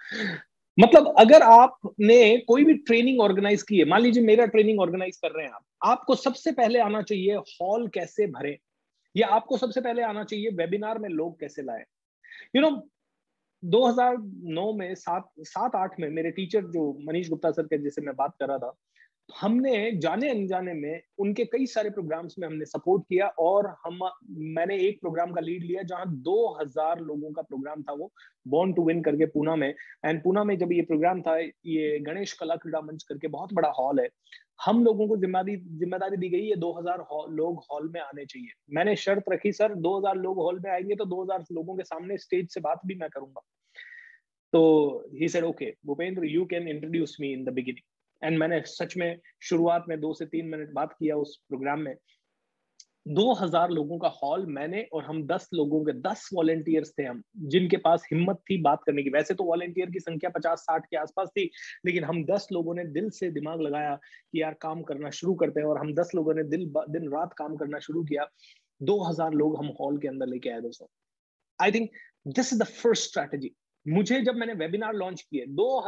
मतलब अगर आपने कोई भी ट्रेनिंग ऑर्गेनाइज की है, मान लीजिए मेरा ट्रेनिंग ऑर्गेनाइज कर रहे हैं आप, आपको सबसे पहले आना चाहिए हॉल कैसे भरे, या आपको सबसे पहले आना चाहिए वेबिनार में लोग कैसे लाए। यू नो 2009 में 7-8 में मेरे टीचर जो मनीष गुप्ता सर के जिसे मैं बात कर रहा था, हमने जाने अनजाने में उनके कई सारे प्रोग्राम्स में हमने सपोर्ट किया, और मैंने एक प्रोग्राम का लीड लिया जहां 2000 लोगों का प्रोग्राम था, वो बॉर्न टू विन करके पूना में। एंड पूना में जब ये प्रोग्राम था, ये गणेश कला क्रीड़ा मंच करके बहुत बड़ा हॉल है, हम लोगों को जिम्मेदारी दी गई ये 2000 लोग हॉल में आने चाहिए। मैंने शर्त रखी, सर 2000 लोग हॉल में आएंगे तो 2000 लोगों के सामने स्टेज से बात भी मैं करूंगा। तो he said okay Bhupendra, you can introduce me in the beginning. And मैंने सच में शुरुआत में 2 से 3 मिनट बात किया उस प्रोग्राम में। 2000 लोगों का हॉल, मैंने और हम 10 लोगों के 10 वॉलेंटियर्स थे हम, जिनके पास हिम्मत थी बात करने की। वैसे तो वॉलेंटियर की संख्या 50-60 के आसपास थी, लेकिन हम 10 लोगों ने दिल से दिमाग लगाया कि यार काम करना शुरू करते हैं, और हम 10 लोगों ने दिन रात काम करना शुरू किया। 2000 लोग हम हॉल के अंदर लेके आए दोस्तों। I think this is the first strategy. मुझे जब मैंने वेबिनार लॉन्च किए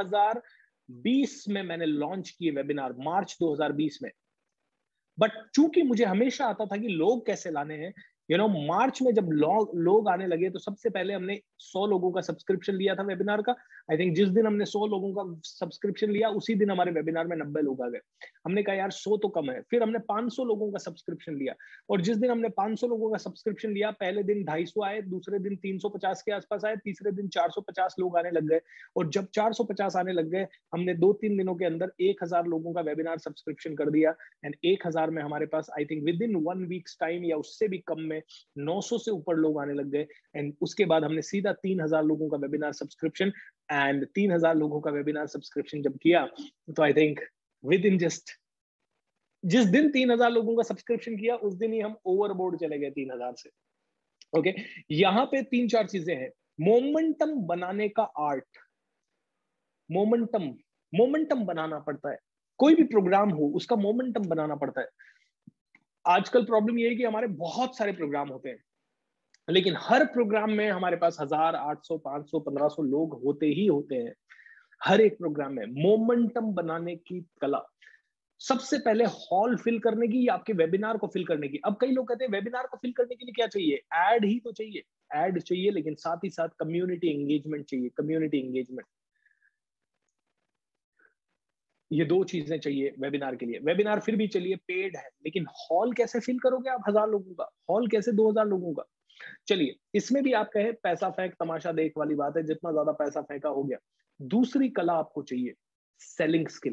2020 में, मैंने लॉन्च किए वेबिनार मार्च 2020 में, बट चूंकि मुझे हमेशा आता था कि लोग कैसे लाने हैं, मार्च में जब लोग आने लगे तो सबसे पहले हमने 100 लोगों का सब्सक्रिप्शन लिया था वेबिनार का। आई थिंक जिस दिन हमने 100 लोगों का सब्सक्रिप्शन लिया उसी दिन हमारे वेबिनार में 90 लोग आ गए। हमने कहा यार 100 तो कम है। फिर हमने 500 लोगों का सब्सक्रिप्शन लिया, और जिस दिन हमने 500 लोगों का सब्सक्रिप्शन लिया, पहले दिन 250 आए, दूसरे दिन 350 के आसपास आए, तीसरे दिन 450 लोग आने लग गए, और जब 450 आने लग गए, हमने 2-3 दिनों के अंदर 1000 लोगों का वेबिनार सब्सक्रिप्शन कर दिया। एंड 1000 में हमारे पास I think within 1 weeks time या उससे भी कम में 900 से ऊपर लोग आने लग गए। एंड उसके बाद हमने सीधा 3000 लोगों का वेबिनार सब्सक्रिप्शन, एंड 3000 लोगों का वेबिनार सब्सक्रिप्शन जब किया, तो I think within just, जिस दिन 3000 लोगों का सब्सक्रिप्शन किया उस दिन ही हम ओवरबोर्ड चले गए 3000 से। ओके, यहां पे 3-4 चीजें हैं। मोमेंटम बनाने का आर्ट, मोमेंटम मोमेंटम बनाना पड़ता है। कोई भी प्रोग्राम हो उसका मोमेंटम बनाना पड़ता है। आजकल प्रॉब्लम ये है कि हमारे बहुत सारे प्रोग्राम होते हैं, लेकिन हर प्रोग्राम में हमारे पास 1000, 800, 500, 1500 लोग होते ही होते हैं। हर एक प्रोग्राम में मोमेंटम बनाने की कला, सबसे पहले हॉल फिल करने की या आपके वेबिनार को फिल करने की। अब कई लोग कहते हैं वेबिनार को फिल करने के लिए क्या चाहिए, एड ही तो चाहिए। एड चाहिए, लेकिन साथ ही साथ कम्युनिटी एंगेजमेंट चाहिए, कम्युनिटी एंगेजमेंट। ये 2 चीजें चाहिए वेबिनार के लिए। वेबिनार फिर भी चलिए पेड है, लेकिन हॉल कैसे फिल करोगे आप 1000 लोगों का, हॉल कैसे 2000 लोगों का। चलिए, इसमें भी आप कहें पैसा फेंक तमाशा देख वाली बात है, जितना ज्यादा पैसा फेंका हो गया। दूसरी कला आपको चाहिए, सेलिंग स्किल।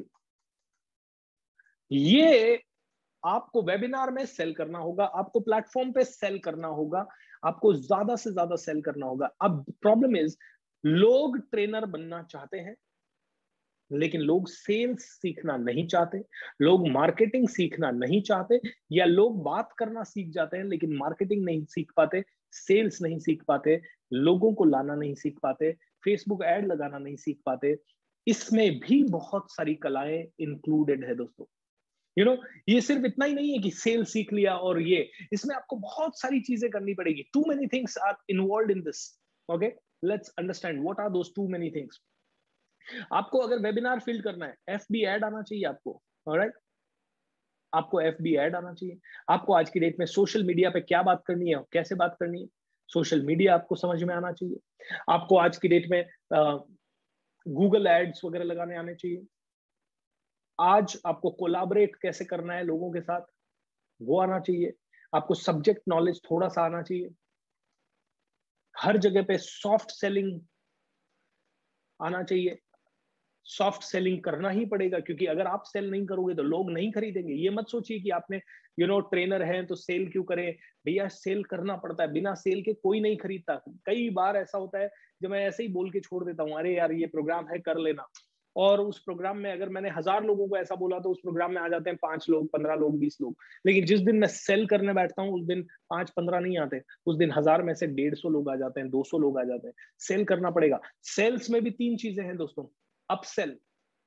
ये आपको वेबिनार में सेल करना होगा, आपको प्लेटफॉर्म पे सेल करना होगा, आपको ज्यादा से ज्यादा सेल करना होगा। अब प्रॉब्लम इज, लोग ट्रेनर बनना चाहते हैं, लेकिन लोग सेल्स सीखना नहीं चाहते, लोग मार्केटिंग सीखना नहीं चाहते, या लोग बात करना सीख जाते हैं लेकिन मार्केटिंग नहीं सीख पाते, सेल्स नहीं सीख पाते, लोगों को लाना नहीं सीख पाते, फेसबुक ऐड लगाना नहीं सीख पाते। इसमें भी बहुत सारी कलाएं इंक्लूडेड है दोस्तों। ये सिर्फ इतना ही नहीं है कि सेल सीख लिया और ये, इसमें आपको बहुत सारी चीजें करनी पड़ेगी। Too many things are involve in this. Okay, let's understand what are those too many things. आपको अगर वेबिनार फील्ड करना है, एफबी ऐड आना चाहिए आपको। ऑलराइट, आपको एफबी ऐड आना चाहिए। आपको आज की डेट में सोशल मीडिया पे क्या बात करनी है, कैसे बात करनी है, सोशल मीडिया आपको समझ में आना चाहिए। आपको आज की डेट में गूगल एड्स वगैरह लगाने आने चाहिए। आज आपको कोलैबोरेट कैसे करना है लोगों के साथ, वो आना चाहिए। आपको सब्जेक्ट नॉलेज थोड़ा सा आना चाहिए। हर जगह पे सॉफ्ट सेलिंग आना चाहिए। सॉफ्ट सेलिंग करना ही पड़ेगा, क्योंकि अगर आप सेल नहीं करोगे तो लोग नहीं खरीदेंगे। ये मत सोचिए कि आपने ट्रेनर है तो सेल क्यों करें। भैया सेल करना पड़ता है, बिना सेल के कोई नहीं खरीदता। कई बार ऐसा होता है जब मैं ऐसे ही बोल के छोड़ देता हूँ, अरे यार ये प्रोग्राम है कर लेना, और उस प्रोग्राम में अगर मैंने 1000 लोगों को ऐसा बोला तो उस प्रोग्राम में आ जाते हैं 5 लोग, 15 लोग, 20 लोग। लेकिन जिस दिन मैं सेल करने बैठता हूँ उस दिन 5-15 नहीं आते, उस दिन 1000 में से 150 लोग आ जाते हैं, 200 लोग आ जाते हैं। सेल करना पड़ेगा। सेल्स में भी 3 चीजें हैं दोस्तों। अपसेल,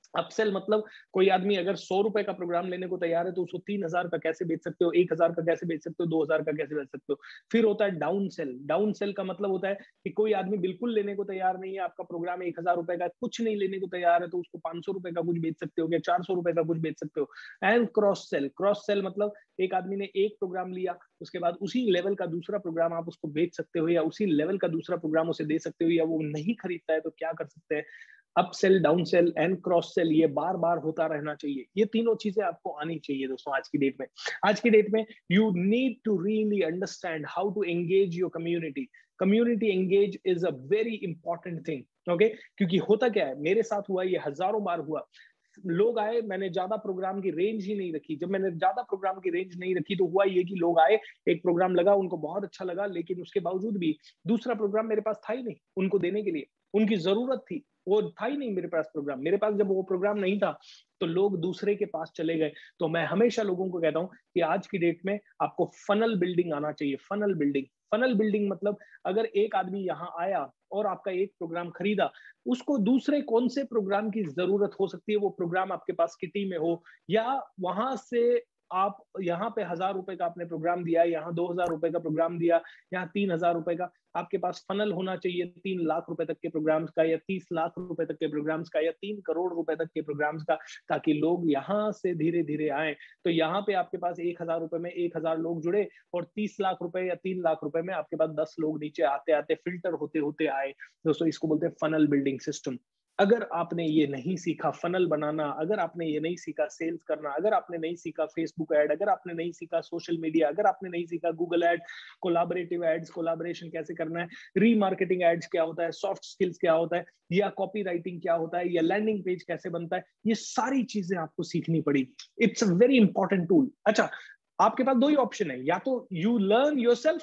अपसेल मतलब कोई आदमी अगर 100 रुपए का प्रोग्राम लेने को तैयार है तो उसको 3,000 का कैसे बेच सकते हो, 1,000 का कैसे बेच सकते हो, 2,000 का कैसे बेच सकते हो। फिर होता है डाउन सेल। डाउन सेल का मतलब होता है कि कोई आदमी बिल्कुल लेने को तैयार नहीं है, आपका प्रोग्राम 1,000 रुपए का, कुछ नहीं लेने को तैयार है, तो उसको 500 रुपए का कुछ बेच सकते हो या 400 रुपए का कुछ बेच सकते हो। And cross sell. Cross sell मतलब एक आदमी ने एक प्रोग्राम लिया, उसके बाद उसी लेवल का दूसरा प्रोग्राम आप उसको बेच सकते हो, या उसी लेवल का दूसरा प्रोग्राम उसे दे सकते हो, या वो नहीं खरीदता है तो क्या कर सकते हैं। Up sell, down sell and cross sell, ये बार बार होता रहना चाहिए। ये तीनों चीजें आपको आनी चाहिए दोस्तों आज की डेट में। आज की डेट में you need to really understand how to engage your community. Community engage is a very important thing. Okay, क्योंकि होता क्या है, मेरे साथ हुआ, ये हजारों बार हुआ। लोग आए, मैंने ज्यादा प्रोग्राम की रेंज ही नहीं रखी। जब मैंने ज्यादा प्रोग्राम की रेंज नहीं रखी तो हुआ ये कि लोग आए, एक प्रोग्राम लगा, उनको बहुत अच्छा लगा, लेकिन उसके बावजूद भी दूसरा प्रोग्राम मेरे पास था ही नहीं उनको देने के लिए। उनकी जरूरत थी, वो था ही नहीं मेरे पास प्रोग्राम। मेरे पास जब वो प्रोग्राम नहीं था तो लोग दूसरे के पास चले गए। तो मैं हमेशा लोगों को कहता हूं कि आज की डेट में आपको फनल बिल्डिंग आना चाहिए। Funnel building. फनल बिल्डिंग मतलब अगर एक आदमी यहाँ आया और आपका एक प्रोग्राम खरीदा, उसको दूसरे कौन से प्रोग्राम की जरूरत हो सकती है, वो प्रोग्राम आपके पास किटी में हो, या वहां से आप यहाँ पे 1,000 रुपए का आपने प्रोग्राम दिया, यहाँ 2,000 रुपए का प्रोग्राम दिया, यहाँ 3,000 रुपए का। आपके पास फनल होना चाहिए 3 लाख रुपए तक के प्रोग्राम्स का, या 30 लाख रुपए तक के प्रोग्राम्स का, या 3 करोड़ रुपए तक के प्रोग्राम्स का, ताकि लोग यहाँ से धीरे धीरे आए। तो यहाँ पे आपके पास 1,000 रुपए में 1,000 लोग जुड़े, और 30 लाख रुपए या 3 लाख रुपए में आपके पास 10 लोग नीचे आते आते फिल्टर होते होते आए। दोस्तों इसको बोलते हैं फनल बिल्डिंग सिस्टम। अगर आपने ये नहीं सीखा फनल बनाना, अगर आपने ये नहीं सीखा सेल्स करना, अगर आपने नहीं सीखा फेसबुक एड, अगर आपने नहीं सीखा सोशल मीडिया, अगर आपने नहीं सीखा Google ad, collaborative ads, collaboration कैसे करना है, रीमार्केटिंग एड्स क्या होता है, सॉफ्ट स्किल्स क्या होता है, या कॉपी राइटिंग क्या होता है, या लैंडिंग पेज कैसे बनता है, ये सारी चीजें आपको सीखनी पड़ेगी। It's a very important tool. अच्छा, आपके पास दो ही ऑप्शन है, या तो you learn yourself,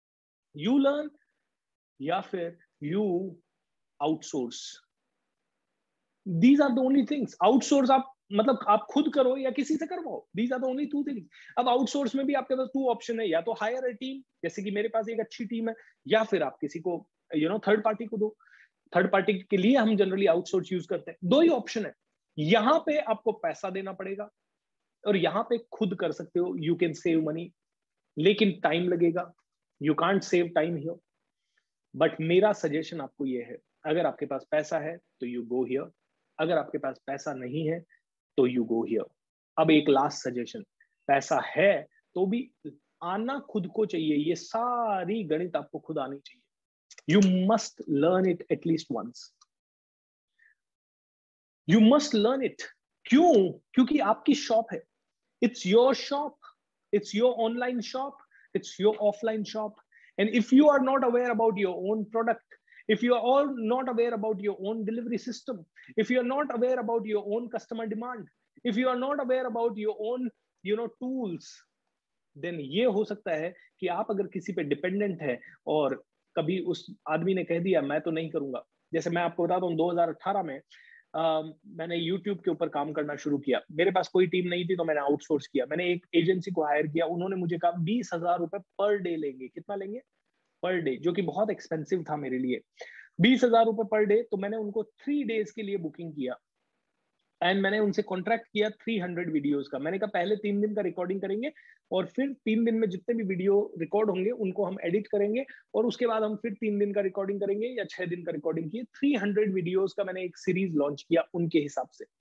you learn, या फिर you outsource. These are the only things. Outsource आप मतलब आप खुद करो या किसी से करवाओ। These are the only two things. अब आउटसोर्स में भी आपके पास टू ऑप्शन है, या तो हायर अ टीम, जैसे कि मेरे पास एक अच्छी टीम है, या फिर आप किसी को थर्ड पार्टी को दो। थर्ड पार्टी के लिए हम जनरली आउटसोर्स यूज करते हैं। दो ही ऑप्शन है, यहां पे आपको पैसा देना पड़ेगा और यहां पे खुद कर सकते हो। यू कैन सेव मनी, लेकिन टाइम लगेगा। You can't save time here. But मेरा सजेशन आपको ये है, अगर आपके पास पैसा है तो यू गो हियर, अगर आपके पास पैसा नहीं है तो यू गो हियर। अब एक लास्ट सजेशन, पैसा है तो भी आना खुद को चाहिए। ये सारी गणित आपको खुद आनी चाहिए। You must learn it at least once. You must learn it. क्यों? क्योंकि आपकी शॉप है। It's your shop, it's your online shop, it's your offline shop. And if you are not aware about your own product, if you are all not aware about your own delivery system, if you are not aware about your own customer demand, if you are not aware about your own tools, then ये हो सकता है कि आप अगर किसी पे dependent है और कभी उस आदमी ने कह दिया मैं तो नहीं करूंगा। जैसे मैं आपको बताता हूँ 2018 में मैंने YouTube के ऊपर काम करना शुरू किया। मेरे पास कोई टीम नहीं थी तो मैंने आउटसोर्स किया। मैंने एक एजेंसी को हायर किया। उन्होंने मुझे कहा 20,000 रुपए पर डे लेंगे। कितना लेंगे? पर डे, जो कि बहुत एक्सपेंसिव था मेरे लिए। 20,000 रुपए पर डे। तो मैंने उनको 3 डेज के लिए बुकिंग किया एंड मैंने उनसे कॉन्ट्रैक्ट किया 300 वीडियोस का। मैंने कहा पहले 3 दिन का रिकॉर्डिंग करेंगे और फिर 3 दिन में जितने भी वीडियो रिकॉर्ड होंगे उनको हम एडिट करेंगे, और उसके बाद हम फिर 3 दिन का रिकॉर्डिंग करेंगे या 6 दिन का रिकॉर्डिंग किए। 300 वीडियोस का मैंने एक सीरीज लॉन्च किया उनके हिसाब से।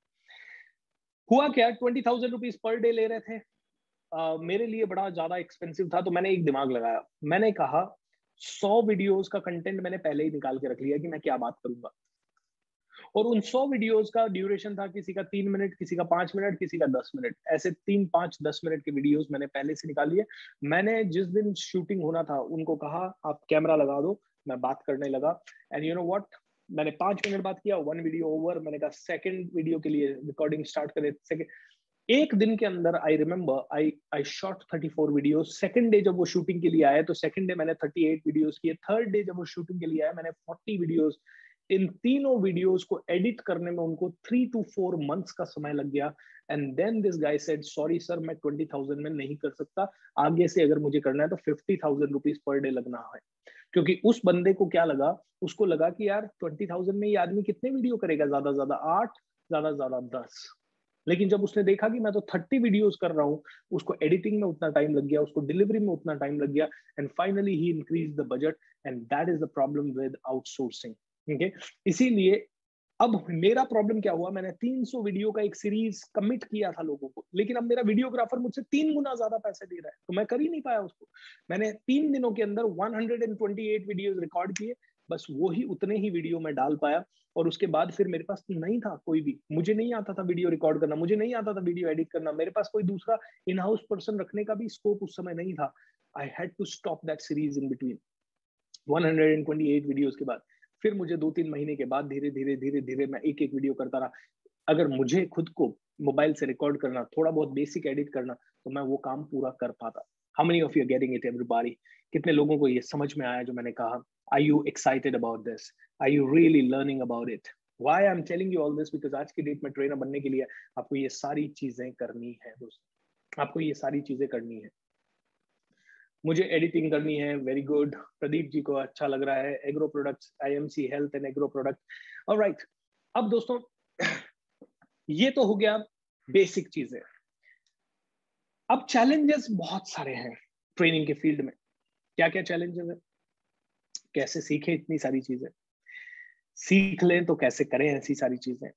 हुआ क्या, 20,000 रुपीज पर डे ले रहे थे। मेरे लिए बड़ा ज्यादा एक्सपेंसिव था। तो मैंने एक दिमाग लगाया, मैंने कहा 100 वीडियोस का कंटेंट मैंने पहले ही निकाल के रख लिया कि मैं क्या बात करूंगा। और उन 100 वीडियोस का ड्यूरेशन था, किसी का 3 मिनट, किसी का 5 मिनट, किसी का 10 मिनट। ऐसे 3, 5, 10 मिनट के वीडियोस मैंने पहले से निकाल लिए। मैंने जिस दिन शूटिंग होना था उनको कहा आप कैमरा लगा दो, मैं बात करने लगा। एंड यू नो व्हाट, मैंने 5 मिनट बात किया, 1 वीडियो ओवर। मैंने कहा सेकंड वीडियो के लिए रिकॉर्डिंग स्टार्ट करें। एक दिन के अंदर I remember I shot 34 video. Second day जब वो शूटिंग के लिए आए तो सेकंड डे मैंने 38 वीडियोस किए। थर्ड डे जब वो शूटिंग के लिए आए मैंने 40 वीडियोस। इन तीनों वीडियोस को एडिट करने में उनको 3 to 4 मंथ्स का समय लग गया। And then this guy said sorry sir, मैं 20,000 में नहीं कर सकता, आगे से अगर मुझे करना है तो 50,000 रुपीज पर डे लगना है। क्योंकि उस बंदे को क्या लगा, उसको लगा कि यार 20,000 में ये आदमी कितने वीडियो करेगा, ज्यादा ज्यादा 8, ज्यादा से ज्यादा 10। लेकिन जब उसने देखा कि मैं तो 30 वीडियोस कर रहा हूँ, उसको एडिटिंग में उतना टाइम लग गया, उसको डिलीवरी में उतना टाइम लग गया, and finally he increase the budget, and that is the problem with outsourcing. Okay, इसीलिए अब मेरा प्रॉब्लम क्या हुआ, मैंने 300 वीडियो का एक सीरीज कमिट किया था लोगों को, लेकिन अब मेरा वीडियोग्राफर मुझसे 3 गुना ज्यादा पैसे दे रहा है, तो मैं कर ही नहीं पाया उसको। मैंने 3 दिनों के अंदर 128 वीडियोस रिकॉर्ड किए, बस वो ही उतने ही वीडियो मैं डाल पाया, और उसके बाद फिर मेरे पास नहीं था कोई भी, मुझे नहीं आता था वीडियो रिकॉर्ड करना, मुझे नहीं आता था वीडियो एडिट करना, मेरे पास कोई दूसरा इन हाउस पर्सन रखने का भी स्कोप उस समय नहीं था। I had to stop that series in between 128 videos के बाद। फिर मुझे 2-3 महीने के बाद धीरे धीरे धीरे धीरे मैं एक एक वीडियो करता रहा। अगर मुझे खुद को मोबाइल से रिकॉर्ड करना, थोड़ा बहुत बेसिक एडिट करना, तो मैं वो काम पूरा कर पाता। How many of you are getting it everybody? कितने लोगों को ये समझ में आया जो मैंने कहा? Are you excited about this? Are you really learning about it? Why I am telling you all this? Because आज की डेट में ट्रेनर बनने के लिए आपको ये सारी चीजें करनी है दोस्तों, आपको ये सारी चीजें करनी है। मुझे एडिटिंग करनी है, वेरी गुड। प्रदीप जी को अच्छा लग रहा है। Agro products, IMC health and agro product, alright. अब दोस्तों ये तो हो गया बेसिक चीजें। अब चैलेंजेस बहुत सारे हैं ट्रेनिंग के फील्ड में। क्या क्या चैलेंजेस है, कैसे सीखे इतनी सारी चीजें, सीख लें तो कैसे करें ऐसी सारी चीजें।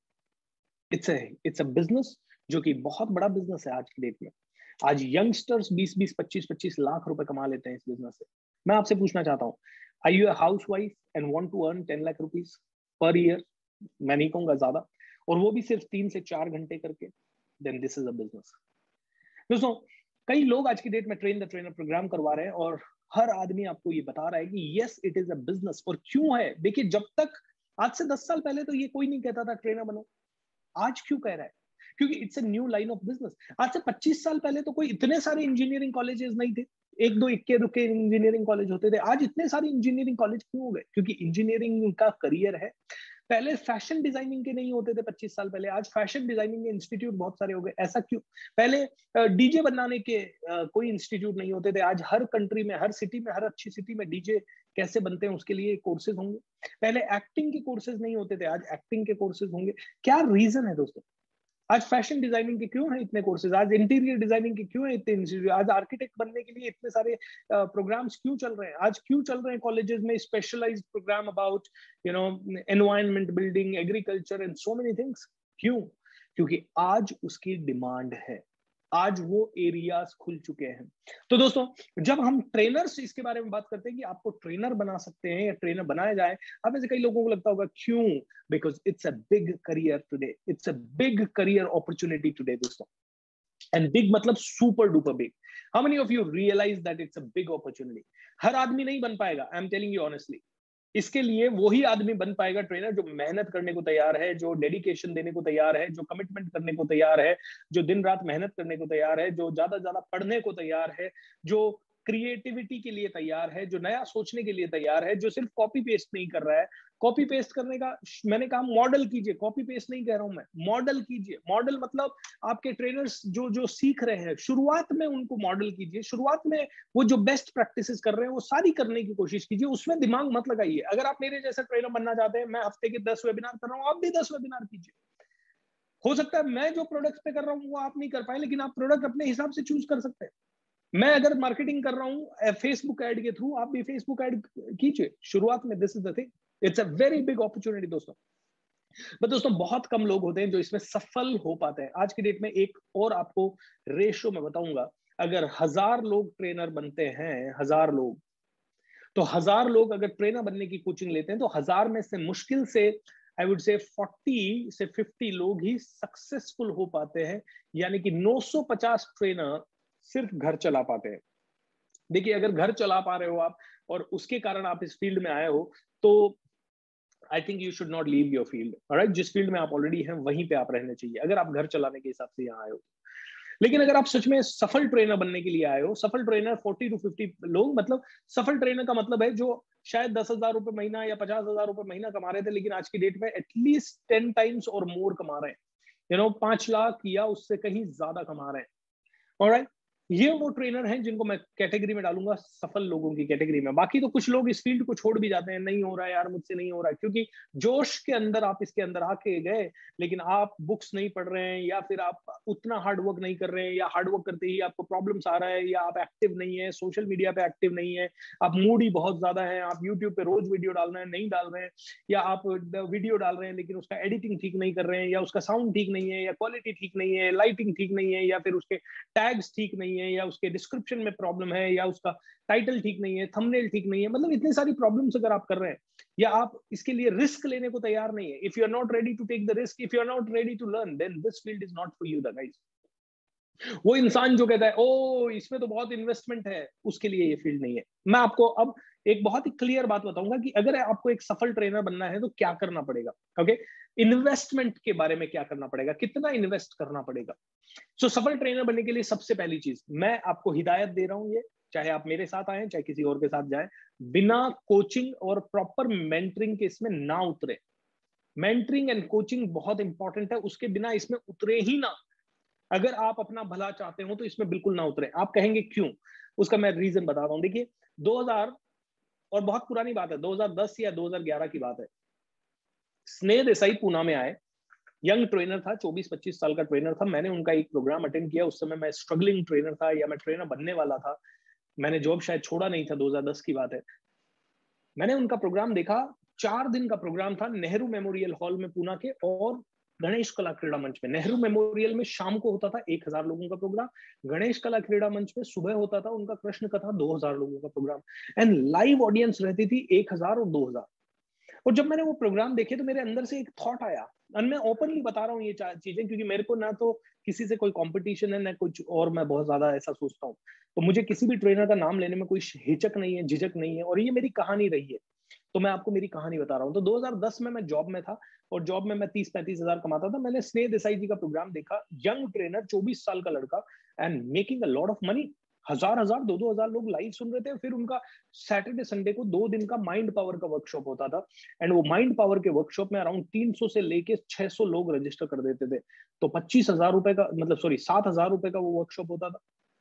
इट्स अ बिजनेस जो कि बहुत बड़ा बिजनेस है आज की डेट में। आज यंगस्टर्स 20-20, 25-25 लाख रुपए कमा लेते हैं इस बिजनेस से। मैं आपसे पूछना चाहता हूँ, are you a housewife and want to earn 10 lakh rupees per year? मैं नहीं कहूंगा ज्यादा, और वो भी सिर्फ 3 से 4 घंटे करके, then this is a business. दोस्तों, कई लोग आज की डेट में ट्रेन द ट्रेनर प्रोग्राम करवा रहे हैं, और हर आदमी आपको ये बता रहा है कि yes it is a business. और क्यों है? देखिए, जब तक आज से 10 साल पहले तो ये कोई नहीं कहता था ट्रेनर बनो। आज क्यों कह रहा है? क्योंकि it's a new line of business. आज से 25 साल पहले तो कोई इतने सारे इंजीनियरिंग कॉलेजेस नहीं थे, एक दो इक्के दुक्के इंजीनियरिंग कॉलेज होते थे। आज इतने सारे इंजीनियरिंग कॉलेज क्यों हो गए? क्योंकि इंजीनियरिंग का करियर है। पहले फैशन डिजाइनिंग के नहीं होते थे 25 साल पहले, आज फैशन डिजाइनिंग के इंस्टीट्यूट बहुत सारे हो गए। ऐसा क्यों? पहले डीजे बनाने के कोई इंस्टीट्यूट नहीं होते थे, आज हर कंट्री में, हर सिटी में, हर अच्छी सिटी में डीजे कैसे बनते हैं उसके लिए कोर्सेज होंगे। पहले एक्टिंग के कोर्सेज नहीं होते थे, आज एक्टिंग के कोर्सेज होंगे। क्या रीजन है दोस्तों? आज फैशन डिजाइनिंग के क्यों है इतने कोर्सेज? आज इंटीरियर डिजाइनिंग के क्यों है इतने इंस्टीट्यूट? आज आर्किटेक्ट बनने के लिए इतने सारे प्रोग्राम्स क्यों चल रहे हैं? आज क्यों चल रहे हैं कॉलेजेस में specialised programme about environment, building, agriculture and so many things? क्यों? क्योंकि आज उसकी डिमांड है, आज वो एरियाज खुल चुके हैं। तो दोस्तों, जब हम ट्रेनर्स इसके बारे में बात करते हैं कि आपको ट्रेनर बना सकते हैं या ट्रेनर बनाया जाए, अब ऐसे कई लोगों को लगता होगा क्यों? Because it's a big career today, it's a big career opportunity today दोस्तों। एंड बिग मतलब super duper big. How many of you realise that it's a big opportunity? हर आदमी नहीं बन पाएगा, I am telling you honestly. इसके लिए वही आदमी बन पाएगा ट्रेनर जो मेहनत करने को तैयार है, जो डेडिकेशन देने को तैयार है, जो कमिटमेंट करने को तैयार है, जो दिन रात मेहनत करने को तैयार है, जो ज्यादा ज्यादा पढ़ने को तैयार है, जो क्रिएटिविटी के लिए तैयार है, जो नया सोचने के लिए तैयार है, जो सिर्फ कॉपी पेस्ट नहीं कर रहा है। कॉपी पेस्ट करने का मैंने कहा मॉडल कीजिए, कॉपी पेस्ट नहीं कह रहा हूं मैं, मॉडल कीजिए। मॉडल मतलब आपके ट्रेनर्स जो जो सीख रहे हैं, शुरुआत में उनको मॉडल कीजिए। शुरुआत में वो जो बेस्ट प्रैक्टिसेस कर रहे हैं वो सारी करने की कोशिश कीजिए, उसमें दिमाग मत लगाइए। अगर आप मेरे जैसा ट्रेनर बनना चाहते हैं, मैं हफ्ते के 10 वेबिनार कर रहा हूँ, आप भी 10 वेबिनार कीजिए। हो सकता है मैं जो प्रोडक्ट्स पे कर रहा हूँ वो आप नहीं कर पाए, लेकिन आप प्रोडक्ट अपने हिसाब से चूज कर सकते हैं। मैं अगर मार्केटिंग कर रहा हूँ फेसबुक ऐड के थ्रू, आप भी फेसबुक ऐड कीजिए शुरुआत में। This is the thing, it's a very big opportunity दोस्तों। बट दोस्तों, बहुत कम लोग होते हैं जो इसमें सफल हो पाते हैं। आज की डेट में एक और आपको रेशो में बताऊंगा, अगर 1000 लोग ट्रेनर बनते हैं, 1000 लोग, तो 1000 लोग अगर ट्रेनर बनने की कोचिंग लेते हैं, तो 1000 में से मुश्किल से आई वुड से 40 से 50 लोग ही सक्सेसफुल हो पाते हैं। यानी कि 950 ट्रेनर सिर्फ घर चला पाते हैं। देखिए, अगर घर चला पा रहे हो आप और उसके कारण आप इस फील्ड में आए हो, तो I think you should not leave your field. Alright, जिस फील्ड में आप ऑलरेडी हैं वहीं पे आप रहने चाहिए, अगर आप घर चलाने के हिसाब से यहाँ आए हो। लेकिन अगर आप सच में सफल ट्रेनर बनने के लिए आए हो, सफल ट्रेनर 40 to 50 लोग, मतलब सफल ट्रेनर का मतलब है जो शायद 10,000 रुपए महीना या 50,000 रुपए महीना कमा रहे थे, लेकिन आज की डेट में एटलीस्ट 10 टाइम्स और मोर कमा रहे हैं। 5 लाख या उससे कहीं ज्यादा कमा रहे हैं। ऑलराइट, ये वो ट्रेनर हैं जिनको मैं कैटेगरी में डालूंगा सफल लोगों की कैटेगरी में। बाकी तो कुछ लोग इस फील्ड को छोड़ भी जाते हैं, नहीं हो रहा है यार मुझसे, नहीं हो रहा है, क्योंकि जोश के अंदर आप इसके अंदर आके गए, लेकिन आप बुक्स नहीं पढ़ रहे हैं, या फिर आप उतना हार्ड वर्क नहीं कर रहे हैं, या हार्ड वर्क करते ही आपको प्रॉब्लम्स आ रहा है, या आप एक्टिव नहीं है, सोशल मीडिया पे एक्टिव नहीं है, आप मूडी बहुत ज्यादा है, आप यूट्यूब पे रोज वीडियो डाल रहे हैं, नहीं डाल रहे हैं, या आप वीडियो डाल रहे हैं लेकिन उसका एडिटिंग ठीक नहीं कर रहे हैं, या उसका साउंड ठीक नहीं है, या क्वालिटी ठीक नहीं है, लाइटिंग ठीक नहीं है, या फिर उसके टैग्स ठीक नहीं है, या उसके डिस्क्रिप्शन में प्रॉब्लम है, या उसका टाइटल ठीक नहीं है, थंबनेल ठीक नहीं है, मतलब इतनी सारी प्रॉब्लम्स अगर आप कर रहे हैं, या आप इसके लिए रिस्क लेने को तैयार नहीं है, if you are not ready to take the risk, if you are not ready to learn, then this field is not for you the guys. वो इंसान जो कहता है ओ इसमें तो बहुत इन्वेस्टमेंट है, उसके लिए ये फील्ड नहीं है। मैं आपको अब एक बहुत ही क्लियर बात बताऊंगा कि अगर आपको एक सफल ट्रेनर बनना है तो क्या करना पड़ेगा। ओके, इन्वेस्टमेंट के बारे में क्या करना पड़ेगा, कितना इन्वेस्ट करना पड़ेगा। सो सफल ट्रेनर बनने के लिए सबसे पहली चीज मैं आपको हिदायत दे रहा हूं, ये चाहे आप मेरे साथ आए चाहे किसी और के साथ जाए, बिना कोचिंग और प्रॉपर मेंटरिंग के इसमें ना उतरे। मेंटरिंग एंड कोचिंग बहुत इंपॉर्टेंट है, उसके बिना इसमें उतरे ही ना। अगर आप अपना भला चाहते हो तो इसमें बिल्कुल ना उतरे। आप कहेंगे क्यों, उसका मैं रीजन बता रहा हूं। देखिए 2000, और बहुत पुरानी बात है, 2010 या 2011 की बात है, स्नेह देसाई पूना में आए, यंग ट्रेनर था, 24-25 साल का ट्रेनर था। मैंने उनका एक प्रोग्राम अटेंड किया, उस समय मैं स्ट्रगलिंग ट्रेनर था, या मैं ट्रेनर बनने वाला था, मैंने जॉब शायद छोड़ा नहीं था, 2010 की बात है। मैंने उनका प्रोग्राम देखा, 4 दिन का प्रोग्राम था, नेहरू मेमोरियल हॉल में पूना के, और गणेश कला क्रीड़ा मंच में। नेहरू मेमोरियल में शाम को होता था 1000 लोगों का प्रोग्राम, गणेश कला क्रीड़ा मंच में सुबह होता था उनका कृष्ण कथा 2000 लोगों का प्रोग्राम, एंड लाइव ऑडियंस रहती थी 1000 और 2000। और जब मैंने वो प्रोग्राम देखे तो मेरे अंदर से एक थॉट आया, और मैं ओपनली बता रहा हूँ ये चीजें, क्योंकि मेरे को ना तो किसी से कोई कंपटीशन है ना कुछ और, मैं बहुत ज्यादा ऐसा सोचता हूँ, तो मुझे किसी भी ट्रेनर का नाम लेने में कोई हिचक नहीं है, झिझक नहीं है, और ये मेरी कहानी रही है। तो मैं आपको मेरी कहानी बता रहा हूँ। तो 2010 में मैं जॉब में था, और जॉब में मैं 30-35 हजार कमाता था। मैंने स्नेह देसाई जी का प्रोग्राम देखा, यंग ट्रेनर, 24 साल का लड़का, and making a lot of money. हजार हजार, 2-2 हजार लोग लाइव सुन रहे थे। फिर उनका सैटरडे संडे को 2 दिन का माइंड पावर का वर्कशॉप होता था, एंड वो माइंड पावर के वर्कशॉप में अराउंड 300 से लेके 600 लोग रजिस्टर कर देते थे। तो 25,000 रुपए का, मतलब सॉरी 7,000 रुपए का वो वर्कशॉप होता था।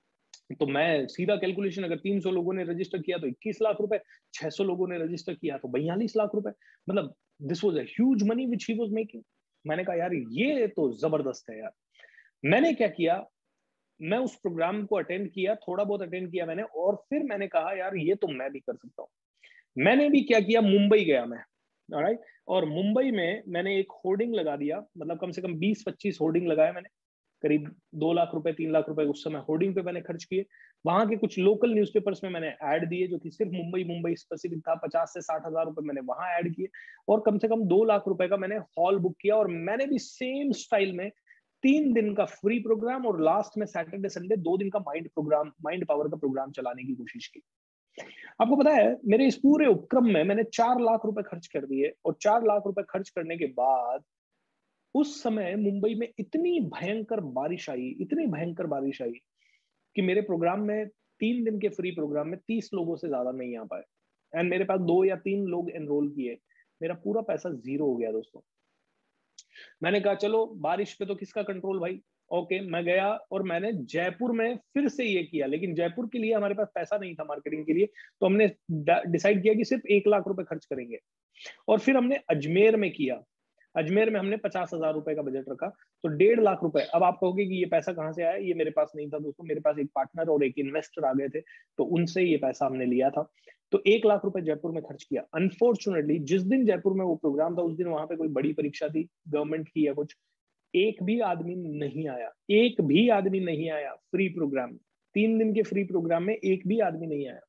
तो मैं सीधा कैलकुलेशन, अगर 300 लोगों ने रजिस्टर किया तो 21 लाख रुपए, 600 लोगों ने रजिस्टर किया तो 42 लाख रुपए, मतलब this was a huge money which he was making. मैंने कहा यार ये तो जबरदस्त है यार। मैंने क्या किया, मैं उस प्रोग्राम को अटेंड किया, थोड़ा बहुत अटेंड किया मैंने, और फिर मैंने कहा यार ये तो मैं भी कर सकता हूँ। मैंने भी क्या किया, मुंबई गया मैं, ऑलराइट, और मुंबई में मैंने एक होर्डिंग लगा दिया, मतलब कम से कम 20-25 होर्डिंग लगाए मैंने, करीब 2 लाख रुपए 3 लाख रुपए उस समय होर्डिंग पे मैंने खर्च किए। वहां के कुछ लोकल न्यूज़पेपर्स में मैंने ऐड दिए, जो कि सिर्फ मुंबई मुंबई स्पेसिफिक था, 50 से 60 हजार रुपए मैंने वहां ऐड किए, और कम से कम 2 लाख रुपए का मैंने हॉल बुक किया। और मैंने भी सेम स्टाइल में 3 दिन का फ्री प्रोग्राम, और लास्ट में सैटरडे संडे 2 दिन का माइंड पावर का प्रोग्राम चलाने की कोशिश की। आपको पता है मेरे इस पूरे उपक्रम में मैंने 4 लाख रुपए खर्च कर दिए, और 4 लाख रुपए खर्च करने के बाद उस समय मुंबई में इतनी भयंकर बारिश आई, इतनी भयंकर बारिश आई, कि मेरे प्रोग्राम में, 3 दिन के फ्री प्रोग्राम में 30 लोगों से ज्यादा नहीं आ पाए, एंड मेरे पास 2 या 3 लोग एनरोल किए। मेरा पूरा पैसा जीरो हो गया दोस्तों। मैंने कहा चलो बारिश पे तो किसका कंट्रोल भाई। ओके, मैं गया और मैंने जयपुर में फिर से ये किया, लेकिन जयपुर के लिए हमारे पास पैसा नहीं था मार्केटिंग के लिए, तो हमने डिसाइड किया कि सिर्फ 1 लाख रुपए खर्च करेंगे। और फिर हमने अजमेर में किया, अजमेर में हमने 50,000 रुपए का बजट रखा, तो 1.5 लाख रुपए। अब आप कहोगे कि ये पैसा कहाँ से आया, ये मेरे पास नहीं था दोस्तों, मेरे पास एक पार्टनर और एक इन्वेस्टर आ गए थे, तो उनसे ये पैसा हमने लिया था। तो 1 लाख रुपए जयपुर में खर्च किया। अनफॉर्चुनेटली जिस दिन जयपुर में वो प्रोग्राम था, उस दिन वहां पे कोई बड़ी परीक्षा थी गवर्नमेंट की या कुछ, एक भी आदमी नहीं आया, एक भी आदमी नहीं आया फ्री प्रोग्राम में। 3 दिन के फ्री प्रोग्राम में एक भी आदमी नहीं आया।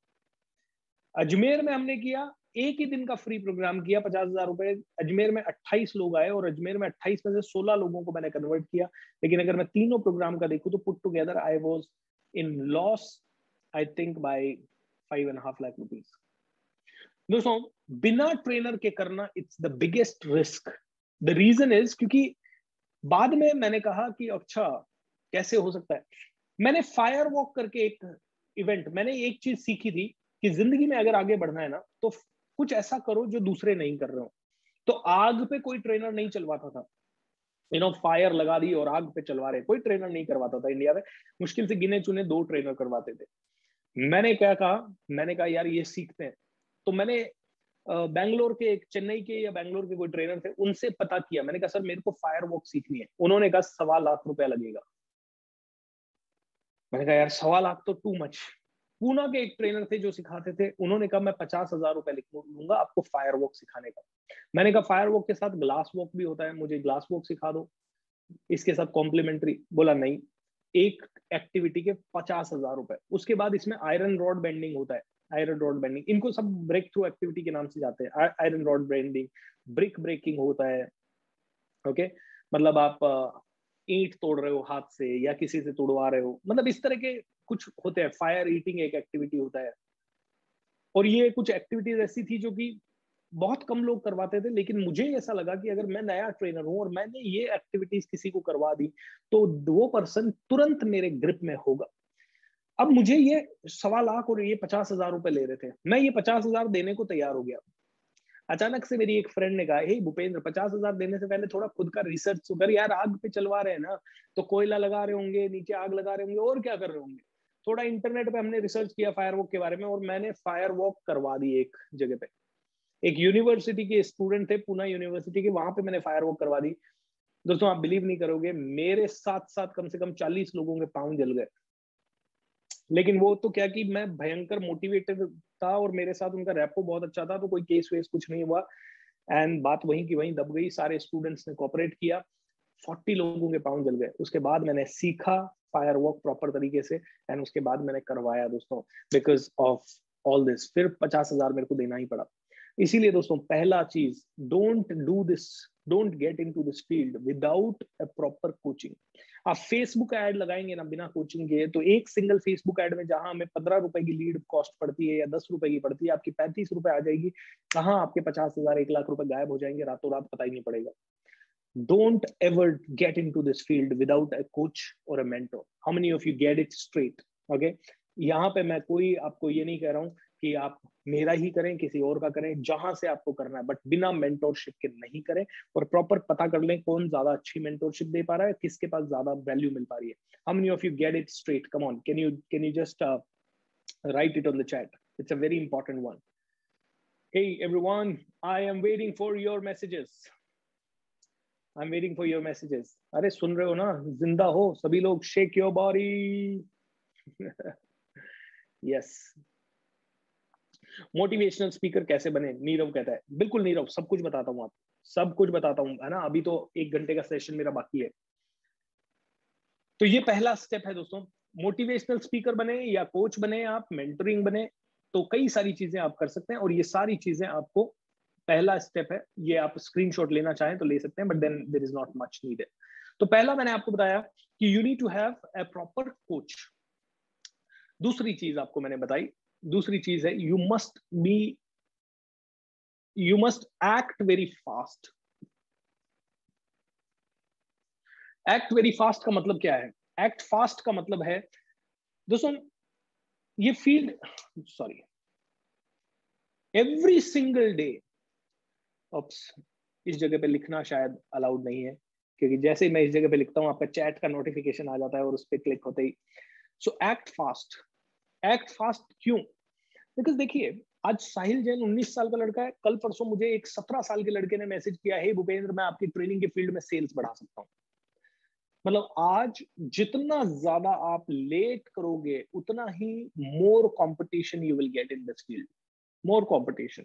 अजमेर में हमने किया, एक ही दिन का फ्री प्रोग्राम किया, 50,000 रुपए। अजमेर में 28 लोग आए, और अजमेर में 28 में से 16 लोगों को मैंने कन्वर्ट किया। लेकिन अगर मैं तीनों प्रोग्राम का देखूं तो put together I was in loss, I think by 5.5 lakh rupees. दोस्तों बिना ट्रेनर के करना it's the biggest risk. The reason is क्योंकि बाद में मैंने कहा कि अच्छा कैसे हो सकता है। मैंने फायर वॉक करके एक इवेंट, मैंने एक चीज सीखी थी कि जिंदगी में अगर आगे बढ़ना है ना, तो कुछ ऐसा करो जो दूसरे नहीं कर रहे हो। तो आग पे कोई ट्रेनर नहीं चलवाता था, फायर लगा दी और आग पे चलवा रहे। कोई ट्रेनर नहीं करवाता था इंडिया में, मुश्किल से गिने चुने 2 ट्रेनर करवाते थे। मैंने क्या कहा, मैंने कहा यार ये सीखते हैं। तो मैंने बैंगलोर के, एक चेन्नई के या बैंगलोर के कोई ट्रेनर थे, उनसे पता किया। मैंने कहा सर मेरे को फायर वॉक सीखनी है। उन्होंने कहा 1.25 लाख लगेगा। मैंने कहा यार 1.25 तो टू मच। पूना के एक ट्रेनर थे जो सिखाते थे, उन्होंने कहा मैं 50,000 रुपए लूंगा आपको फायर वॉक सिखाने का। मैंने कहा फायर वॉक के साथ ग्लास वॉक भी होता है, मुझे ग्लास वॉक सिखा दो इसके साथ कॉम्प्लीमेंट्री। बोला नहीं, एक एक्टिविटी के 50,000 रुपए। उसके बाद इसमें आयरन रॉड बेंडिंग होता है। आयरन रॉड बेंडिंग, इनको सब ब्रेक थ्रू एक्टिविटी के नाम से जाते हैं। Iron rod bending, brick breaking होता है। ओके, मतलब आप ईंट तोड़ रहे हो हाथ से या किसी से तोड़वा रहे हो, मतलब इस तरह के कुछ होते हैं। फायर ईटिंग एक एक्टिविटी होता है। और ये कुछ एक्टिविटीज ऐसी थी जो कि बहुत कम लोग करवाते थे, लेकिन मुझे ऐसा लगा कि अगर मैं नया ट्रेनर हूं और मैंने ये एक्टिविटीज किसी को करवा दी तो वो पर्सन तुरंत मेरे ग्रिप में होगा। अब मुझे ये 1.25 लाख और ये 50,000 रुपए ले रहे थे, मैं ये 50,000 देने को तैयार हो गया। अचानक से मेरी एक फ्रेंड ने कहा, हे भूपेंद्र, 50,000 देने से पहले थोड़ा खुद का रिसर्च तो कर यार। आग पे चलवा रहे हैं ना, तो कोयला लगा रहे होंगे, नीचे आग लगा रहे होंगे, और क्या कर रहे होंगे। थोड़ा इंटरनेट पे हमने रिसर्च किया फायर वॉक के बारे में, और मैंने फायर वॉक करवा दी एक जगह पे। एक यूनिवर्सिटी के स्टूडेंट थे, पूना यूनिवर्सिटी के, वहां पे मैंने फायर वॉक करवा दी। दोस्तों आप बिलीव नहीं करोगे, मेरे साथ साथ कम से कम 40 लोगों के पाँव जल गए। लेकिन वो तो क्या कि मैं भयंकर मोटिवेटेड था और मेरे साथ उनका रैपो बहुत अच्छा था, तो कोई केस वेस कुछ नहीं हुआ। एंड बात वहीं की वहीं दब गई। सारे स्टूडेंट्स ने कोऑपरेट किया, 40 लोगों के पाँव जल गए। उसके बाद मैंने सीखा फायर वॉक प्रॉपर तरीके से, एंड उसके बाद मैंने करवाया दोस्तों, बिकॉज ऑफ ऑल दिस। फिर 50,000 मेरे को देना ही पड़ा। इसीलिए दोस्तों पहला चीज, don't do this, don't get into this field without a proper coaching. आप फेसबुक ऐड लगाएंगे ना बिना कोचिंग के, तो एक सिंगल फेसबुक ऐड में जहां हमें 15 रुपए की लीड कॉस्ट पड़ती है या 10 रुपए की पड़ती है, आपकी 35 रुपए आ जाएगी। कहाँ आपके 50,000 1 लाख रुपए गायब हो जाएंगे रातों रात, पता ही नहीं पड़ेगा। Don't ever get into this field without a coach or a mentor. How many of you get it straight? Okay? यहाँ पे मैं कोई आपको ये नहीं कह रहा हूँ कि आप मेरा ही करें, किसी और का करें, जहां से आपको करना है, बट बिना मेंटोरशिप के नहीं करें। और प्रॉपर पता कर लें कौन ज्यादा अच्छी मेंटोरशिप दे पा रहा है, किसके पास ज्यादा वैल्यू मिल पा रही है। How many of you get it straight? Come on, can you just write it on the chat? It's a very important one. Hey everyone, I am waiting for your messages. I'm waiting for your messages. अरे सुन रहे हो ना, जिंदा हो सभी लोग, shake your body. Yes. Motivational speaker कैसे बने, नीरव कहता है। बिल्कुल नीरव, सब कुछ बताता हूँ आपको, सब कुछ बताता हूँ, है ना। अभी तो 1 घंटे का सेशन मेरा बाकी है। तो ये पहला स्टेप है दोस्तों। मोटिवेशनल स्पीकर बने या कोच बने, आप मेंटरिंग बने, तो कई सारी चीजें आप कर सकते हैं। और ये सारी चीजें आपको, पहला स्टेप है ये, आप स्क्रीनशॉट लेना चाहें तो ले सकते हैं, but then there is not much needed. तो पहला मैंने आपको बताया कि you need to have a proper coach. दूसरी चीज आपको मैंने बताई, दूसरी चीज है you must act very fast. Act very fast का मतलब क्या है? एक्ट फास्ट का मतलब है दोस्तों, ये field, sorry, every single day, इस जगह पे लिखना शायद अलाउड नहीं है, क्योंकि जैसे ही मैं इस जगह पे लिखता हूँ आपका चैट का नोटिफिकेशन आ जाता है और उस पर क्लिक होते ही। So act fast. Act fast क्यों? बिकॉज देखिए, आज साहिल जैन 19 साल का लड़का है, कल परसों मुझे एक 17 साल के लड़के ने मैसेज किया, हे भूपेंद्र मैं आपकी ट्रेनिंग के फील्ड में सेल्स बढ़ा सकता हूँ। मतलब आज जितना ज्यादा आप लेट करोगे उतना ही more competition you will get in this field, more competition.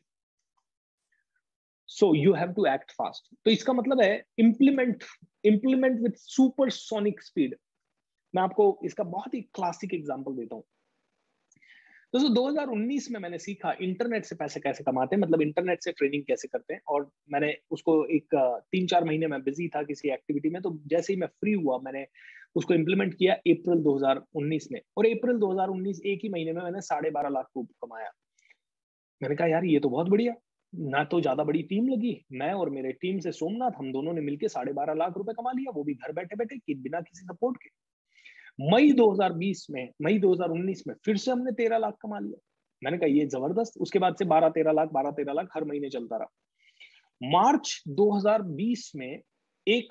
So you have to act fast. तो इसका मतलब है इंप्लीमेंट विथ सुपरसोनिक स्पीड। मैं आपको इसका बहुत ही क्लासिक एग्जांपल देता हूं दोस्तों। 2019 में मैंने सीखा इंटरनेट से पैसे कैसे कमाते हैं, मतलब इंटरनेट से ट्रेनिंग कैसे करते हैं। और मैंने उसको एक 3-4 महीने में बिजी था किसी एक्टिविटी में, तो जैसे ही मैं फ्री हुआ मैंने उसको इम्प्लीमेंट किया अप्रैल 2019 में। और अप्रैल 2019 एक ही महीने में मैंने 12.5 लाख रुपए कमाया। मैंने कहा यार ये तो बहुत बढ़िया। ना तो ज्यादा बड़ी टीम लगी, मैं और मेरे टीम से सोमनाथ, हम दोनों ने मिलकर 12.5 लाख रुपए कमा लिया, वो भी घर बैठे बैठे बिना किसी सपोर्ट के। मई 2019 में फिर से हमने 13 लाख कमा लिया। मैंने कहा ये जबरदस्त। उसके बाद से 12-13 लाख हर महीने चलता रहा। मार्च 2020 में एक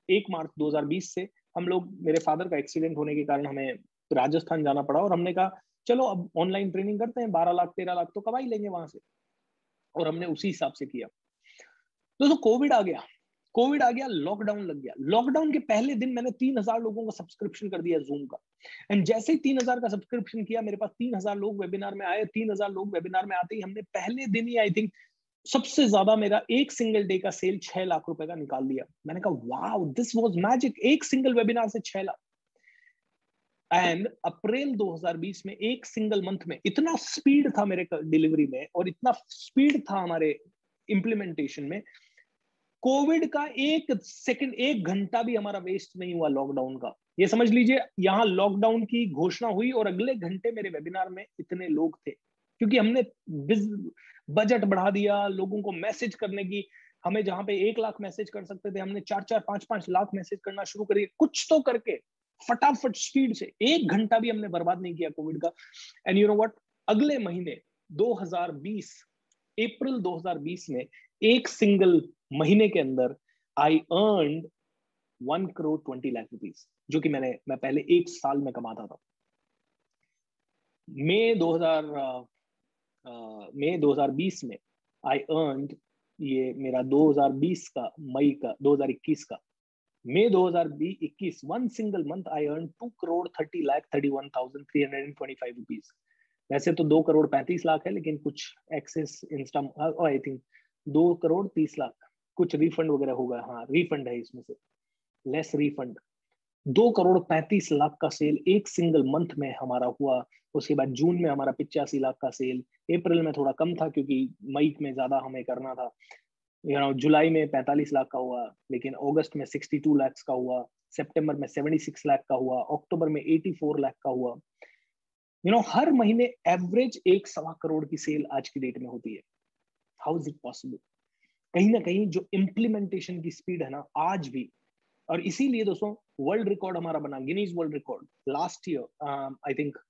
1 मार्च 2020 से हम लोग, मेरे फादर का एक्सीडेंट होने के कारण हमें राजस्थान जाना पड़ा और हमने कहा चलो अब ऑनलाइन ट्रेनिंग करते हैं, 12 लाख 13 लाख तो कमा ही लेंगे वहां से, और हमने उसी हिसाब से किया। तो कोविड आ गया, कोविड आ गया, लॉकडाउन लग गया। लॉकडाउन के पहले दिन मैंने 3000 लोगों को सब्सक्रिप्शन कर दिया जूम का, एंड जैसे ही 3000 का सब्सक्रिप्शन किया, मेरे पास 3000 लोग वेबिनार में आए। 3000 लोग वेबिनार में आते ही हमने पहले दिन ही आई थिंक सबसे ज्यादा मेरा एक सिंगल डे का सेल 6 लाख रुपए का निकाल दिया। मैंने कहा वाओ, दिस वाज मैजिक, एक सिंगल वेबिनार से 6 लाख। एंड अप्रैल 2020 में एक सिंगल मंथ में इतना स्पीड था मेरे डिलीवरी में और इतना स्पीड था हमारे इंप्लीमेंटेशन में, कोविड का एक सेकंड, एक घंटा भी हमारा वेस्ट नहीं हुआ लॉकडाउन का। ये समझ लीजिए, यहां लॉकडाउन की घोषणा हुई और अगले घंटे मेरे वेबिनार में इतने लोग थे, क्योंकि हमने बजट बढ़ा दिया लोगों को मैसेज करने की। हमें जहां पे 1 लाख मैसेज कर सकते थे, हमने 4-4, 5-5 लाख मैसेज करना शुरू कर दिया, कुछ तो करके फटाफट स्पीड से। एक घंटा भी हमने बर्बाद नहीं किया कोविड का। एंड यू नो व्हाट, अगले महीने 2020 अप्रैल 2020 में एक सिंगल महीने के अंदर I earned 1 crore 20 lakh rupees, जो कि मैं पहले एक साल में कमाता था। मई 2020 में आई अर्नड, ये मेरा 2020 का मई का 2021 का मई 2021, one single month I earn 2 crore 30 lakh 31,325 rupees. वैसे तो 2 करोड़ 35 लाख है, लेकिन कुछ excess insta I think 2 crore 30 lakh कुछ रिफंड वगैरह होगा। हाँ, रिफंड है इसमें से, लेस रिफंड। 2 करोड़ 35 लाख का सेल एक सिंगल मंथ में हमारा हुआ। उसके बाद जून में हमारा 85 लाख का सेल, अप्रैल में थोड़ा कम था क्योंकि मई में ज्यादा हमें करना था। जुलाई में 45 लाख का हुआ, लेकिन अगस्त में 62 लाख का हुआ, सितंबर में 76 लाख का हुआ, अक्टूबर में 84 लाख का हुआ। हर महीने एवरेज 1.25 करोड़ की सेल आज की डेट में होती है। How is it possible? कहीं ना कहीं जो इम्प्लीमेंटेशन की स्पीड है ना आज भी, और इसीलिए दोस्तों वर्ल्ड रिकॉर्ड हमारा बना, Guinness world record last year I think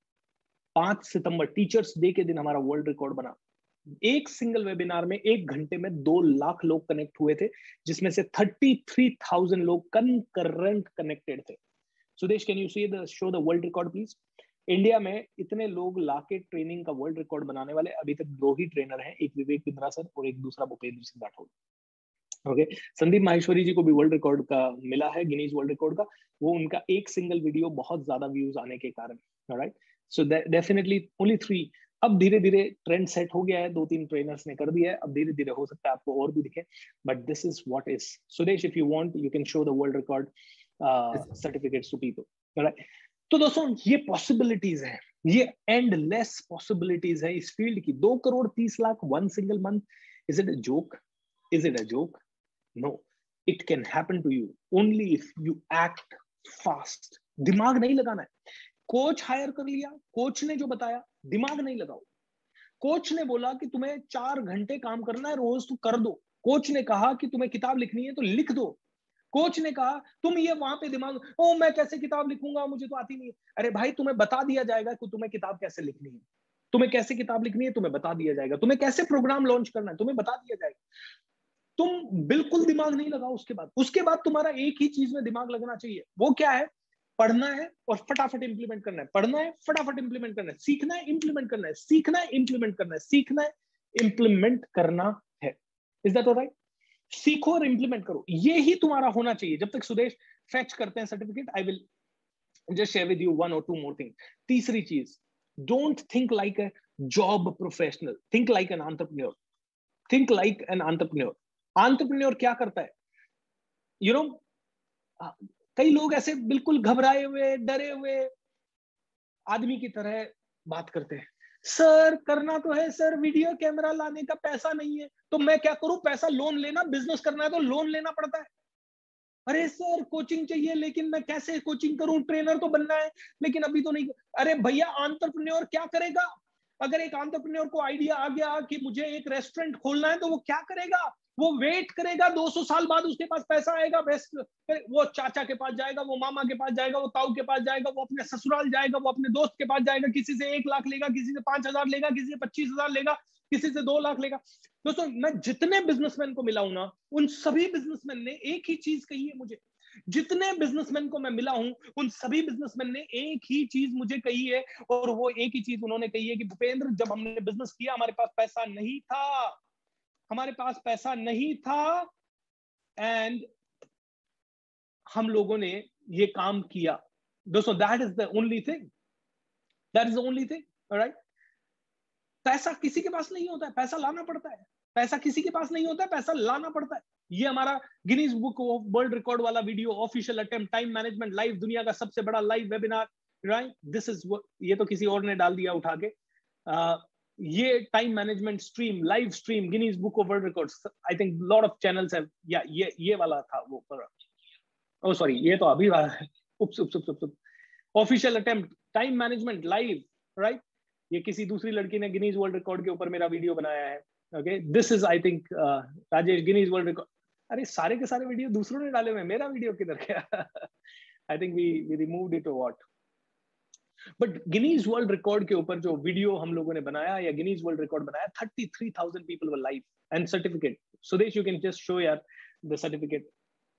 5 सितंबर टीचर्स डे के दिन हमारा वर्ल्ड रिकॉर्ड बना। एक सिंगल वेबिनार में 1 घंटे में 2 लाख लोग कनेक्ट हुए थे, जिसमें से 33,000 लोग कंकरेंट कनेक्टेड थे। Sudesh, can you see the show the world record please? India में इतने लोग लाके ट्रेनिंग का वर्ल्ड रिकॉर्ड बनाने वाले अभी तक 2 ही ट्रेनर हैं, एक विवेक बिंद्रा सर और एक दूसरा भूपेंद्र सिंह राठौर। ओके, संदीप माहेश्वरी जी को भी वर्ल्ड रिकॉर्ड का मिला है, गिनीज वर्ल्ड रिकॉर्ड का। वो उनका एक सिंगल वीडियो बहुत ज्यादा व्यूज आने के कारण। Alright, so definitely only 3। अब धीरे धीरे ट्रेंड सेट हो गया है, 2-3 ट्रेनर्स ने कर दिया है, अब धीरे धीरे हो सकता है आपको और भी दिखे, but this is what is. Sudesh, if you want you can show the world record certificates to people. Alright, तो दोस्तों ये पॉसिबिलिटीज है, ये एंडलेस पॉसिबिलिटीज है इस फील्ड की। 2 crore 30 lakh one single month, is it a joke? Is it a joke? No, it can happen to you only if you act fast. दिमाग नहीं लगाना है। कोच हायर कर लिया, कोच ने जो बताया, दिमाग नहीं लगाओ। कोच ने बोला कि तुम्हें 4 घंटे काम करना है रोज, तो कर दो। कोच ने कहा कि तुम्हें किताब लिखनी है तो लिख दो। कोच ने कहा तुम ये वहां पे दिमाग, ओ मैं कैसे किताब लिखूंगा, मुझे तो आती नहीं है। अरे भाई, तुम्हें बता दिया जाएगा कि तुम्हें किताब कैसे लिखनी है, तुम्हें कैसे किताब लिखनी है तुम्हें बता दिया जाएगा, तुम्हें कैसे प्रोग्राम लॉन्च करना है तुम्हें बता दिया जाएगा। तुम बिल्कुल दिमाग नहीं लगाओ। उसके बाद तुम्हारा एक ही चीज में दिमाग लगना चाहिए, वो क्या है? पढ़ना है और फटाफट इंप्लीमेंट करना है, पढ़ना है फटाफट इंप्लीमेंट करना है, सीखना है इंप्लीमेंट करना है, सीखना है इंप्लीमेंट करना है, सीखना है इंप्लीमेंट करना है। Is that alright? सीखो और इंप्लीमेंट करो, ये ही तुम्हारा होना चाहिए। जब तक सुदेश फेच करते हैं certificate, I will just share with you 1 or 2 more thing. तीसरी चीज, don't think like a job professional, think like an entrepreneur. Think like an entrepreneur. Entrepreneur क्या करता है? यू नो, कई लोग ऐसे बिल्कुल घबराए हुए डरे हुए आदमी की तरह बात करते हैं। सर करना तो है सर, वीडियो कैमरा लाने का पैसा नहीं है, तो मैं क्या करूं? पैसा लोन लेना, बिजनेस करना है तो लोन लेना पड़ता है। अरे सर कोचिंग चाहिए, लेकिन मैं कैसे कोचिंग करूं? ट्रेनर तो बनना है लेकिन अभी तो नहीं। अरे भैया, एंटरप्रेन्योर क्या करेगा? अगर एक एंटरप्रेन्योर को आइडिया आ गया कि मुझे एक रेस्टोरेंट खोलना है, तो वो क्या करेगा? वो वेट करेगा, 200 साल बाद उसके पास पैसा आएगा, बेस्ट वो चाचा के पास जाएगा, वो मामा के पास जाएगा, वो ताऊ के पास जाएगा, वो अपने ससुराल जाएगा, वो अपने दोस्त के पास जाएगा, किसी से 1 लाख लेगा, किसी से 5,000 लेगा, किसी से 25,000 लेगा, किसी से 2 लाख लेगा। दोस्तों, मैं जितने बिजनेसमैन को मिला हूं ना, उन सभी बिजनेसमैन ने एक ही चीज कही है मुझे, जितने बिजनेसमैन को मैं मिला हूं, उन सभी बिजनेसमैन ने एक ही चीज मुझे कही है, और वो एक ही चीज उन्होंने कही है कि भूपेंद्र, जब हमने बिजनेस किया हमारे पास पैसा नहीं था, हमारे पास पैसा नहीं था, एंड हम लोगों ने ये काम किया। दोस्तों, that is the only thing, that is the only thing, alright. पैसा किसी के पास नहीं होता है, पैसा लाना पड़ता है। पैसा किसी के पास नहीं होता है, पैसा लाना पड़ता है। ये हमारा Guinness book of world record वाला video, official attempt time management live, दुनिया का सबसे बड़ा live webinar, right? This is, ये तो किसी और ने डाल दिया उठा के। ये time management stream, live stream, Guinness book of world records, I think lot of channels have, या ये वाला था वो, ओ सॉरी, ये तो अभी वाला है, oops oops oops oops, official attempt time management live, right? ये किसी दूसरी लड़की ने गिनीज वर्ल्ड रिकॉर्ड के ऊपर मेरा वीडियो बनाया है। Okay, this is I think Rajesh, Guinness world record. अरे सारे के सारे वीडियो दूसरों ने डाले हुए, मेरा वीडियो किधर गया? I think we removed it और what. But Guinness world record के ऊपर जो वीडियो हम लोगों ने बनाया, या गिनीज वर्ल्ड रिकॉर्ड बनाया, 33,000 people were live, and certificate. Sudesh, you can just show यार the certificate.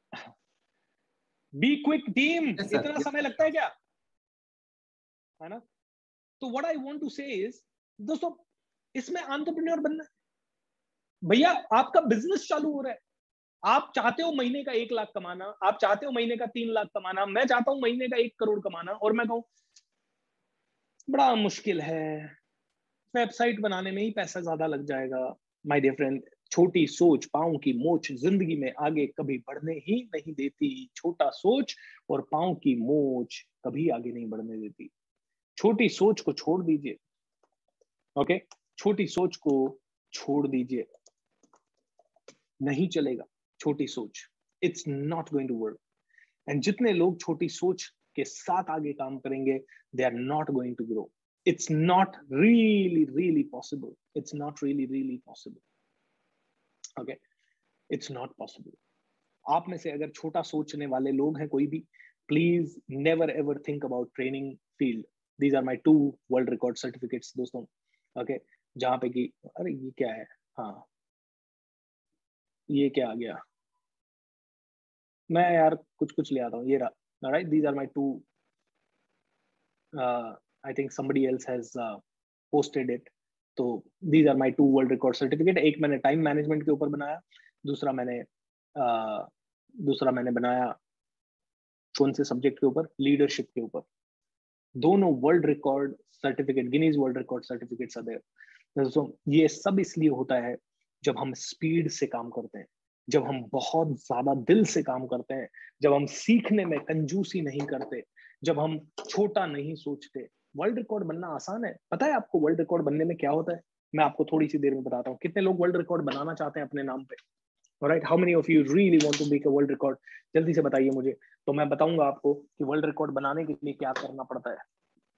Be quick team, इतना समय लगता है क्या? है ना? तो what I want to say is, दोस्तों, इसमें एंटरप्रेन्योर बनना है। भैया, आपका बिजनेस चालू हो रहा है, आप चाहते हो महीने का 1 लाख कमाना, आप चाहते हो महीने का 3 लाख कमाना, मैं चाहता हूं महीने का 1 करोड़ कमाना, और मैं कहूं बड़ा मुश्किल है, वेबसाइट बनाने में ही पैसा ज्यादा लग जाएगा। माय डियर फ्रेंड, छोटी सोच पांव की मोच जिंदगी में आगे कभी बढ़ने ही नहीं देती। छोटा सोच और पांव की मोच कभी आगे नहीं बढ़ने देती। छोटी सोच को छोड़ दीजिए, ओके? छोटी सोच को छोड़ दीजिए, नहीं चलेगा छोटी सोच, it's not going to work. And जितने लोग छोटी सोच के साथ आगे काम करेंगे, they are not going to grow. It's not really possible, it's not really possible, okay? It's not possible. आप में से अगर छोटा सोचने वाले लोग हैं कोई भी, please never ever think about training field. These are my 2 world record certificates दोस्तों, ओके? जहां पे कि, अरे ये क्या है, हाँ ये क्या आ गया, मैं यार कुछ कुछ ले आता हूँ, ये रहा, right? These are my 2, I think somebody else has posted it। तो these are my 2 world record certificate. एक मैंने टाइम मैनेजमेंट के ऊपर बनाया, दूसरा मैंने बनाया कौन से सब्जेक्ट के ऊपर, लीडरशिप के ऊपर। दोनों world record certificate, Guinness world record certificates are there. दोस्तों, ये सब इसलिए होता है जब हम स्पीड से काम करते हैं, जब हम बहुत ज्यादा दिल से काम करते हैं, जब हम सीखने में कंजूसी नहीं करते, जब हम छोटा नहीं सोचते। वर्ल्ड रिकॉर्ड बनना आसान है। पता है आपको वर्ल्ड रिकॉर्ड बनने में क्या होता है? मैं आपको थोड़ी सी देर में बताता हूँ। कितने लोग वर्ल्ड रिकॉर्ड बनाना चाहते हैं अपने नाम पे? Alright, how many of you really want to make a world record? जल्दी से बताइए मुझे, तो मैं बताऊंगा आपको कि वर्ल्ड रिकॉर्ड बनाने के लिए क्या करना पड़ता है।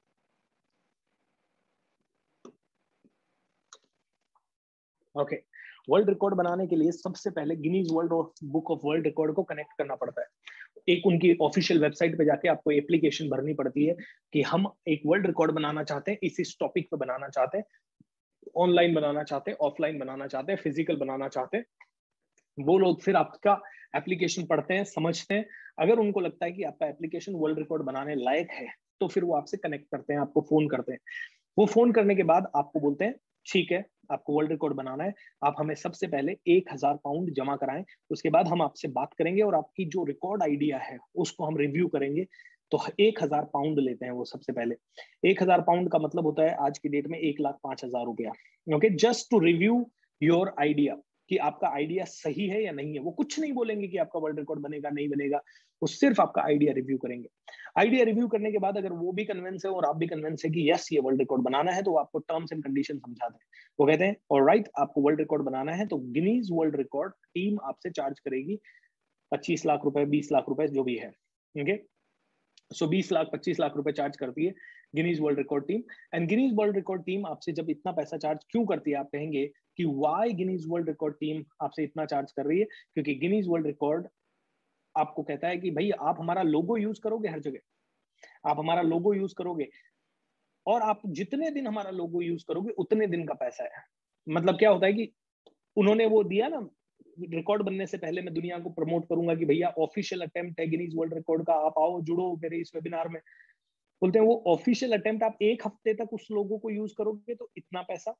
ओके, वर्ल्ड रिकॉर्ड बनाने के लिए सबसे पहले Guinness world book of world record को कनेक्ट करना पड़ता है। एक उनकी ऑफिशियल वेबसाइट पे जाके आपको एप्लीकेशन भरनी पड़ती है कि हम एक वर्ल्ड रिकॉर्ड बनाना चाहते हैं, इस टॉपिक पे बनाना चाहते हैं, ऑनलाइन बनाना चाहते हैं, ऑफलाइन बनाना चाहते हैं, फिजिकल बनाना चाहते हैं। वो लोग फिर आपका एप्लीकेशन पढ़ते हैं, समझते हैं। अगर उनको लगता है कि आपका एप्लीकेशन वर्ल्ड रिकॉर्ड बनाने लायक है, तो फिर वो आपसे कनेक्ट करते हैं, आपको फोन करते हैं। वो फोन करने के बाद आपको बोलते हैं, ठीक है, आपको वर्ल्ड रिकॉर्ड बनाना है, आप हमें सबसे पहले 1,000 पाउंड जमा कराएं, उसके बाद हम आपसे बात करेंगे और आपकी जो रिकॉर्ड आइडिया है उसको हम रिव्यू करेंगे। तो 1,000 पाउंड लेते हैं वो सबसे पहले। 1,000 पाउंड का मतलब होता है आज की डेट में 1,05,000 रुपया, okay? Just to review your idea, कि आपका आइडिया सही है या नहीं है। वो कुछ नहीं बोलेंगे कि आपका वर्ल्ड रिकॉर्ड बनेगा नहीं बनेगा, वो सिर्फ आपका आइडिया रिव्यू करेंगे। आइडिया रिव्यू करने के बाद अगर वो भी कन्विंस है और आप भी कन्विंस है कि यस ये वर्ल्ड रिकॉर्ड बनाना है, तो वो आपको टर्म्स एंड कंडीशन समझाते हैं। वो कहते हैं ऑलराइट, आपको वर्ल्ड रिकॉर्ड बनाना है तो गिनीज वर्ल्ड रिकॉर्ड टीम आपसे चार्ज करेगी 25 लाख रुपए, 20 लाख रुपए, जो भी है, ओके? सो 20 लाख 25 लाख रुपए चार्ज करती है Guinness world record team. And Guinness world record team आपसे जब इतना पैसा चार्ज क्यों करती है, आप कहेंगे कि why Guinness world record team आपसे इतना चार्ज कर रही है? क्योंकि गिनीज वर्ल्ड रिकॉर्ड आपको कहता है कि भाई आप हमारा लोगो यूज करोगे हर जगह, आप हमारा लोगो यूज करोगे, और आप जितने दिन हमारा लोगो यूज करोगे उतने दिन का पैसा है। मतलब क्या होता है कि उन्होंने वो दिया ना, रिकॉर्ड बनने से पहले मैं दुनिया को प्रमोट करूंगा कि भैया ऑफिशियल अटेम्प्ट है गिनीज वर्ल्ड रिकॉर्ड का, आप आओ जुड़ो मेरे इस वेबिनार में। बोलते हैं वो ऑफिशियल अटेम्प्ट आप 1 हफ्ते तक उस लोगों को यूज करोगे तो इतना पैसा,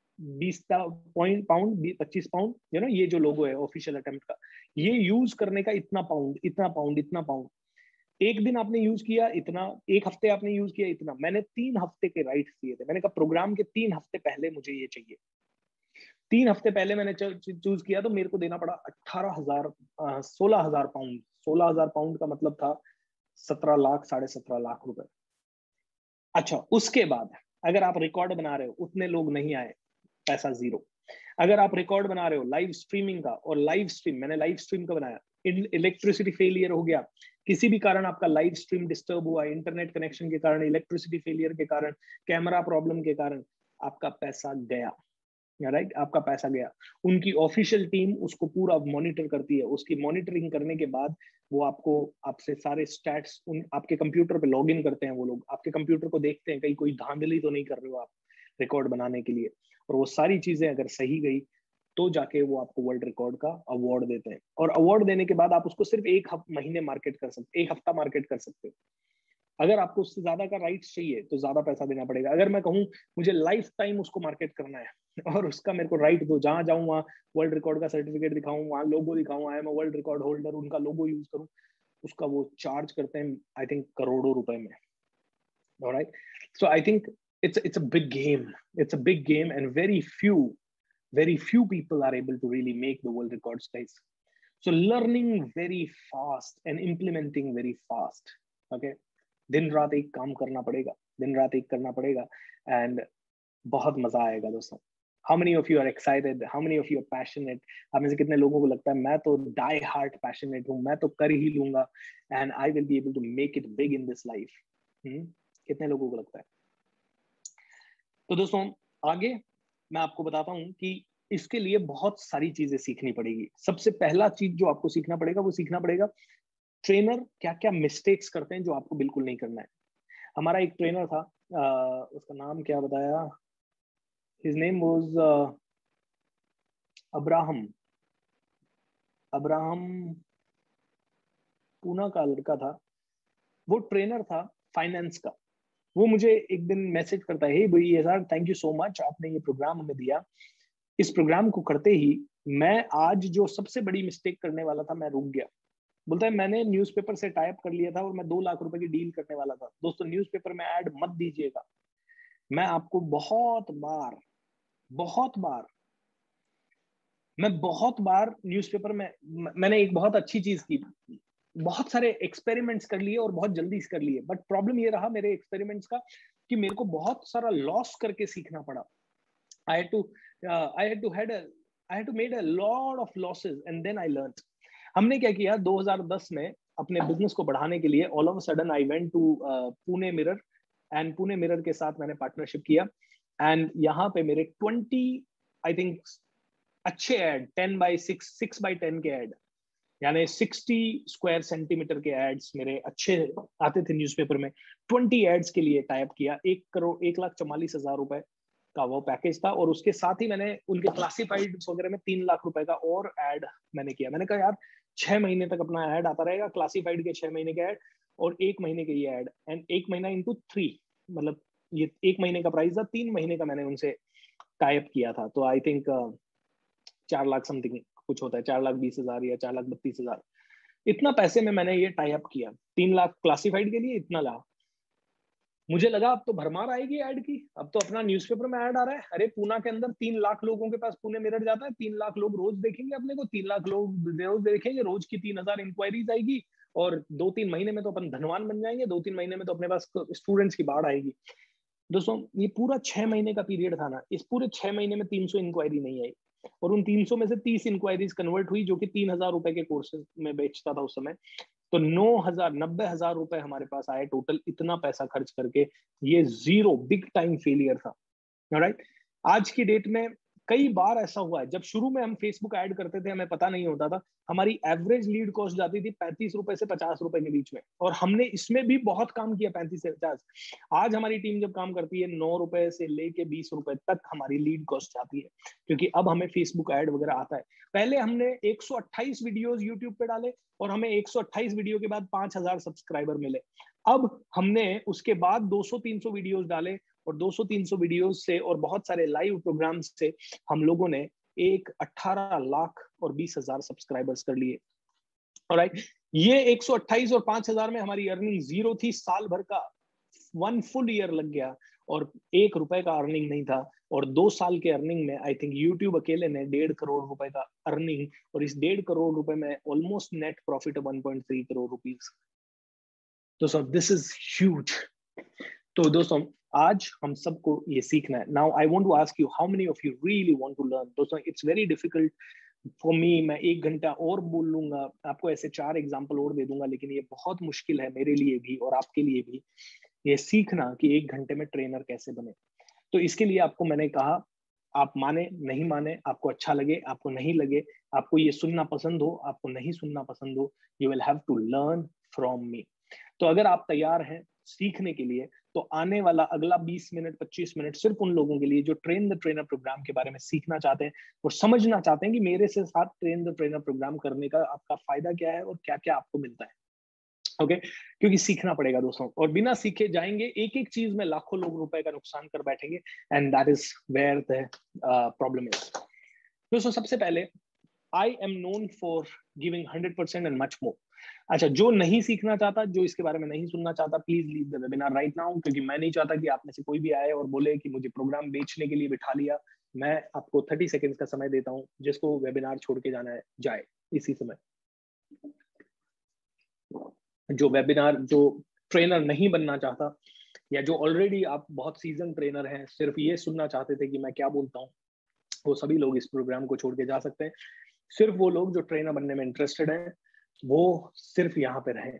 20 पाउंड 25 पाउंड, ये जो लोगो है ऑफिशियल अटेम्प्ट का, ये यूज करने का इतना पाउंड, इतना पाउंड, इतना पाउंड। एक दिन आपने यूज किया इतना, 1 हफ्ते आपने यूज किया इतना। मैंने 3 हफ्ते के राइट्स दिए थे। मैंने कहा प्रोग्राम के 3 हफ्ते पहले मुझे ये चाहिए। 3 हफ्ते पहले मैंने चूज किया तो मेरे को देना पड़ा 18,000 16,000 पाउंड। 16,000 पाउंड का मतलब था 17 लाख 17.5 लाख रुपए। अच्छा, उसके बाद अगर आप रिकॉर्ड बना रहे हो, उतने लोग नहीं आए, पैसा जीरो। अगर आप रिकॉर्ड बना रहे हो लाइव स्ट्रीमिंग का, और लाइव स्ट्रीम मैंने लाइव स्ट्रीम का बनाया, इलेक्ट्रिसिटी फेलियर हो गया, किसी भी कारण आपका लाइव स्ट्रीम डिस्टर्ब हुआ, इंटरनेट कनेक्शन के कारण, इलेक्ट्रिसिटी फेलियर के कारण, कैमरा प्रॉब्लम के कारण, आपका पैसा गया। राइट, आपका पैसा गया। उनकी ऑफिशियल टीम उसको पूरा मॉनिटर करती है। उसकी मॉनिटरिंग करने के बाद वो आपको, आपसे सारे स्टैट्स आपके कंप्यूटर पे लॉग इन करते हैं। वो लोग आपके कंप्यूटर को देखते हैं कहीं कोई धांधली तो नहीं कर रहे हो आप रिकॉर्ड बनाने के लिए, और वो सारी चीजें अगर सही गई तो जाके वो आपको वर्ल्ड रिकॉर्ड का अवार्ड देते हैं। और अवार्ड देने के बाद आप उसको सिर्फ 1 महीने मार्केट कर सकते, 1 हफ्ता मार्केट कर सकते हो। अगर आपको उससे ज्यादा का राइट्स चाहिए तो ज्यादा पैसा देना पड़ेगा। अगर मैं कहूँ मुझे लाइफ टाइम उसको मार्केट करना है और उसका मेरे को राइट दो, जहां जाऊं वहां वर्ल्ड रिकॉर्ड का सर्टिफिकेट दिखाऊं, वहां लोगो दिखाऊं, I am world record holder, उनका लोगो यूज करूं, उसका वो चार्ज करते हैं आई थिंक करोड़ों रुपए में। Alright, so I think it's a big game. It's a big game, and very few people are able to really make the world records, guys. So learning very fast and implementing very fast. Okay, दिन रात एक काम करना पड़ेगा, दिन रात एक करना पड़ेगा, एंड बहुत मजा आएगा दोस्तों। How many of you are excited? How many of you are passionate? आप में से कितने लोगों को लगता है मैं तो die hard passionate हूँ, मैं तो कर ही लूंगा, and I will be able to make it big in this life? कितने लोगों को लगता है? तो दोस्तों आगे मैं आपको बताता हूं कि इसके लिए बहुत सारी चीजें सीखनी पड़ेगी। सबसे पहला चीज जो आपको सीखना पड़ेगा वो सीखना पड़ेगा ट्रेनर क्या क्या मिस्टेक्स करते हैं जो आपको बिल्कुल नहीं करना है। हमारा एक ट्रेनर था, उसका नाम क्या बताया, his name was Abraham Poona का लड़का था। वो ट्रेनर था फाइनेंस का। वो मुझे एक दिन मैसेज करता है, हे भैया sir thank you so much, आपने ये प्रोग्राम हमें दिया। इस प्रोग्राम को करते ही मैं आज जो सबसे बड़ी मिस्टेक करने वाला था मैं रुक गया। बोलता है मैंने न्यूज़पेपर से टाइप कर लिया था और मैं 2 लाख रुपए की डील करने वाला था। दोस्तों न्यूज़पेपर में ऐड मत दीजिएगा। मैं आपको बहुत बार न्यूज़पेपर में मैंने एक बहुत अच्छी चीज की, बहुत सारे एक्सपेरिमेंट्स कर लिए और बहुत जल्दी कर लिए, बट प्रॉब्लम ये रहा मेरे एक्सपेरिमेंट्स का कि मेरे को बहुत सारा लॉस करके सीखना पड़ा। I had to made a lot of losses and then I learned. हमने क्या किया 2010 में अपने बिजनेस को बढ़ाने के लिए all of a sudden I went to Pune Mirror, and Pune Mirror के साथ मैंने पार्टनरशिप किया, एंड यहाँ पे मेरे 20 आई थिंक अच्छे एड 10x6 के एड, यानी 60 स्क्वायर सेंटीमीटर के एड्स मेरे अच्छे आते थे न्यूज़पेपर में। 20 एड्स के लिए टाइप किया, 1,44,000 रुपए का वो पैकेज था, और उसके साथ ही मैंने उनके क्लासिफाइड वगैरह में 3 लाख रुपए का और ऐड मैंने किया। मैंने कहा यार 6 महीने तक अपना ऐड आता रहेगा, क्लासिफाइड के 6 महीने के ऐड और 1 महीने के ये ऐड, एंड 1 महीना इंटू 3, मतलब ये 1 महीने का प्राइस था, 3 महीने का मैंने उनसे टाइप किया था। तो आई थिंक 4 लाख समथिंग कुछ होता है, 4,20,000 या 4,32,000, इतना पैसे में मैंने ये टाई अप किया। 3 लाख क्लासिफाइड के लिए इतना ला। मुझे लगा अब तो भरमार आएगी ऐड की, अब तो अपना न्यूज़पेपर में ऐड आ रहा है। अरे पूना के अंदर 3 लाख लोगों के पास पुणे मिरर जाता है, 3 लाख लोग रोज देखेंगे अपने को, 3 लाख लोग रोज देखेंगे, रोज की 3,000 इंक्वायरीज आएगी, और 2-3 महीने में तो अपन धनवान बन जाएंगे, 2-3 महीने में तो अपने पास स्टूडेंट्स की बाढ़ आएगी। दोस्तों ये पूरा 6 महीने का पीरियड था ना, इस पूरे 6 महीने में 300 इंक्वायरी नहीं आई, और उन 300 में से 30 इंक्वायरीज कन्वर्ट हुई, जो कि 3,000 रुपए के कोर्सेज में बेचता था उस समय। तो 90,000 रुपए हमारे पास आए टोटल, इतना पैसा खर्च करके। ये जीरो बिग टाइम फेलियर था। राइट, आज की डेट में कई बार ऐसा हुआ है, जब शुरू में हम फेसबुक ऐड करते थे, हमें पता नहीं होता था, हमारी एवरेज लीड कॉस्ट जाती थी 35 रुपए से 50 रुपए के बीच में, और हमने इसमें भी बहुत काम किया, 35 से 50। आज हमारी टीम जब काम करती है, 9 रुपए से लेके 20 रुपए तक हमारी लीड कॉस्ट जाती है, क्योंकि अब हमें फेसबुक ऐड वगैरह आता है। पहले हमने 128 वीडियोस यूट्यूब पे डाले और हमें 128 वीडियो के बाद 5000 सब्सक्राइबर मिले। अब हमने उसके बाद 200-300 वीडियोस डाले, और 200-300 वीडियोस से और बहुत सारे लाइव प्रोग्राम से हम लोगों ने 18 लाख और 20,000 सब्सक्राइबर्स कर लिए। ऑलराइट, ये 128 और 5,000 में हमारी अर्निंग जीरो थी, साल भर का 1 फुल ईयर लग गया और 1 रुपए का अर्निंग नहीं था। और 2 साल के अर्निंग में आई थिंक यूट्यूब अकेले ने 1.5 करोड़ रुपए का अर्निंग, और इस 1.5 करोड़ रुपए में almost net profit 1.3 crore rupees. दोस्तों दिस इज ह्यूज। तो दोस्तों आज हम सबको ये सीखना है। Now I want to ask you, how many of you really want to learn? दोस्तों it's very difficult for me, मैं 1 घंटा और बोल लूंगा, आपको ऐसे 4 एग्जांपल और दे दूंगा, लेकिन ये बहुत मुश्किल है मेरे लिए भी और आपके लिए भी, ये सीखना कि 1 घंटे में ट्रेनर कैसे बने। तो इसके लिए आपको मैंने कहा, आप माने नहीं माने, आपको अच्छा लगे आपको नहीं लगे, आपको ये सुनना पसंद हो आपको नहीं सुनना पसंद हो, you will have to learn from me. तो अगर आप तैयार हैं सीखने के लिए, तो आने वाला अगला 20 मिनट 25 मिनट सिर्फ उन लोगों के लिए जो ट्रेन द ट्रेनर प्रोग्राम के बारे में सीखना चाहते हैं और समझना चाहते हैं कि मेरे से साथ ट्रेन द ट्रेनर प्रोग्राम करने का आपका फायदा क्या है और क्या क्या आपको मिलता है। ओके, क्योंकि सीखना पड़ेगा दोस्तों, और बिना सीखे जाएंगे एक एक चीज में लाखों लोग रुपए का नुकसान कर बैठेंगे, and that is where the problem is. दोस्तों सबसे पहले, I am known for giving 100% and much more. अच्छा, जो नहीं सीखना चाहता, जो इसके बारे में नहीं सुनना चाहता, please leave the webinar right now, क्योंकि मैं नहीं चाहता कि आप में से कोई भी आए और बोले कि मुझे प्रोग्राम बेचने के लिए बिठा लिया। मैं आपको 30 सेकेंड्स का समय देता हूं, जिसको वेबिनार छोड़ के जाना है जाए इसी समय। जो वेबिनार, जो ट्रेनर नहीं बनना चाहता, या जो ऑलरेडी आप बहुत सीजन ट्रेनर हैं, सिर्फ ये सुनना चाहते थे कि मैं क्या बोलता हूँ, वो सभी लोग इस प्रोग्राम को छोड़ के जा सकते हैं। सिर्फ वो लोग जो ट्रेनर बनने में इंटरेस्टेड हैं, वो सिर्फ यहाँ पे रहें।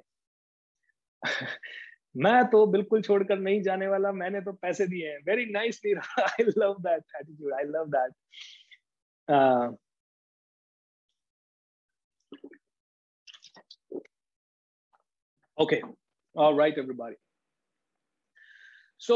मैं तो बिल्कुल छोड़कर नहीं जाने वाला, मैंने तो पैसे दिए हैं। Very nice Neera, I love that attitude, I love that. Okay, alright everybody. So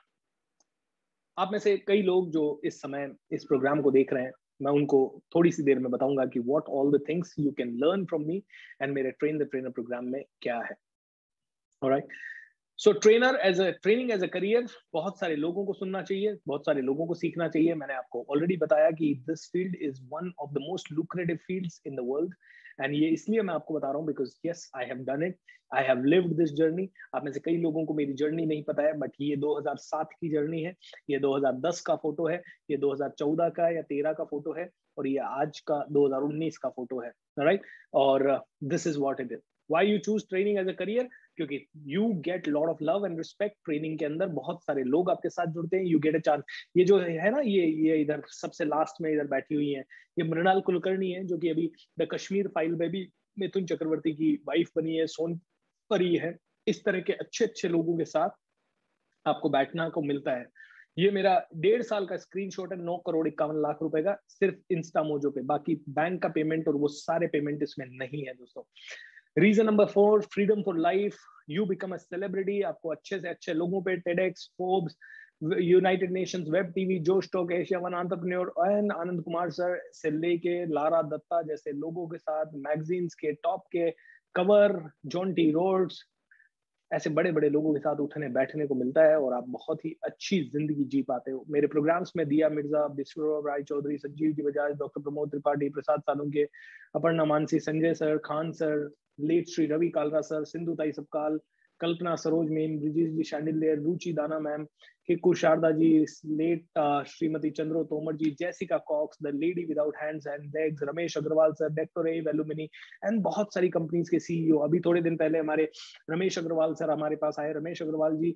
आप में से कई लोग जो इस समय इस प्रोग्राम को देख रहे हैं, मैं उनको थोड़ी सी देर में बताऊंगा कि what all the things you can learn from me and मेरे ट्रेन द ट्रेनर प्रोग्राम में क्या है। Alright, so trainer as a training as a career, बहुत सारे लोगों को सुनना चाहिए, बहुत सारे लोगों को सीखना चाहिए। मैंने आपको ऑलरेडी बताया कि this field is one of the most lucrative fields in the world, and ये इसलिए मैं आपको बता रहा हूँ because yes I have done it, I have lived this journey. आप में से कई लोगों को मेरी जर्नी नहीं पता है, बट ये 2007 की जर्नी है, ये 2010 का फोटो है, ये 2014 का या 13 का फोटो है, और ये आज का 2019 का फोटो है। राइट, और this is what it is. Why you choose training as a career? क्योंकि you get lot of love and respect. Training के अंदर बहुत सारे लोग आपके साथ जुड़ते हैं, यू गेट अ चांस। ये जो है ना, ये इधर सबसे लास्ट में इधर बैठी हुई है, ये मृणाल कुलकर्णी है, जो कि अभी द कश्मीर फाइल में भी मिथुन चक्रवर्ती की वाइफ बनी है, सोनपरी है। इस तरह के अच्छे अच्छे लोगों के साथ आपको बैठना को मिलता है। ये मेरा 1.5 साल का स्क्रीनशॉट है, 9,51,00,000 रुपए का, सिर्फ इंस्टा मोजो पे। बाकी बैंक का पेमेंट और वो सारे पेमेंट इसमें नहीं है दोस्तों। Reason number 4, freedom for life. You become a celebrity. आपको अच्छे से अच्छे लोगों पे, TEDx, Forbes, United Nations, web TV, Josh Talk, Asia one entrepreneur and Anand Kumar sir से लेके लारा दत्ता जैसे लोगों के साथ मैगजीन्स के टॉप के कवर, जॉन टी रोड्स, ऐसे बड़े बड़े लोगों के साथ उठने बैठने को मिलता है, और आप बहुत ही अच्छी जिंदगी जी पाते हो। मेरे प्रोग्राम्स में Dia Mirza, Biswa Rai Chaudhary, Sanjeev ji Bajaj, doctor Pramod Tripathi, Prasad Salunke, Aparna Mansi, Sanjay sir, Khan sir, late Shri Ravi Kalra sir, Sindhu Tai Sapkal, Kalpana Saroj ma'am, Brijesh ji Shandilya, Ruchi Dana ma'am, Kikku Sharda ji, late Shrimati Chandro Tomar ji, Jessica Cox, the lady without hands and legs, Ramesh Agarwal sir, Dexter alumni, and बहुत सारी कंपनीज के सीईओ। अभी थोड़े दिन पहले हमारे रमेश अग्रवाल सर हमारे पास आए। रमेश अग्रवाल जी,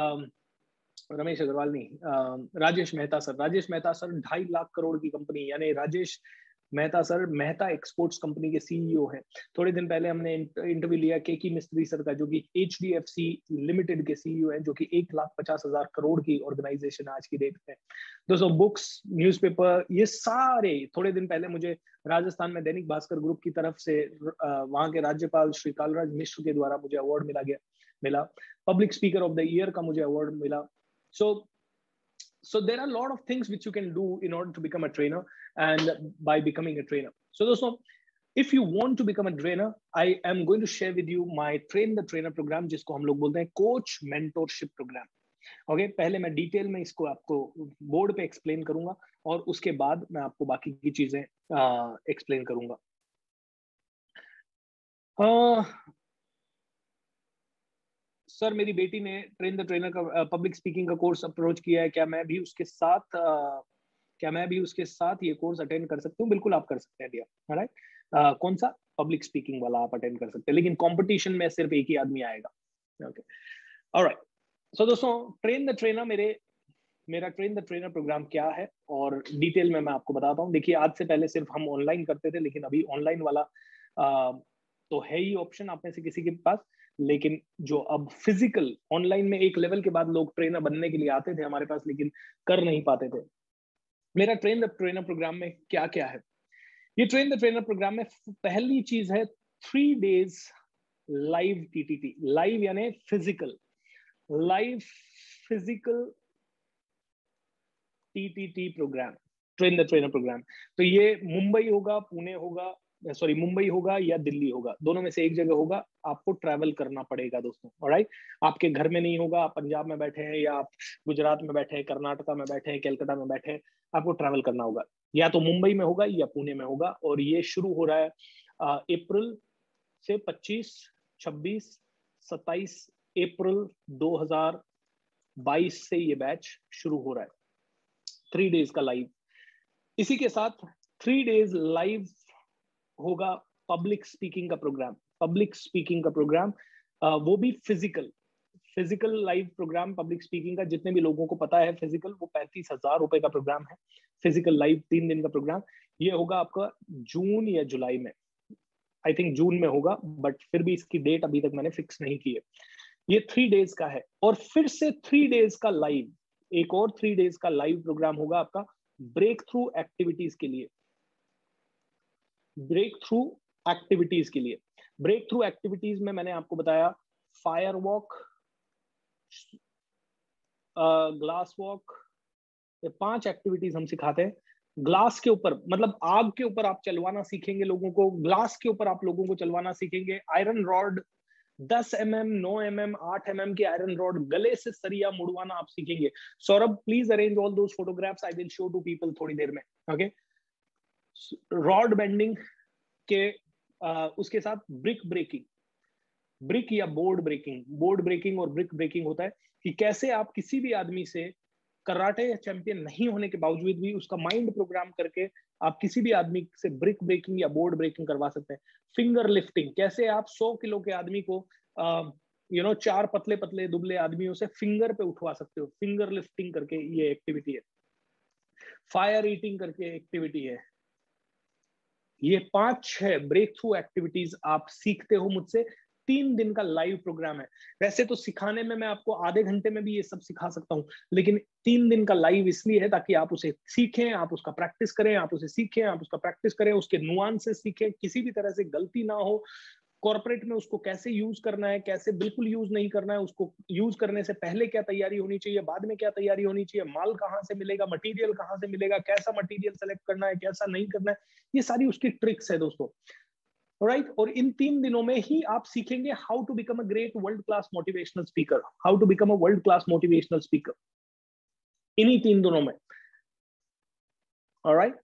रमेश अग्रवाल नहीं, राजेश मेहता सर। राजेश मेहता सर 2.5 लाख करोड़ की कंपनी, यानी राजेश मेहता सर, मेहता एक्सपोर्ट्स कंपनी के सीईओ हैं। थोड़े दिन पहले हमने इंटरव्यू लिया केकी मिस्त्री सर का, जो कि एचडीएफसी लिमिटेड के सीईओ हैं, जो कि 1,50,000 करोड़ की ऑर्गेनाइजेशन आज की डेट में। दोस्तों, बुक्स, न्यूज़पेपर, ये सारे, थोड़े दिन पहले मुझे राजस्थान में दैनिक भास्कर ग्रुप की तरफ से वहां के राज्यपाल श्री कालराज मिश्र के द्वारा मुझे अवार्ड मिला। Public speaker of the year का मुझे अवार्ड मिला। So there are a lot of things which you can do in order to become a trainer and by becoming a trainer. So दोस्तों, if you want to become a trainer, I am going to share with you my Train the Trainer program, जिसको हम लोग बोलते हैं coach mentorship programme. Okay, पहले मैं detail में इसको आपको बोर्ड पे एक्सप्लेन करूंगा और उसके बाद मैं आपको बाकी की चीजें एक्सप्लेन करूंगा। सर, मेरी बेटी ने ट्रेन द ट्रेनर का पब्लिक स्पीकिंग का कोर्स अप्रोच किया है, क्या मैं भी उसके साथ ये कोर्स अटेंड कर सकती हूँ? बिल्कुल आप कर सकते हैं डियर। राइट, कौन सा? पब्लिक स्पीकिंग वाला आप अटेंड कर सकते हैं, लेकिन कंपटीशन में सिर्फ एक ही आदमी आएगा। Okay, alright. सो दोस्तों, ट्रेन द ट्रेनर, मेरा ट्रेन द ट्रेनर प्रोग्राम क्या है और डिटेल में मैं आपको बताता हूँ। देखिए, आज से पहले सिर्फ हम ऑनलाइन करते थे, लेकिन अभी ऑनलाइन वाला तो है ही ऑप्शन आप में से किसी के पास, लेकिन जो अब फिजिकल, ऑनलाइन में एक लेवल के बाद लोग ट्रेनर बनने के लिए आते थे हमारे पास, लेकिन कर नहीं पाते थे। मेरा ट्रेन द ट्रेनर प्रोग्राम में क्या क्या है? ये ट्रेन द ट्रेनर प्रोग्राम में पहली चीज है 3 days लाइव टीटीटी। लाइव यानी physical, live physical TTT programme, train the trainer programme. तो ये मुंबई होगा, पुणे होगा, सॉरी मुंबई होगा या दिल्ली होगा, दोनों में से एक जगह होगा। आपको ट्रैवल करना पड़ेगा दोस्तों। ऑलराइट, आपके घर में नहीं होगा, आप पंजाब में बैठे हैं या आप गुजरात में बैठे हैं, कर्नाटका में बैठे हैं, कलकत्ता में बैठे हैं, आपको ट्रैवल करना होगा। या तो मुंबई में होगा या पुणे में होगा। और ये शुरू हो रहा है अप्रैल से 25, 26, 27 अप्रैल 2022 से ये बैच शुरू हो रहा है। 3 days का लाइव। इसी के साथ 3 days लाइव होगा पब्लिक स्पीकिंग का प्रोग्राम। पब्लिक स्पीकिंग का प्रोग्राम वो भी physical live programme public speaking का। जितने भी लोगों को पता है फिजिकल, वो 35,000 रुपए का प्रोग्राम है। फिजिकल लाइव 3 दिन का प्रोग्राम। ये होगा आपका जून या जुलाई में, आई थिंक जून में होगा, बट फिर भी इसकी डेट अभी तक मैंने फिक्स नहीं की है। ये 3 days का है। और फिर से 3 days का लाइव, एक और 3 days का लाइव प्रोग्राम होगा आपका ब्रेक थ्रू एक्टिविटीज के लिए। ब्रेक थ्रू एक्टिविटीज के लिए, ब्रेक थ्रू एक्टिविटीज में मैंने आपको बताया fire walk, glass walk, 5 activities हम सिखाते हैं। ग्लास के ऊपर, मतलब आग के ऊपर आप चलवाना सीखेंगे लोगों को। ग्लास के ऊपर आप लोगों को चलवाना सीखेंगे। Iron rod 10 mm, 9 mm, 8 mm के आयरन रॉड, गले से सरिया मुड़वाना आप सीखेंगे। Saurabh, please arrange all those photographs, I will show to people थोड़ी देर में। ओके, रॉड बेंडिंग के उसके साथ ब्रिक ब्रेकिंग, ब्रिक या बोर्ड ब्रेकिंग और ब्रिक ब्रेकिंग होता है कि कैसे आप किसी भी आदमी से कराटे चैंपियन नहीं होने के बावजूद भी उसका माइंड प्रोग्राम करके आप किसी भी आदमी से ब्रिक ब्रेकिंग या बोर्ड ब्रेकिंग करवा सकते हैं। फिंगर लिफ्टिंग, कैसे आप 100 किलो के आदमी को 4 पतले पतले दुबले आदमियों से फिंगर पे उठवा सकते हो, फिंगर लिफ्टिंग करके ये एक्टिविटी है। फायर ईटिंग करके एक्टिविटी है। ये 5-6 ब्रेक थ्रू एक्टिविटीज आप सीखते हो मुझसे। 3 दिन का लाइव प्रोग्राम है। वैसे तो सिखाने में मैं आपको आधे घंटे में भी ये सब सिखा सकता हूँ, लेकिन 3 दिन का लाइव इसलिए है ताकि आप उसे सीखें, आप उसका प्रैक्टिस करें, आप उसे सीखें, आप उसका प्रैक्टिस करें, उसके नुआंसेस सीखें, किसी भी तरह से गलती ना हो। कॉर्पोरेट में उसको कैसे यूज करना है, कैसे बिल्कुल यूज नहीं करना है, उसको यूज करने से पहले क्या तैयारी होनी चाहिए, बाद में क्या तैयारी होनी चाहिए, माल कहाँ से मिलेगा, मटेरियल कहाँ से मिलेगा, कैसा मटेरियल सेलेक्ट करना है, कैसा नहीं करना है, ये सारी उसकी ट्रिक्स है दोस्तों। राइट, और इन 3 दिनों में ही आप सीखेंगे how to become a great world class motivational speaker, how to become a world class motivational speaker, इन्हीं 3 दिनों में। Alright,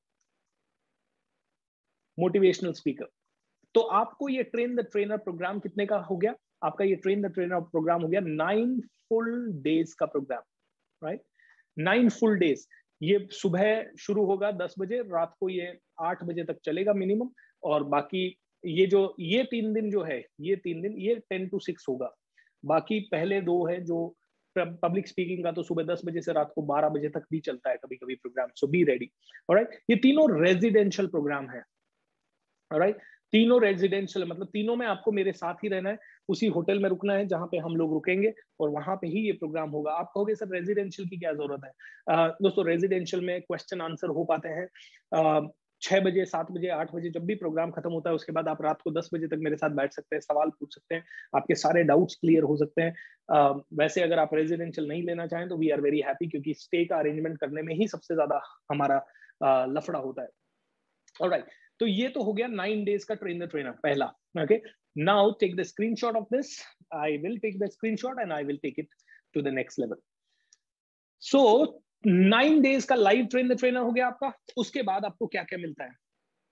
motivational speaker. तो आपको ये ट्रेन द ट्रेनर प्रोग्राम कितने का हो गया? आपका ये ट्रेन द ट्रेनर प्रोग्राम हो गया 9 फुल डेज का प्रोग्राम। Right, 9 full days. ये सुबह शुरू होगा 10 बजे, रात को ये 8 बजे तक चलेगा मिनिमम। और बाकी ये 3 दिन जो है, ये 3 दिन ये 10 to 6 होगा। बाकी पहले 2 है जो पब्लिक स्पीकिंग का तो सुबह 10 बजे से रात को 12 बजे तक भी चलता है कभी कभी programme, so be ready. Alright, ये तीनों रेजिडेंशियल प्रोग्राम है। ऑलराइट, तीनों रेजिडेंशियल मतलब तीनों में आपको मेरे साथ ही रहना है, उसी होटल में रुकना है जहां पे हम लोग रुकेंगे और वहां पे ही ये प्रोग्राम होगा। आप कहोगे सर रेजिडेंशियल की क्या जरूरत है? दोस्तों रेजिडेंशियल में क्वेश्चन आंसर हो पाते हैं 6 बजे, 7 बजे, 8 बजे, जब भी प्रोग्राम खत्म होता है उसके बाद आप रात को 10 बजे तक मेरे साथ बैठ सकते हैं, सवाल पूछ सकते हैं, आपके सारे डाउट्स क्लियर हो सकते हैं। वैसे अगर आप रेजिडेंशियल नहीं लेना चाहें तो वी आर वेरी हैप्पी, क्योंकि स्टे का अरेंजमेंट करने में ही सबसे ज्यादा हमारा लफड़ा होता है। ऑलराइट, तो ये तो हो गया 9 डेज का ट्रेन द ट्रेनर पहला। Okay, now take the screenshot of this, I will take the screenshot and I will take it to the next level. So 9 days का लाइव ट्रेन द ट्रेनर हो गया आपका। उसके बाद आपको क्या क्या मिलता है?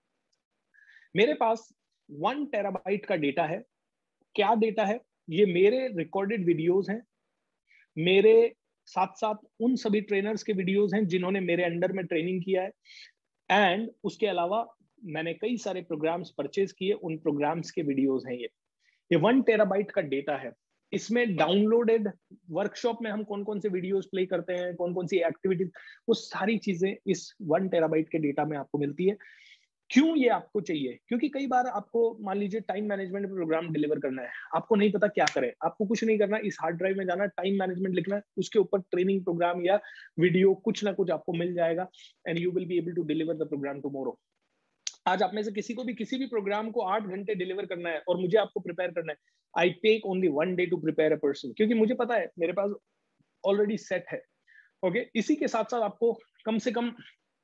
मेरे पास 1 टेराबाइट का डेटा है। क्या डेटा है? ये मेरे रिकॉर्डेड वीडियोस हैं, मेरे साथ साथ उन सभी ट्रेनर्स के वीडियोस हैं जिन्होंने मेरे अंडर में ट्रेनिंग किया है, एंड उसके अलावा मैंने कई सारे प्रोग्राम्स परचेज किए, उन प्रोग्राम्स के वीडियोस हैं ये 1 टेराबाइट का डेटा है। इसमें डाउनलोडेड वर्कशॉप में हम कौन कौन से वीडियोस प्ले करते हैं, कौन कौन सी एक्टिविटीज, वो सारी चीजें इस 1 टेराबाइट के डेटा में आपको मिलती है। क्यों ये आपको चाहिए? क्योंकि कई बार आपको मान लीजिए टाइम मैनेजमेंट प्रोग्राम डिलीवर करना है, आपको नहीं पता क्या करें, आपको कुछ नहीं करना, इस हार्ड ड्राइव में जाना, टाइम मैनेजमेंट लिखना है, उसके ऊपर ट्रेनिंग प्रोग्राम या वीडियो कुछ ना कुछ आपको मिल जाएगा, and you will be able to deliver the programme tomorrow. आज आप में से किसी को भी किसी भी प्रोग्राम को 8 घंटे डिलीवर करना है और मुझे आपको प्रिपेयर करना है, I take only 1 day to prepare a person, क्योंकि मुझे पता है मेरे पास ऑलरेडी सेट है। ओके, इसी के साथ साथ आपको कम से कम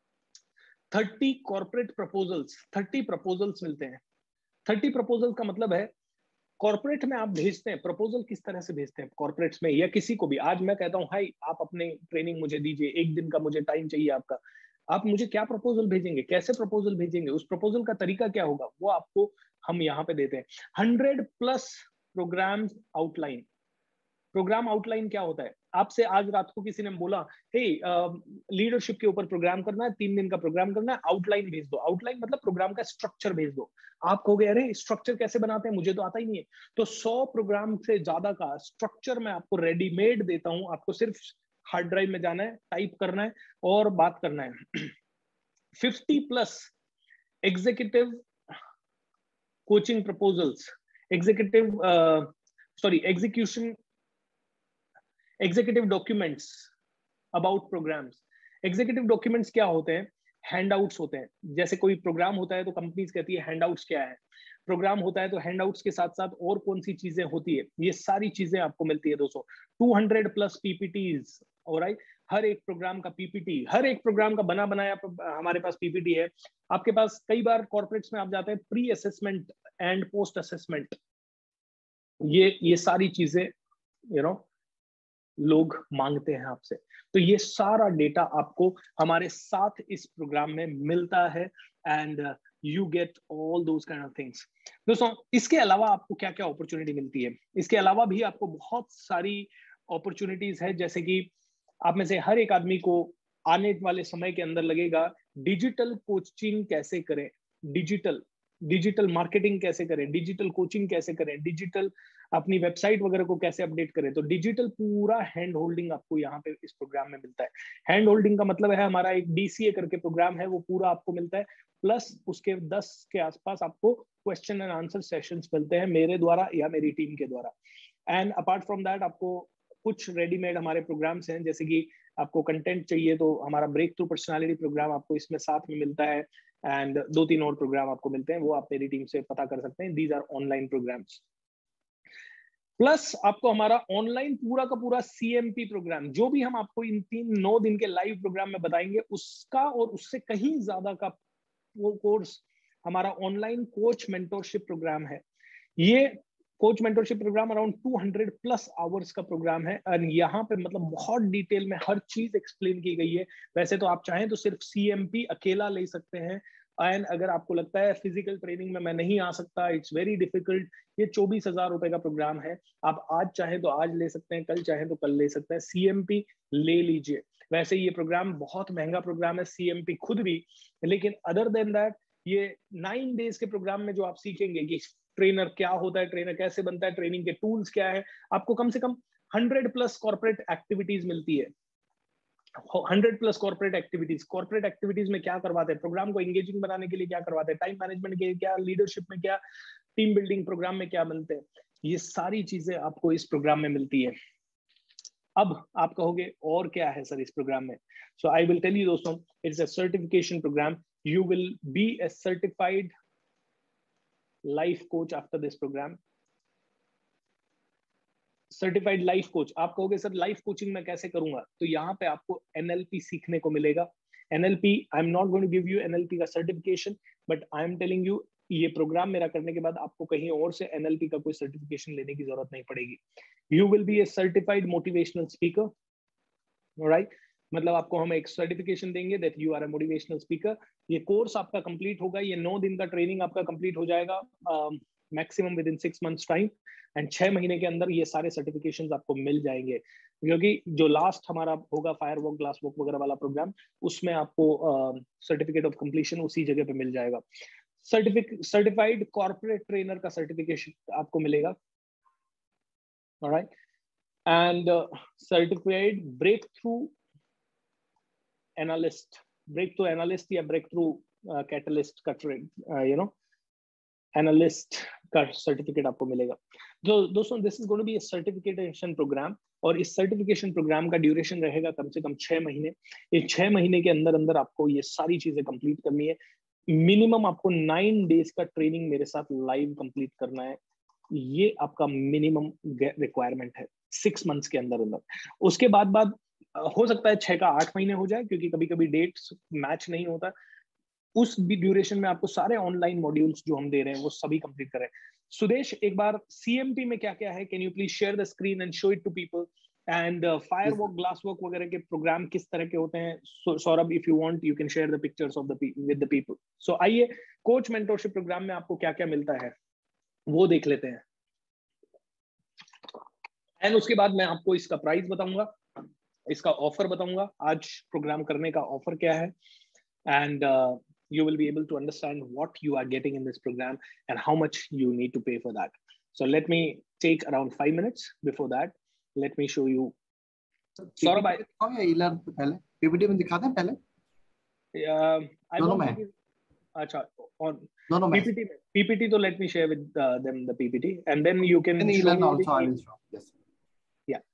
30 कॉर्पोरेट प्रपोजल्स, 30 प्रपोजल्स मिलते हैं। 30 प्रपोजल का मतलब है कॉर्पोरेट में आप भेजते हैं प्रपोजल, किस तरह से भेजते हैं कॉर्पोरेट्स में या किसी को भी। आज मैं कहता हूं हाई आप अपने ट्रेनिंग मुझे दीजिए, 1 दिन का मुझे टाइम चाहिए आपका, आप मुझे क्या प्रपोजल भेजेंगे, कैसे प्रपोजल भेजेंगे, उस प्रपोजल का तरीका क्या होगा, वो आपको हम यहाँ पे देते हैं। 100+ प्रोग्राम आउटलाइन। प्रोग्राम आउटलाइन क्या होता है? आपसे आज रात को किसी ने बोला हे लीडरशिप के ऊपर प्रोग्राम करना है, 3 दिन का प्रोग्राम करना है, आउटलाइन भेज दो। आउटलाइन मतलब प्रोग्राम का स्ट्रक्चर भेज दो। आप कहोगे अरे स्ट्रक्चर कैसे बनाते हैं, मुझे तो आता ही नहीं है। तो 100 प्रोग्राम से ज्यादा का स्ट्रक्चर मैं आपको रेडीमेड देता हूं, आपको सिर्फ हार्ड ड्राइव में जाना है, टाइप करना है और बात करना है। 50+ executive coaching proposals, execution executive documents about programs. Executive documents क्या होते हैं? हैंडआउट्स होते हैं। जैसे कोई प्रोग्राम होता है तो कंपनीज कहती है हैंडआउट्स क्या है, प्रोग्राम होता है तो हैंडआउट्स के साथ साथ और कौन सी चीजें होती है, ये सारी चीजें आपको मिलती है दोस्तों। 200+ पीपीटीज, ऑलराइट, हर एक प्रोग्राम का पीपीटी, हर एक प्रोग्राम का बना बनाया हमारे पास पीपीटी है। आपके पास कई बार कॉर्पोरेट्स में आप जाते हैं, pre assessment and post assessment, ये सारी चीजें लोग मांगते हैं आपसे। तो ये सारा डेटा आपको हमारे साथ इस प्रोग्राम में मिलता है, and you get all those kind of things. दोस्तों इसके अलावा आपको क्या क्या अपॉर्चुनिटी मिलती है? इसके अलावा भी आपको बहुत सारी अपॉर्चुनिटीज है, जैसे कि आप में से हर एक आदमी को आने वाले समय के अंदर लगेगा डिजिटल कोचिंग कैसे करें, डिजिटल मार्केटिंग कैसे करें, डिजिटल कोचिंग कैसे करें, डिजिटल अपनी वेबसाइट वगैरह को कैसे अपडेट करें। तो डिजिटल पूरा हैंड होल्डिंग आपको यहाँ पे इस प्रोग्राम में मिलता है। हैंड होल्डिंग का मतलब है हमारा एक डीसीए करके प्रोग्राम है, वो पूरा आपको मिलता है, प्लस उसके 10 के आसपास आपको क्वेश्चन एंड आंसर सेशंस मिलते हैं मेरे द्वारा या मेरी टीम के द्वारा। एंड अपार्ट फ्रॉम दैट आपको कुछ रेडीमेड हमारे प्रोग्राम्स हैं, जैसे कि आपको कंटेंट चाहिए तो हमारा ब्रेक थ्रू पर्सनालिटी प्रोग्राम आपको इसमें साथ में मिलता है, एंड 2-3 और प्रोग्राम आपको मिलते हैं, वो आप मेरी टीम से पता कर सकते हैं। These are online programs. Plus आपको हमारा ऑनलाइन पूरा का पूरा सीएमपी प्रोग्राम, जो भी हम आपको इन 9 दिन के लाइव प्रोग्राम में बताएंगे, उसका और उससे कहीं ज्यादा का वो कोर्स हमारा ऑनलाइन कोच मेंटोरशिप प्रोग्राम है। ये coach mentorship program around 200+ hours का प्रोग्राम है, और यहाँ पे मतलब बहुत डिटेल में हर चीज एक्सप्लेन की गई है। वैसे तो आप चाहें तो सिर्फ सीएमपी अकेला ले सकते हैं, एंड अगर आपको लगता है फिजिकल ट्रेनिंग में मैं नहीं आ सकता, इट्स वेरी डिफिकल्ट, ये 24,000 रुपए का प्रोग्राम है। आप आज चाहे तो आज ले सकते हैं, कल चाहे तो कल ले सकते हैं, सीएमपी ले लीजिए। वैसे ये प्रोग्राम बहुत महंगा प्रोग्राम है, सीएमपी खुद भी, लेकिन अदर देन दैट ये 9 डेज के प्रोग्राम में जो आप सीखेंगे कि ट्रेनर क्या होता है, ट्रेनर कैसे बनता है, ट्रेनिंग के टूल्स क्या है, आपको कम से कम 100+ कॉर्पोरेट एक्टिविटीज मिलती है, 100+ कॉर्पोरेट एक्टिविटीज। कॉर्पोरेट एक्टिविटीज में क्या करवाते हैं, प्रोग्राम को एंगेजिंग बनाने के लिए क्या करवाते हैं, टाइम मैनेजमेंट के लिए क्या, लीडरशिप में क्या, टीम बिल्डिंग प्रोग्राम में क्या बनते हैं, ये सारी चीजें आपको इस प्रोग्राम में मिलती है। अब आप कहोगे और क्या है सर इस प्रोग्राम में, so I will tell you दोस्तों, it's a certification program. You will be a certified life coach after this program. Certified life coach. आप कहोगे सर लाइफ कोचिंग मैं कैसे करूंगा, तो यहाँ पे आपको NLP सीखने को मिलेगा। NLP, I am not going to give you NLP का certification, but I am telling you, ये प्रोग्राम मेरा करने के बाद आपको कहीं और से NLP का कोई सर्टिफिकेशन लेने की जरूरत नहीं पड़ेगी। You will be a certified motivational speaker, right, मतलब आपको हम एक सर्टिफिकेशन देंगे that you are a motivational speaker. ये कोर्स आपका कंप्लीट होगा, ये 9 दिन का ट्रेनिंग आपका कंप्लीट हो जाएगा maximum within 6 months time, and 6 महीने के अंदर ये सारे सर्टिफिकेशंस आपको मिल जाएंगे। क्योंकि जो लास्ट हमारा होगा फायरवॉक, ग्लास वॉक वगैरह वाला प्रोग्राम, उसमें आपको सर्टिफिकेट ऑफ कंप्लीशन उसी जगह पे मिल जाएगा। सर्टिफाइड कॉर्पोरेट ट्रेनर का सर्टिफिकेशन आपको मिलेगा, alright, and certified breakthrough analyst, breakthrough analyst या ब्रेक थ्रू कैटलिस्ट का एनालिस्ट का सर्टिफिकेट आपको मिलेगा। तो दोस्तों this is going to be a certification program, और इस सर्टिफिकेशन प्रोग्राम का ड्यूरेशन रहेगा कम से कम 6 महीने। इस 6 महीने के अंदर अंदर आपको ये सारी चीजें कंप्लीट करनी है। मिनिमम आपको 9 डेज का ट्रेनिंग मेरे साथ लाइव कंप्लीट करना है, ये आपका मिनिमम रिक्वायरमेंट है 6 मंथ्स के अंदर अंदर। उसके बाद हो सकता है 6 का 8 महीने हो जाए, क्योंकि कभी कभी डेट्स मैच नहीं होता। उस भी ड्यूरेशन में आपको सारे ऑनलाइन मॉड्यूल्स जो हम दे रहे हैं वो सभी कंप्लीट करें। सुदेश, एक बार CMP में क्या क्या है, can you please share the screen and show it to people, and firewalk, glass walk वगैरह के प्रोग्राम किस तरह के होते हैं। Saurabh, if you want you can share the pictures of the with the people. So आइए, कोच मेंटोरशिप प्रोग्राम में आपको क्या क्या मिलता है वो देख लेते हैं, एंड उसके बाद मैं आपको इसका प्राइस बताऊंगा, इसका ऑफर बताऊंगा, आज प्रोग्राम करने का ऑफर क्या है, and you will be able to understand what you are getting in this program and how much you need to pay for that. So let me take around 5 minutes. Before that, let me show you. Saurabh, PPT में दिखाते हैं पहले? I want to. अच्छा, on PPT तो let me share with them the PPT, and then you can show me also. I will show. Yes. Yeah.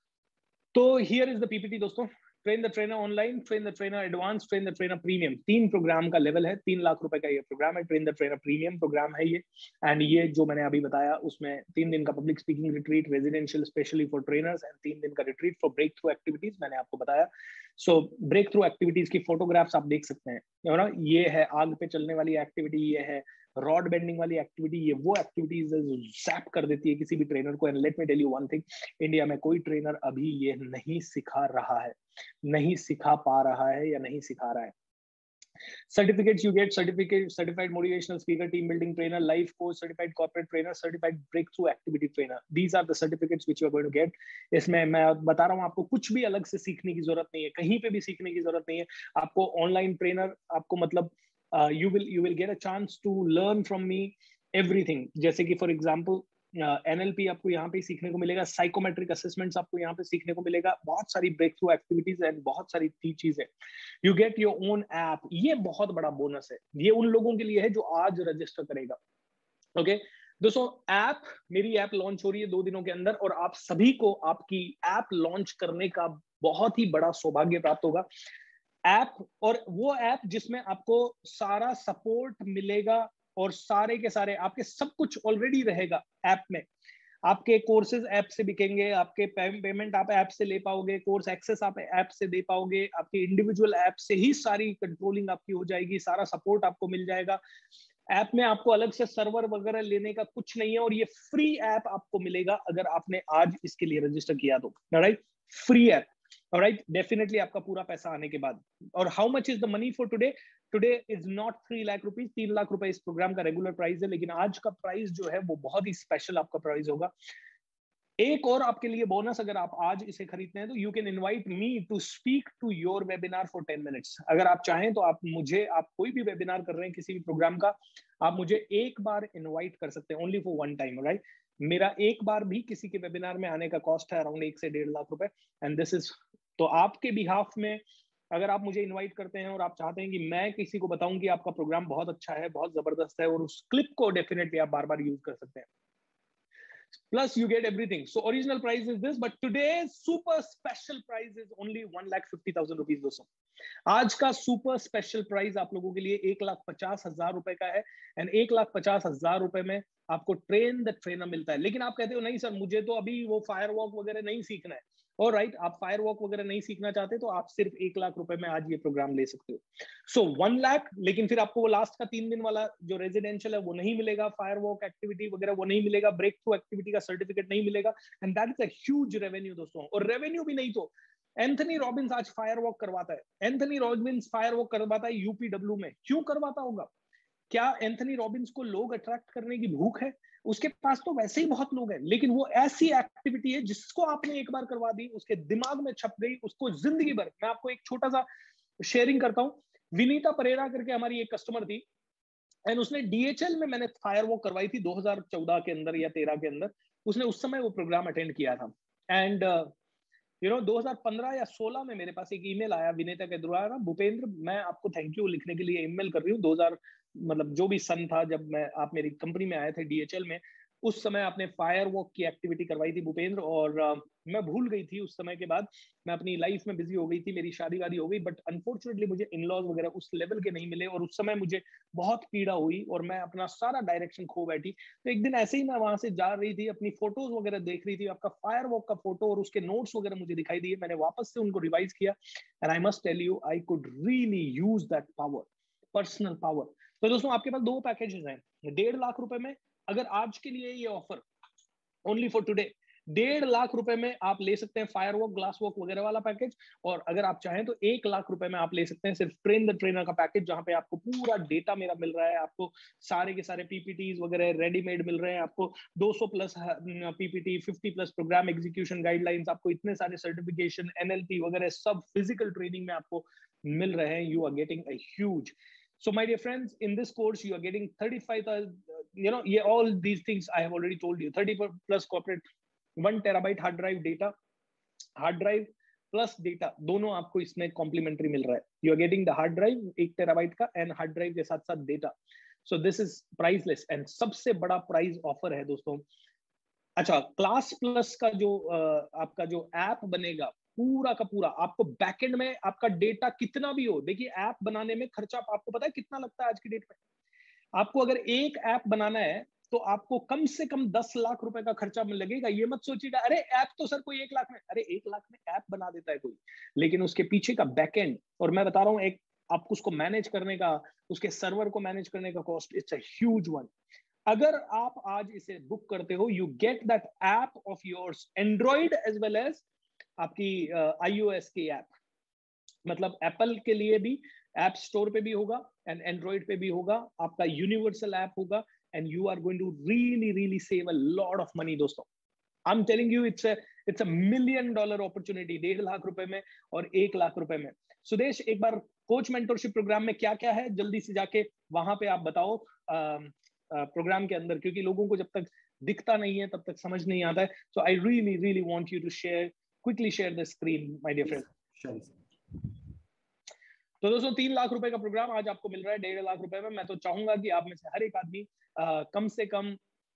तो here is the PPT दोस्तों। Train the trainer online, train the trainer advance, train the trainer premium, 3 program का level है। 3 लाख रुपए का ये program है। Train the trainer premium program है ये, एंड ये जो मैंने अभी बताया उसमें 3 दिन का public speaking retreat, residential specially for trainers, and 3 दिन का retreat for breakthrough activities मैंने आपको बताया। सो ब्रेक थ्रू एक्टिविटीज की फोटोग्राफ्स आप देख सकते हैं ना, ये है आग पे चलने वाली एक्टिविटी, ये है रॉड बेंडिंग वाली एक्टिविटी, ये वो एक्टिविटीज है जो सैप कर देती है किसी भी ट्रेनर को। And let me tell you one thing, India में कोई ट्रेनर अभी ये नहीं सिखा रहा है, नहीं सिखा पा रहा है या नहीं सिखा रहा है। Certificates you get: certified motivational speaker, team building trainer, life coach, certified corporate trainer, certified breakthrough activity trainer. These are the certificates which you are going to get. इसमें मैं बता रहा हूँ आपको कुछ भी अलग से सीखने की जरूरत नहीं है, कहीं पे भी सीखने की जरूरत नहीं है। आपको ऑनलाइन ट्रेनर, आपको मतलब you will get a chance to learn from me everything. जैसे कि फॉर एग्जाम्पल NLP आपको यहाँ पे सीखने को मिलेगा, साइकोमेट्रिक असेसमेंट्स आपको यहाँ पे सीखने को मिलेगा, बहुत सारी ब्रेक थ्रू एक्टिविटीज एंड बहुत सारी चीजें। You get your own app, ये बहुत बड़ा बोनस है, ये उन लोगों के लिए है जो आज रजिस्टर करेगा। ओके दोस्तों, ऐप, मेरी ऐप लॉन्च हो रही है 2 दिनों के अंदर, और आप सभी को आपकी ऐप लॉन्च करने का बहुत ही बड़ा सौभाग्य प्राप्त होगा। ऐप, और वो ऐप जिसमें आपको सारा सपोर्ट मिलेगा और सारे के सारे आपके सब कुछ ऑलरेडी रहेगा ऐप में। आपके कोर्सेज ऐप से बिकेंगे, आपके पेमेंट आप ऐप से ले पाओगे, कोर्स एक्सेस आप ऐप से दे पाओगे, आपके इंडिविजुअल ऐप से ही सारी कंट्रोलिंग आपकी हो जाएगी, सारा सपोर्ट आपको मिल जाएगा। ऐप में आपको अलग से सर्वर वगैरह लेने का कुछ नहीं है, और ये फ्री ऐप आपको मिलेगा अगर आपने आज इसके लिए रजिस्टर किया तो, right, free app, alright, definitely आपका पूरा पैसा आने के बाद। और how much is the money for today? Today is not 3 lakh rupees, 3 lakh रुपए इस प्रोग्राम का रेगुलर प्राइस है, लेकिन आज का प्राइस जो है वो बहुत ही स्पेशल आपका प्राइस होगा। एक और आपके लिए बोनस, अगर आप आज इसे खरीदते हैं तो you can invite me to speak to your webinar for 10 minutes. अगर आप चाहें तो आप कोई भी वेबिनार कर रहे हैं किसी भी प्रोग्राम का, आप मुझे एक बार इनवाइट कर सकते हैं, only for one time, right. मेरा एक बार भी किसी के वेबिनार में आने का कॉस्ट है अराउंड 1 से 1.5 लाख रुपए, एंड दिस इज, तो आपके बिहाफ में अगर आप मुझे इनवाइट करते हैं और आप चाहते हैं कि मैं किसी को बताऊं कि आपका प्रोग्राम बहुत अच्छा है, बहुत जबरदस्त है, और उस क्लिप को डेफिनेटली आप बार बार यूज कर सकते हैं। Plus you get everything. So original price is this, but today's super special price is only 1,50,000 rupees दोस्तों। आज का सुपर स्पेशल प्राइस आप लोगों के लिए 1,50,000 रुपए का है, एंड 1,50,000 रुपए में आपको ट्रेन द ट्रेनर मिलता है। लेकिन आप कहते हो नहीं सर, मुझे तो अभी वो फायर वॉक वगैरह नहीं सीखना है। और राइट, आप फायर वॉक वगैरह नहीं सीखना चाहते तो आप सिर्फ 1,00,000 रुपए में आज ये प्रोग्राम ले सकते हो। सो 1,00,000, लेकिन फिर आपको वो लास्ट का 3 दिन वाला जो रेजिडेंशियल है वो नहीं मिलेगा, फायर वॉक एक्टिविटी वगैरह वो नहीं मिलेगा, ब्रेक थ्रू एक्टिविटी का सर्टिफिकेट नहीं मिलेगा, and that is a huge revenue दोस्तों। और रेवेन्यू भी नहीं तो एंथनी रॉबिन्स आज फायर वॉक करवाता है, एंथनी रॉबिन्स फायर वॉक करवाता है यूपीडब्ल्यू में। क्यों करवाता होगा? क्या एंथनी रॉबिन्स को लोग अट्रैक्ट करने की भूख है? उसके पास तो वैसे ही बहुत लोग हैं, लेकिन वो ऐसी एक्टिविटी है जिसको आपने एक बार करवा दी, उसके दिमाग में छप गई, उसको जिंदगी भर। मैं आपको एक छोटा सा शेयरिंग करता हूं। विनीता परेरा करके हमारी एक कस्टमर थी, एंड उसने डीएचएल में मैंने फायर वॉक करवाई थी 2014 के अंदर या 13 के अंदर। उसने उस समय वो प्रोग्राम अटेंड किया था, एंड 2015 या 16 में मेरे पास एक ईमेल आया विनेता के द्वारा, भूपेंद्र मैं आपको थैंक यू लिखने के लिए ईमेल कर रही हूँ। 2000 मतलब जो भी सन था जब आप मेरी कंपनी में आए थे डीएचएल में, उस समय आपने फायर वॉक की एक्टिविटी करवाई थी भूपेंद्र, और मैं भूल गई थी उस समय के बाद। मैं अपनी लाइफ में बिजी हो गई थी, मेरी शादी वादी हो गई, बट अनफॉर्चुनेटली मुझे इन लॉज वगैरह उस लेवल के नहीं मिले, और उस समय मुझे बहुत पीड़ा हुई और मैं अपना सारा डायरेक्शन खो बैठी। तो एक दिन ऐसे ही मैं वहां से जा रही थी, अपनी फोटोज वगैरह देख रही थी, आपका फायर वॉक का फोटो और उसके नोट्स वगैरह मुझे दिखाई दिए। मैंने वापस से उनको रिवाइज किया, and I must tell you I could really use that power, personal power. तो दोस्तों आपके पास दो पैकेजेस हैं 1.5 लाख रुपए में। अगर आज के लिए ये offer only for today 1.5 lakh रुपए में आप ले सकते हैं फायर वॉक, ग्लास वॉक वगैरह वाला पैकेज, और अगर आप चाहें तो 1 लाख रुपए में आप ले सकते हैं सिर्फ ट्रेन द ट्रेनर का पैकेज, जहां पे आपको पूरा डेटा मेरा मिल रहा है, आपको सारे के सारे पीपीटीज वगैरह रेडीमेड मिल रहे हैं, आपको 200 plus PPT, 50 plus program execution guidelines, आपको इतने सारे सर्टिफिकेशन, एनएलपी वगैरह सब फिजिकल ट्रेनिंग में आपको मिल रहे हैं। You are getting a huge, so my dear friends, in this course you are getting 35,000, all these things I have already told you, 30 plus corporate 1 terabyte hard drive data, hard drive plus data दोनों आपको इसमें complimentary मिल रहा है। You are getting the hard drive 1 terabyte का, and hard drive के साथ साथ data. So this is priceless, and सबसे बड़ा प्राइस ऑफर है दोस्तों। अच्छा, क्लास प्लस का जो आपका जो ऐप बनेगा पूरा का पूरा, आपको बैकएंड में आपका डेटा कितना भी हो, देखिए ऐप बनाने में खर्चा आपको पता है कितना लगता है आज की डेट में। आपको अगर एक ऐप बनाना है तो आपको कम से कम 10 लाख रुपए का खर्चा में लगेगा। ये मत सोचिएगा अरे ऐप तो सर कोई 1 लाख में, अरे 1 लाख में ऐप बना देता है कोई, लेकिन उसके पीछे का बैकएंड, और मैं बता रहा हूं एक आपको उसको मैनेज करने का, उसके सर्वर को मैनेज करने का cost, it's a huge one. अगर आप आज इसे बुक करते हो, you get that app of yours, Android as well as आपकी iOS की ऐप, मतलब एप्पल के लिए भी ऐप स्टोर पे भी होगा एंड एंड्रॉइड पे भी होगा, आपका यूनिवर्सल ऐप होगा, and you are going to really really save a lot of money दोस्तों। I am telling you it's a $1 million opportunity 1.5 lakh रुपए में और 1 लाख रुपए में। सुदेश, एक बार कोच मेंटरशिप प्रोग्राम में क्या क्या है, जल्दी से जाके वहां पे आप बताओ प्रोग्राम के अंदर, क्योंकि लोगों को जब तक दिखता नहीं है तब तक समझ नहीं आता है। So I really really want you to share, quickly share the screen my dear friend. तो दोस्तों 3 लाख रुपए का प्रोग्राम आज आपको मिल रहा है 1.5 लाख रुपए में। मैं तो चाहूंगा कि आप में से हर एक आदमी कम से कम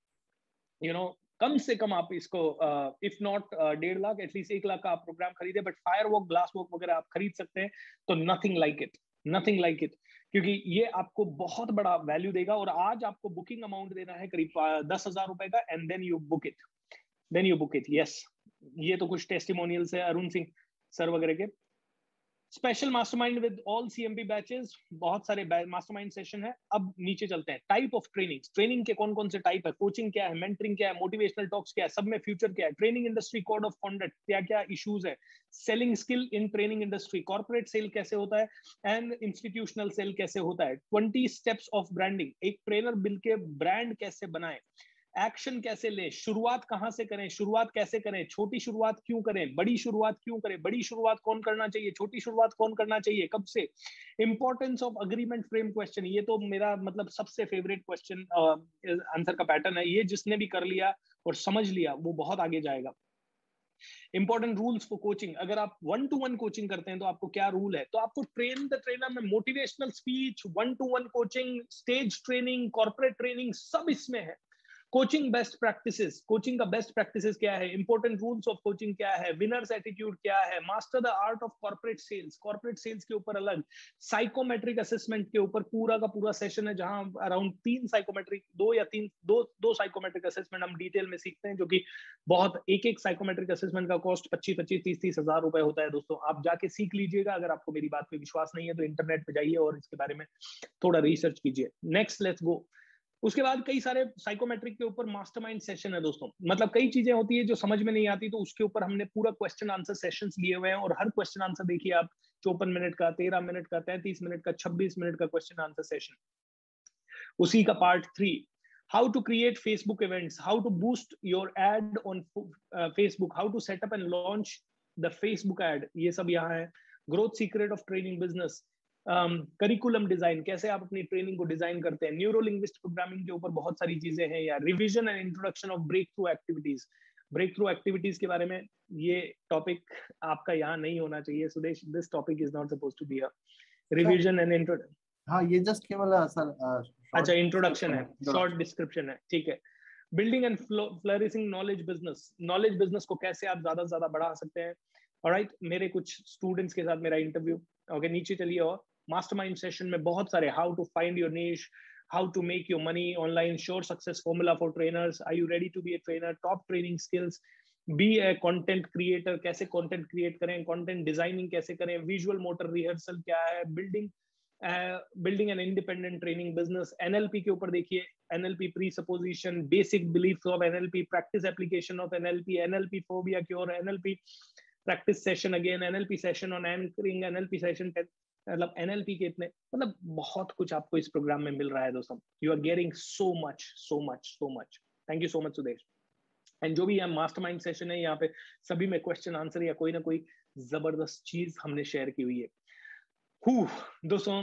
कम से कम आप इसको if not 1.5 lakh at least 1 lakh का आप प्रोग्राम खरीदे, but fire walk, glass walk वगैरह आप खरीद सकते हैं। तो nothing like it, nothing like it, क्योंकि ये आपको बहुत बड़ा वैल्यू देगा। और आज आपको बुकिंग अमाउंट देना है करीब 10,000 रुपए का, and then you book it, then you book it. Yes, ये तो कुछ टेस्टिमोनियल्स है अरुण सिंह सर वगैरह के। Special mastermind with all CMP batches, बहुत सारे मास्टरमाइंड सेशन है। अब नीचे चलते हैं, टाइप ऑफ ट्रेनिंग, ट्रेनिंग के कौन कौन से टाइप है, कोचिंग क्या है, मेंटरिंग क्या है, मोटिवेशनल टॉक्स क्या है, सब में फ्यूचर क्या है, training industry code of conduct क्या क्या इश्यूज है, selling skill in training industry, corporate sale कैसे होता है एंड इंस्टीट्यूशनल सेल कैसे होता है, 20 स्टेप्स ऑफ ब्रांडिंग, एक ट्रेनर बिल के ब्रांड कैसे बनाए, एक्शन कैसे ले, शुरुआत कहां से करें, शुरुआत कैसे करें, छोटी शुरुआत क्यों करें, बड़ी शुरुआत क्यों करें, बड़ी शुरुआत कौन करना चाहिए, छोटी शुरुआत कौन करना चाहिए, कब से, importance of agreement frame question, ये तो मेरा मतलब सबसे फेवरेट क्वेश्चन आंसर का पैटर्न है, ये जिसने भी कर लिया और समझ लिया वो बहुत आगे जाएगा। इंपॉर्टेंट रूल्स फॉर कोचिंग, अगर आप 1-to-1 कोचिंग करते हैं तो आपको क्या रूल है, तो आपको ट्रेन द ट्रेनर में motivational speech, 1-to-1 coaching, stage training, corporate training सब इसमें है। कोचिंग बेस्ट प्रैक्टिसेस, कोचिंग का बेस्ट प्रैक्टिसेस क्या है, इंपॉर्टेंट रूल्स ऑफ कोचिंग क्या है, विनर्स एटीट्यूड क्या है, master the art of corporate sales के ऊपर अलग, साइकोमेट्रिक असेसमेंट के ऊपर पूरा का पूरा सेशन है जहां अराउंड 3 साइकोमेट्रिक, दो साइकोमेट्रिक असेसमेंट हम डिटेल में सीखते हैं, जो कि बहुत एक साइकोमेट्रिक असेसमेंट का कॉस्ट 25-30 हजार रुपए होता है दोस्तों। आप जाके सीख लीजिएगा, अगर आपको मेरी बात पे विश्वास नहीं है तो इंटरनेट पे जाइए और इसके बारे में थोड़ा रिसर्च कीजिए। Next, let's go. उसके बाद कई सारे साइकोमेट्रिक के ऊपर मास्टरमाइंड सेशन है दोस्तों, मतलब कई चीजें होती है जो समझ में नहीं आती, तो उसके ऊपर हमने पूरा क्वेश्चन आंसर सेशंस लिए हुए हैं, और हर क्वेश्चन आंसर देखिए आप 54 मिनट का, 13 मिनट का, 33 मिनट का, 26 मिनट का क्वेश्चन आंसर सेशन। उसी का part 3, how to create Facebook events, how to boost your ad on Facebook, how to set up and launch the Facebook ad, ये सब यहाँ है। Growth secret of training business, curriculum design, कैसे आप अपनी training को डिजाइन करते हैं, न्यूरो लिंग्विस्टिक प्रोग्रामिंग के ऊपर बहुत सारी चीजें हैं, या revision and introduction of breakthrough activities. Breakthrough activities के बारे में ये टॉपिक आपका यहाँ नहीं होना चाहिए Sudesh, this topic is not suppose to be a revision and introduction. हाँ, ये जस्ट केवल सर अच्छा, इंट्रोडक्शन है, शॉर्ट डिस्क्रिप्शन है, ठीक है। Building and flourishing knowledge business को कैसे आप ज्यादा से ज्यादा बढ़ा सकते हैं। ऑलराइट, मेरे कुछ स्टूडेंट्स के साथ मेरा इंटरव्यू, ओके, नीचे चलिए। और मास्टरमाइंड सेशन में बहुत सारे, how to find your niche, how to make your money online, sure success formula for trainers, are you ready to be a trainer, top training skills, be a content creator, कैसे content create करें, content designing कैसे करें, visual motor rehearsal क्या है, building an independent training business, NLP के ऊपर देखिए, NLP presupposition, basic belief of NLP, practice application of NLP, NLP phobia cure, NLP practice session again, NLP session on anchoring, NLP session, मतलब NLP के इतने, मतलब बहुत कुछ आपको इस प्रोग्राम में मिल रहा है दोस्तों। You are getting so much. Thank you so much Sudesh. And जो भी यहाँ मास्टरमाइंड सेशन है, यहाँ पे सभी में क्वेश्चन आंसर या कोई ना कोई जबरदस्त चीज हमने शेयर की हुई है। दोस्तों,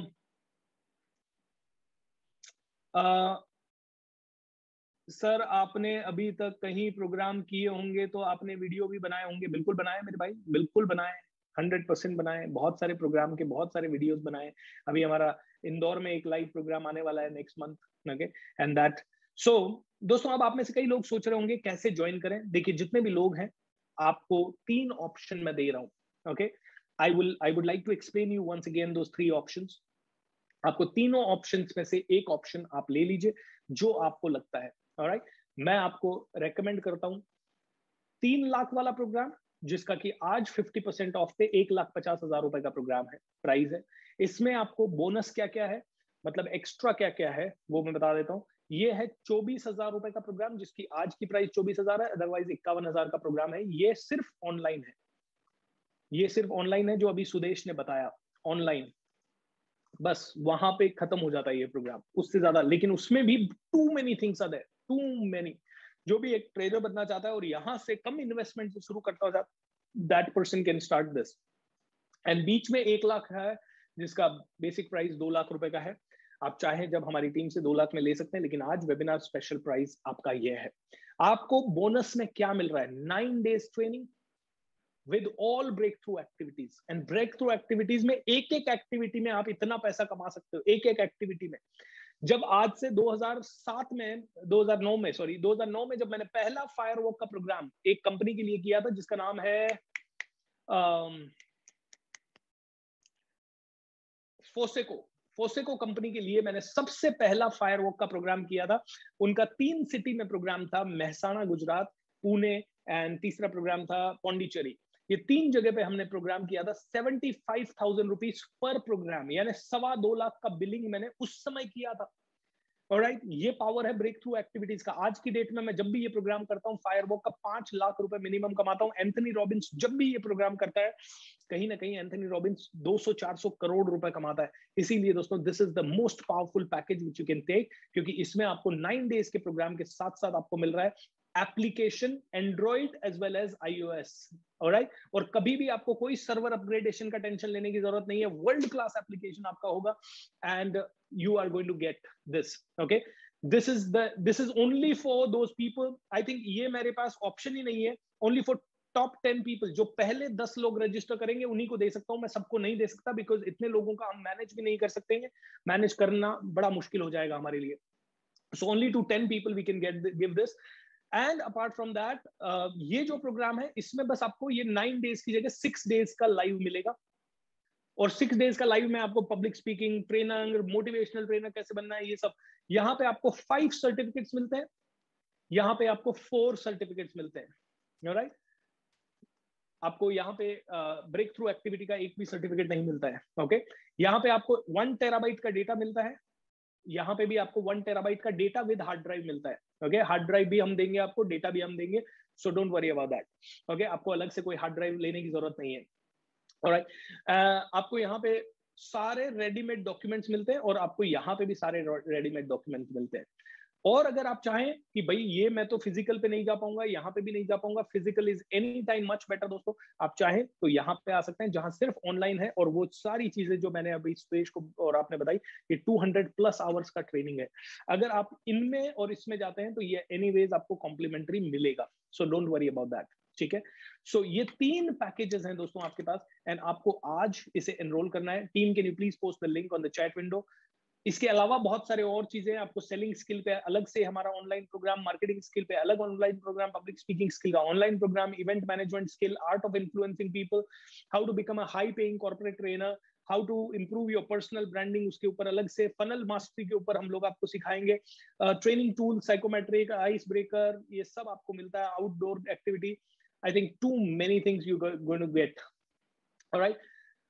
सर आपने अभी तक कहीं प्रोग्राम किए होंगे तो आपने वीडियो भी बनाए होंगे। बिल्कुल बनाए मेरे भाई, बिल्कुल बनाए, 100% बनाए, बहुत सारे प्रोग्राम के बहुत सारे वीडियोस बनाए। अभी हमारा इंदौर में एक लाइव प्रोग्राम आने वाला है next month, okay, and that. So दोस्तों, अब आप में से कई लोग सोच रहे होंगे कैसे ज्वाइन करें। देखिए, जितने भी लोग हैं, आपको 3 ऑप्शन मैं दे रहा हूँ, okay. I would like to explain you once again those 3 options. आपको तीनों ऑप्शंस में से एक ऑप्शन आप ले लीजिए जो आपको लगता है। ऑलराइट, मैं आपको रेकमेंड करता हूं 3 लाख वाला प्रोग्राम, जिसका कि आज 50% ऑफ पे 1,50,000 रुपए का प्रोग्राम है, प्राइस है। इसमें आपको बोनस क्या क्या है, मतलब एक्स्ट्रा क्या क्या है, वो मैं बता देता हूँ। ये है 24,000 रुपए का प्रोग्राम, जिसकी आज की प्राइस 24,000 है, अदरवाइज 51,000 का प्रोग्राम है। ये सिर्फ ऑनलाइन है, ये सिर्फ ऑनलाइन है, जो अभी सुदेश ने बताया, ऑनलाइन, बस वहां पे खत्म हो जाता है ये प्रोग्राम, उससे ज्यादा। लेकिन उसमें भी too many things are there, too many. जो भी एक ट्रेडर बनना चाहता है और यहां से कम इन्वेस्टमेंट से शुरू करता है, that person can start this. And बीच में 1 लाख है, जिसका बेसिक प्राइस 2 लाख रुपए का है। आप चाहे जब हमारी टीम से 2 लाख में ले सकते हैं, लेकिन आज वेबिनार स्पेशल प्राइस आपका यह है। आपको बोनस में क्या मिल रहा है, 9 days training with all breakthrough activities, and breakthrough activities में एक एक्टिविटी में आप इतना पैसा कमा सकते हो, एक एक्टिविटी में। जब आज से 2009 में जब मैंने पहला फायरवॉक का प्रोग्राम एक कंपनी के लिए किया था, जिसका नाम है फोसेको कंपनी के लिए मैंने सबसे पहला फायरवॉक का प्रोग्राम किया था। उनका 3 सिटी में प्रोग्राम था, महसाणा गुजरात, पुणे, एंड तीसरा प्रोग्राम था पौंडीचेरी। ये 3 जगह पे हमने प्रोग्राम किया था। 75,000 रुपीज पर प्रोग्राम, यानी 2.25 लाख का बिलिंग मैंने उस समय किया था। ऑलराइट, ये पावर है ब्रेक थ्रू एक्टिविटीज का। आज की डेट में मैं जब भी ये प्रोग्राम करता हूँ, फायरवॉक का 5 लाख रुपए मिनिमम कमाता हूँ। एंथनी रॉबिन्स जब भी ये प्रोग्राम करता है, कहीं ना कहीं एंथनी रॉबिन्स 200-400 करोड़ रुपए कमाता है। इसीलिए दोस्तों, this is the most powerful package which you can take, क्योंकि इसमें आपको 9 डेज के प्रोग्राम के साथ साथ आपको मिल रहा है application Android as well as iOS। Alright, और कभी भी आपको कोई सर्वर अपग्रेडेशन का टेंशन लेने की जरूरत नहीं है। वर्ल्ड क्लास एप्लीकेशन आपका होगा and you are going to get this. Okay, this is only for those people. I think ये मेरे पास ऑप्शन ही नहीं है। only for top 10 people, जो पहले 10 लोग रजिस्टर करेंगे उन्हीं को दे सकता हूं मैं, सबको नहीं दे सकता, बिकॉज इतने लोगों का हम मैनेज भी नहीं कर सकते हैं। मैनेज करना बड़ा मुश्किल हो जाएगा हमारे लिए। so only to 10 people we can give this. And apart from that, ये जो प्रोग्राम है इसमें बस आपको ये 9 डेज की जगह 6 डेज का लाइव मिलेगा। और 6 डेज का लाइव में आपको public speaking trainer, motivational trainer कैसे बनना है, ये सब। यहाँ पे आपको 5 सर्टिफिकेट्स मिलते हैं, यहाँ पे आपको 4 सर्टिफिकेट्स मिलते हैं। राइट, आपको यहाँ पे ब्रेक थ्रू एक्टिविटी का एक भी सर्टिफिकेट नहीं मिलता है। ओके, यहाँ पे आपको 1 टेराबाइट का डेटा मिलता है, यहाँ पे भी आपको 1 टेराबाइट का डेटा विद हार्ड ड्राइव मिलता है। ओके, हार्ड ड्राइव भी हम देंगे आपको, डेटा भी हम देंगे, so don't worry about that. Okay, आपको अलग से कोई हार्ड ड्राइव लेने की जरूरत नहीं है। ऑलराइट, आपको यहाँ पे सारे रेडीमेड डॉक्यूमेंट्स मिलते हैं और आपको यहाँ पे भी सारे रेडीमेड डॉक्यूमेंट्स मिलते हैं। और अगर आप चाहें कि भाई ये मैं तो फिजिकल पे नहीं जा पाऊंगा, यहाँ पे भी नहीं जा पाऊंगा, physical is any time much better दोस्तों, आप चाहें तो यहाँ पे आ सकते हैं जहां सिर्फ ऑनलाइन है। और वो सारी चीजें जो मैंने अभी सुरेश को और आपने बताई, ये 200+ आवर्स का ट्रेनिंग है। अगर आप इनमें और इसमें जाते हैं तो ये एनीवेज आपको कॉम्प्लीमेंट्री मिलेगा, so don't worry about that. ठीक है, सो ये 3 पैकेजेस हैं दोस्तों आपके पास, एंड आपको आज इसे एनरोल करना है। Team, can you please post the link on the chat window. इसके अलावा बहुत सारे और चीजें आपको, सेलिंग स्किल पे अलग से हमारा ऑनलाइन प्रोग्राम, मार्केटिंग स्किल पे अलग online programme, public speaking skill का online programme, event management skill, art of influencing people, how to become a high paying corporate trainer, how to improve your personal branding, उसके ऊपर अलग से funnel mastery के ऊपर हम लोग आपको सिखाएंगे। Training tool, psychometric, ice breaker, ये सब आपको मिलता है। Outdoor activity, I think too many things you're going to get. All right.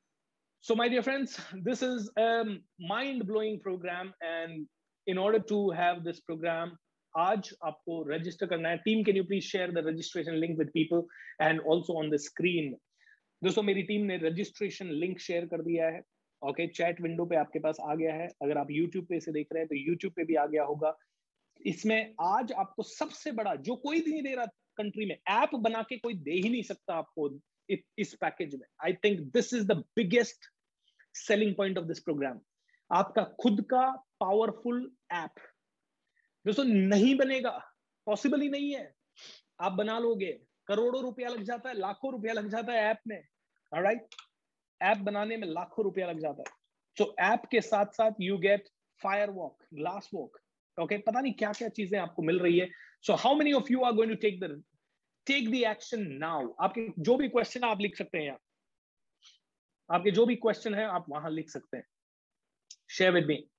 So my dear friends, this is a mind-blowing program, and in order to have this program, आज आपको register करना है। Team, can you please share the registration link with people and also on the screen? दोस्तों, मेरी team ने registration link share कर दिया है। ओके, चैट विंडो पे आपके पास आ गया है। अगर आप YouTube पे इसे देख रहे हैं तो YouTube पे भी आ गया होगा। इसमें आज आपको सबसे बड़ा, जो कोई भी नहीं दे रहा कंट्री में, ऐप बना के कोई दे ही नहीं सकता आपको इस पैकेज में। I think this is the biggest selling point of this programme. आपका खुद का पावरफुल ऐप दोस्तों नहीं बनेगा, पॉसिबल ही नहीं है। आप बना लोगे, करोड़ों रुपया लग जाता है, लाखों रुपया लग जाता है ऐप में। ऑलराइट, ऐप बनाने में लाखों रुपया लग जाता है। सो ऐप के साथ साथ you get fire walk, glass walk, okay, पता नहीं क्या क्या चीजें आपको मिल रही है। So how many of you are going to take the action now? आपके जो भी क्वेश्चन आप लिख सकते हैं यहाँ, आपके जो भी क्वेश्चन है आप वहां लिख सकते हैं। Share with me.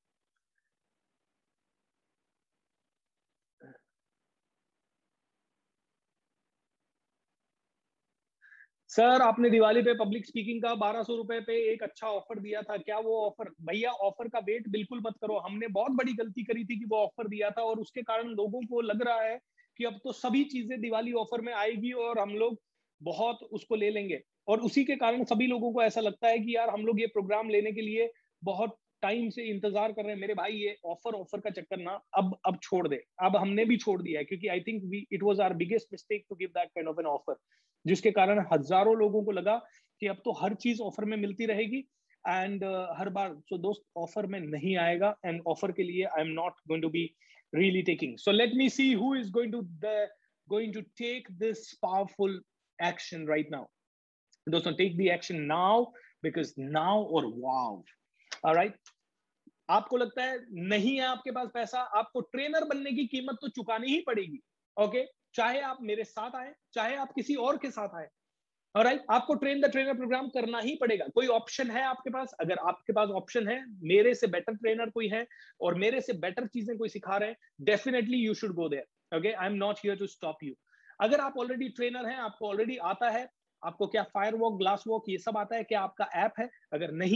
सर, आपने दिवाली पे पब्लिक स्पीकिंग का 1200 रुपए पे एक अच्छा ऑफर दिया था, क्या वो ऑफर? भैया, ऑफर का वेट बिल्कुल मत करो। हमने बहुत बड़ी गलती करी थी कि वो ऑफर दिया था, और उसके कारण लोगों को लग रहा है कि अब तो सभी चीजें दिवाली ऑफर में आएगी और हम लोग बहुत उसको ले लेंगे। और उसी के कारण सभी लोगों को ऐसा लगता है कि यार हम लोग ये प्रोग्राम लेने के लिए बहुत टाइम से इंतजार कर रहे हैं। मेरे भाई, ये ऑफर का चक्कर ना अब छोड़ दे। अब हमने भी छोड़ दिया है, क्योंकि I think it was our biggest mistake to give that kind of an offer, जिसके कारण हजारों लोगों को लगा कि अब तो हर चीज ऑफर में मिलती रहेगी, एंड हर बार। सो दोस्त, ऑफर में नहीं आएगा, एंड ऑफर के लिए I am not going to be really taking. So let me see who is going to take this powerful action right now. दोस्तों, take the action now, because now और wow. Alright, आपको लगता है नहीं है आपके पास पैसा, आपको ट्रेनर बनने की कीमत तो चुकानी ही पड़ेगी। ओके, चाहे आप मेरे साथ आए, चाहे आप किसी और के साथ आए, ऑलराइट, आपको ट्रेन द ट्रेनर प्रोग्राम करना ही पड़ेगा। कोई ऑप्शन है आपके पास? अगर आपके पास ऑप्शन है, मेरे से बेटर ट्रेनर कोई है और मेरे से बेटर चीजें कोई सिखा रहे हैं, definitely you should go there. Okay, I am not here to stop you. अगर आप ऑलरेडी ट्रेनर हैं, आपको ऑलरेडी आता है, आपको क्या फायर वॉक, ग्लास वॉक, ये सब आता है, क्या आपका ऐप है? अगर नहीं है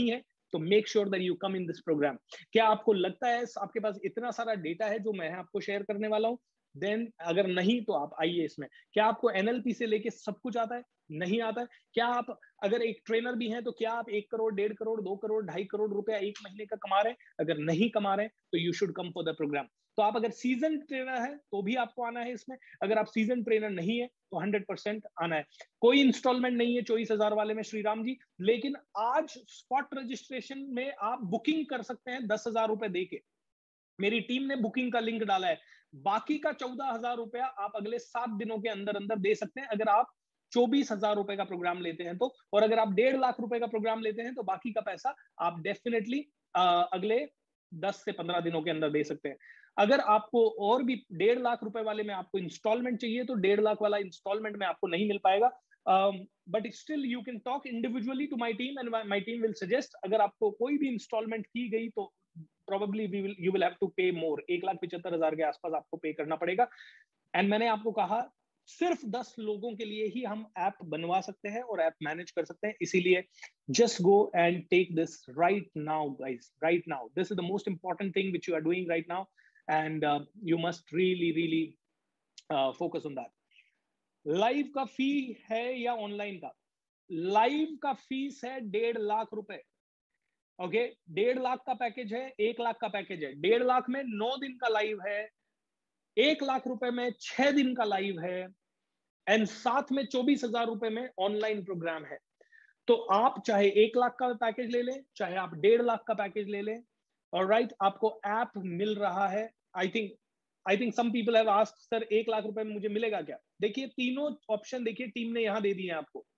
तो make sure that you come in this programme. क्या आपको लगता है आपके पास इतना सारा डेटा है जो मैं आपको शेयर करने वाला हूं? देन अगर नहीं तो आप आइए इसमें। क्या आपको एनएलपी से लेके सब कुछ आता है? नहीं आता है। क्या आप अगर एक ट्रेनर भी हैं तो क्या आप 1 करोड़, 1.5 करोड़, 2 करोड़, 2.5 करोड़ रुपया एक महीने का कमा रहे हैं? अगर नहीं कमा रहे हैं तो you should come for the programme. तो आप अगर सीजन ट्रेनर है तो भी आपको आना है इसमें। अगर आप सीजन ट्रेनर नहीं है तो 100% आना है। कोई इंस्टॉलमेंट नहीं है 24,000 वाले में श्रीराम जी, लेकिन आज स्पॉट रजिस्ट्रेशन में आप बुकिंग कर सकते हैं 10,000 रुपए देके। मेरी टीम ने बुकिंग का लिंक डाला है। बाकी का 14,000 रुपया आप अगले 7 दिनों के अंदर अंदर दे सकते हैं अगर आप 24,000 रुपए का प्रोग्राम लेते हैं तो। और अगर आप 1.5 लाख रुपए का प्रोग्राम लेते हैं तो बाकी का पैसा आप डेफिनेटली अगले 10 से 15 दिनों के अंदर दे सकते हैं। अगर आपको और भी 1.5 लाख रुपए वाले में आपको इंस्टॉलमेंट चाहिए तो 1.5 लाख वाला इंस्टॉलमेंट में आपको नहीं मिल पाएगा। But still you can talk individually to my team and my team will suggest. अगर आपको कोई भी इंस्टॉलमेंट की गई तो probably you will have to pay more। 1,75,000 के आसपास आपको पे करना पड़ेगा। एंड मैंने आपको कहा सिर्फ 10 लोगों के लिए ही हम ऐप बनवा सकते हैं और ऐप मैनेज कर सकते हैं। इसीलिए just go and take this right now guys, right now. This is the most important thing which you are doing right now and you must really focus on that. Live का fee है या online का? Live का fees है 1.5 लाख रुपए। Okay 1.5 lakh का package है, 1 लाख का पैकेज है। 1.5 लाख में 9 दिन का लाइव है, 1 लाख रुपए में 6 दिन का लाइव है एंड साथ में 24,000 रुपए में ऑनलाइन प्रोग्राम है। तो आप चाहे 1 लाख का पैकेज ले लें, चाहे आप 1.5 लाख का पैकेज ले लें। ऑलराइट, आपको ऐप मिल रहा है। I think some people have asked sir 1 lakh रुपए में मुझे मिलेगा क्या? देखिए तीनों ऑप्शन देखिए टीम ने यहां दे दिए हैं आपको।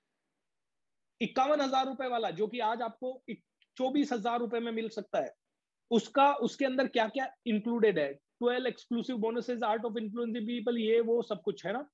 51,000 रुपए वाला जो कि आज आपको 24,000 रुपए में मिल सकता है, उसके अंदर क्या क्या इंक्लूडेड है? 12 exclusive bonuses, art of influencing people, ये वो सब कुछ है ना।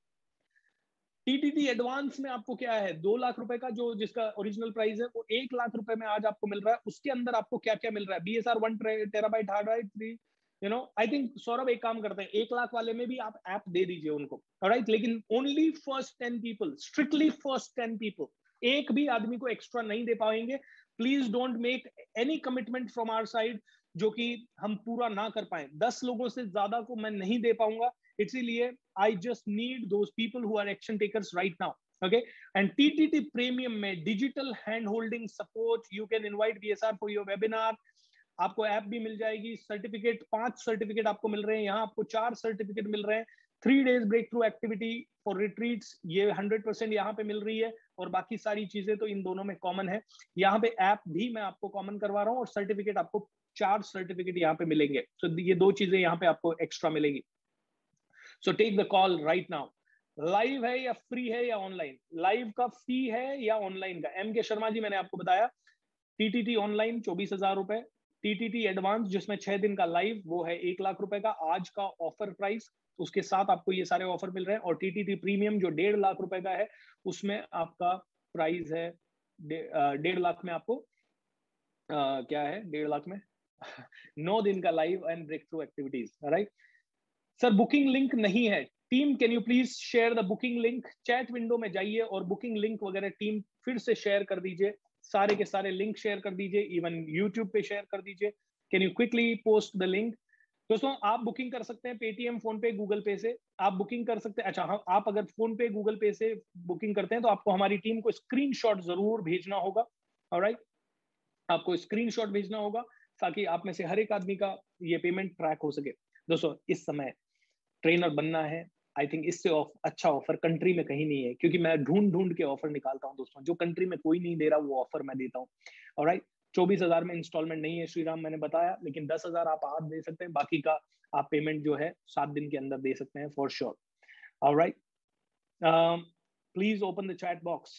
टीटीटी एडवांस में आपको क्या है? 2 लाख रुपए का जो जिसका ओरिजिनल प्राइस है वो 1 लाख रुपए में आज आपको मिल रहा है। उसके अंदर आपको क्या क्या मिल रहा है? BSR 1 terabyte hard drive 3, you know. I think Saurabh एक काम करते हैं, 1 लाख वाले में भी आप ऐप दे दीजिए उनको, ऑलराइट। लेकिन only first 10 people, strictly first 10 people, एक भी आदमी को एक्स्ट्रा नहीं दे पाएंगे। Please don't make any commitment from our side जो कि हम पूरा ना कर पाए। 10 लोगों से ज्यादा को मैं नहीं दे पाऊंगा, इसीलिए I just need those people who are action takers right now. Okay, and TTT Premium में digital hand holding support, you can invite BSR for your webinar। आपको ऐप भी मिल जाएगी, सर्टिफिकेट 5 सर्टिफिकेट आपको मिल रहे हैं, यहाँ आपको 4 सर्टिफिकेट मिल रहे हैं। 3 days breakthrough activity for retreats, ये 100% यहाँ पे मिल रही है। और बाकी सारी चीजें तो इन दोनों में कॉमन है। यहाँ पे ऐप भी मैं आपको कॉमन करवा रहा हूँ और सर्टिफिकेट आपको 4 सर्टिफिकेट यहाँ पे मिलेंगे। तो ये 2 चीजें यहाँ पे आपको एक्स्ट्रा मिलेगी। So take the call right now. Live है या फ्री है या ऑनलाइन? लाइव का फी है या ऑनलाइन का? MK शर्मा जी मैंने आपको बताया, टीटीटी ऑनलाइन 24,000 रुपए, टीटीटी एडवांस जिसमें 6 दिन का लाइव वो है 1 लाख रुपए का आज का ऑफर प्राइस। उसके साथ आपको ये सारे ऑफर मिल रहे हैं। और टीटीटी प्रीमियम जो 1.5 लाख रुपए का है उसमें आपका प्राइस है 1.5 लाख में आपको क्या है 1.5 लाख में 9 दिन का live and breakthrough activities, right. Sir booking link नहीं है। Team can you please share the booking link? Chat window में जाइए और बुकिंग लिंक वगैरह टीम फिर से शेयर कर दीजिए। सारे के सारे लिंक शेयर कर दीजिए, इवन यूट्यूब पे शेयर कर दीजिए। Can you quickly post the link? दोस्तों आप बुकिंग कर सकते हैं पेटीएम, फोन पे, गूगल पे से आप बुकिंग कर सकते हैं। अच्छा हाँ, आप अगर फोन पे, गूगल पे से बुकिंग करते हैं तो आपको हमारी टीम को स्क्रीनशॉट जरूर भेजना होगा, ऑलराइट। आपको स्क्रीनशॉट भेजना होगा ताकि आप में से हर एक आदमी का ये पेमेंट ट्रैक हो सके। दोस्तों इस समय ट्रेनर बनना है, आई थिंक इससे अच्छा ऑफर कंट्री में कहीं नहीं है, क्योंकि मैं ढूंढ ढूंढ के ऑफर निकालता हूं दोस्तों। जो कंट्री में कोई नहीं दे रहा वो ऑफर मैं देता हूं, ऑलराइट। 24,000 में इंस्टॉलमेंट नहीं है श्रीराम, मैंने बताया, लेकिन 10,000 आप आज दे सकते हैं, बाकी का आप पेमेंट जो है 7 दिन के अंदर दे सकते हैं for sure, alright. Please open the chat box.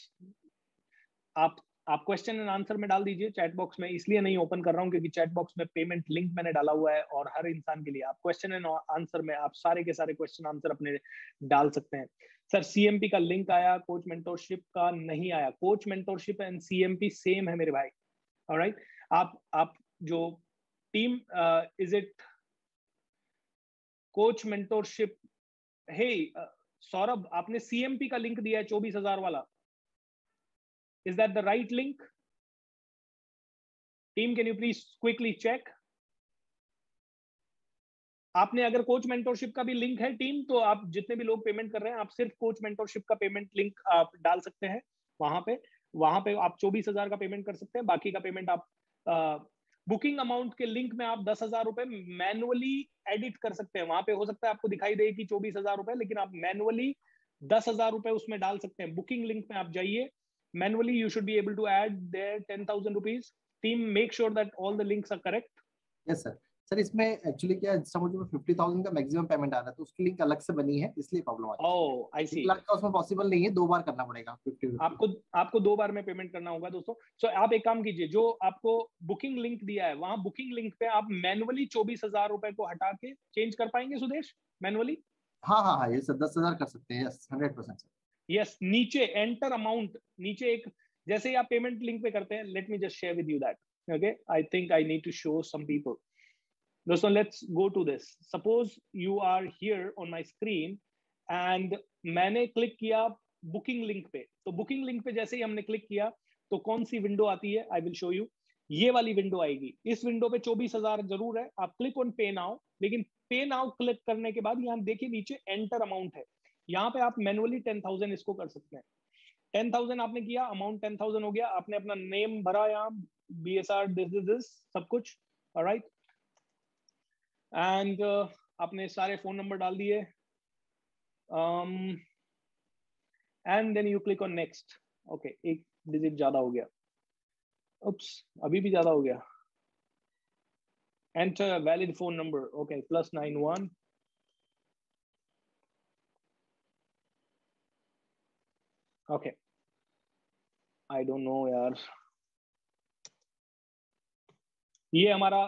आप क्वेश्चन एंड आंसर में डाल दीजिए चैट बॉक्स में। इसलिए नहीं ओपन कर रहा हूं क्योंकि चैट बॉक्स में पेमेंट लिंक मैंने डाला हुआ है और हर इंसान के लिए आप क्वेश्चन एंड आंसर में आप सारे के सारे क्वेश्चन आंसर अपने डाल सकते हैं। सर सीएमपी का लिंक आया, कोच मेंटोरशिप का नहीं आया। Coach mentorship and CMP same है मेरे भाई, ऑलराइट। आप जो team is it coach mentorship? Hey Saurabh, आपने सीएमपी का लिंक दिया है 24,000 वाला, is that the right link? Team can you please quickly check? आपने अगर कोच मेंटोरशिप का भी लिंक है टीम, तो आप जितने भी लोग पेमेंट कर रहे हैं, आप सिर्फ कोच मेंटोरशिप का पेमेंट लिंक आप डाल सकते हैं वहां पे आप 24,000 का पेमेंट कर सकते हैं। बाकी का पेमेंट आप बुकिंग अमाउंट के लिंक में आप 10,000 रुपए मैनुअली एडिट कर सकते हैं। वहां पे हो सकता है आपको दिखाई दे कि 24,000 रुपए, लेकिन आप मैनुअली 10,000 रुपए उसमें डाल सकते हैं। बुकिंग लिंक में आप जाइए, manually you should be able to add there 10,000 rupees. Team make sure that all the links are correct. Yes sir. Sir इसमें एक्चुअली क्या है, समझो 50,000 का मैक्सिमम पेमेंट आ रहा है, तो उसकी लिंक अलग से बनी है, इसलिए प्रॉब्लम आ रही है। ओह आई सी। 1 लाख का उसमें पॉसिबल नहीं है, 2 बार करना पड़ेगा 50-50। आपको 2 बार में पेमेंट करना होगा दोस्तों। सो आप एक काम कीजिए, जो आपको बुकिंग लिंक दिया है, वहां बुकिंग लिंक पे आप मैनुअली 24,000 रुपए को हटा के चेंज कर पाएंगे सुदेश मैनुअली? हाँ हाँ हाँ, ये सर 10,000 कर सकते हैं। Yes 100% sir. यस, नीचे एंटर अमाउंट, नीचे एक, जैसे ही आप पेमेंट लिंक पे करते हैं, let me just share with you that. Okay, I think I need to show some people. दोस्तों let's go to this. Suppose you are here on my screen and मैंने click किया booking link पे। तो booking link पे जैसे ही हमने click किया तो कौन सी विंडो आती है? I will show you. ये वाली विंडो आएगी। इस विंडो पे 24,000 जरूर है। आप क्लिक ऑन पे नाउ, लेकिन पे नाउ क्लिक करने के बाद यहाँ देखिए नीचे एंटर अमाउंट है। यहाँ पे आप मैनुअली 10,000 इसको कर सकते हैं। 10,000 आपने किया, अमाउंट 10,000 हो गया। आपने अपना नेम भरा, यहाँ BSR दिस सब कुछ, ऑलराइट। एंड आपने सारे फोन नंबर डाल दिए, and then you click on next. Okay, एक डिजिट ज्यादा हो गया, उप्स, अभी भी ज्यादा हो गया। Enter valid phone number, okay, +91। Okay, I don't know यार, ये हमारा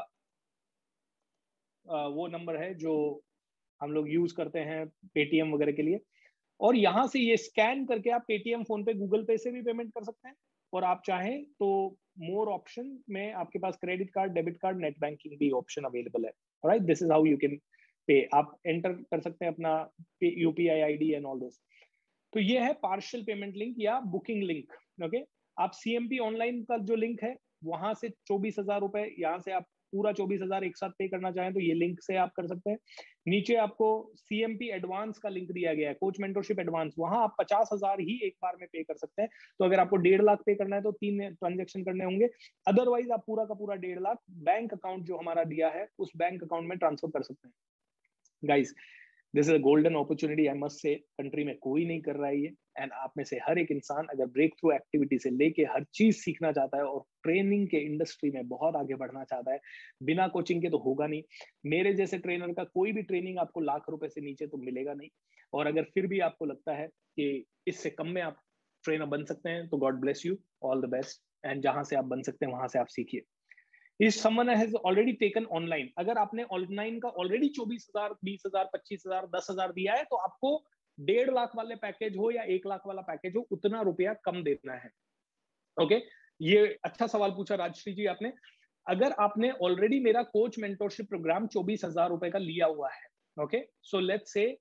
वो नंबर है जो हम लोग यूज करते हैं पेटीएम वगैरह के लिए। और यहां से ये स्कैन करके आप पेटीएम, फोन पे, गूगल पे से भी पेमेंट कर सकते हैं। और आप चाहें तो मोर ऑप्शन में आपके पास credit card, debit card, net banking भी ऑप्शन अवेलेबल है। Right, this is how you can pay. आप एंटर कर सकते हैं अपना UPI ID and all this. तो ये है पार्शियल पेमेंट लिंक या बुकिंग लिंक। ओके, आप CMP ऑनलाइन का जो लिंक है, वहां से 24,000 रुपए, यहाँ से आप पूरा 24,000 एक साथ पे करना चाहें तो ये लिंक से आप कर सकते हैं। नीचे आपको CMP एडवांस का लिंक दिया गया है, कोच मेंटरशिप एडवांस। वहां आप 50,000 ही एक बार में पे कर सकते हैं। तो अगर आपको 1.5 लाख पे करना है तो 3 ट्रांजेक्शन करने होंगे। अदरवाइज आप पूरा का पूरा 1.5 लाख बैंक अकाउंट जो हमारा दिया है, उस बैंक अकाउंट में ट्रांसफर कर सकते हैं। Guys, this is a golden opportunity, I must say. Country में कोई नहीं कर रहा है ये। एंड आप में से हर एक इंसान अगर ब्रेक थ्रू एक्टिविटी से लेके हर चीज सीखना चाहता है और ट्रेनिंग के इंडस्ट्री में बहुत आगे बढ़ना चाहता है, बिना कोचिंग के तो होगा नहीं। मेरे जैसे ट्रेनर का कोई भी ट्रेनिंग आपको लाख रुपए से नीचे तो मिलेगा नहीं। और अगर फिर भी आपको लगता है कि इससे कम में आप ट्रेनर बन सकते हैं, तो God bless you, all the best. And जहां से आप बन सकते हैं वहां से आप सीखिए। If someone has already taken online, अगर आपने ऑनलाइन का ऑलरेडी 24,000, 20,000, 25,000, 10,000 दिया है, तो आपको 1.5 लाख वाले पैकेज हो या 1 लाख वाला पैकेज हो, उतना रुपया कम देना है। ओके, ये अच्छा सवाल पूछा राजश्री जी आपने। अगर आपने ऑलरेडी मेरा कोच मेंटोरशिप प्रोग्राम 24,000 रुपए का लिया हुआ है, ओके, सो लेट्स से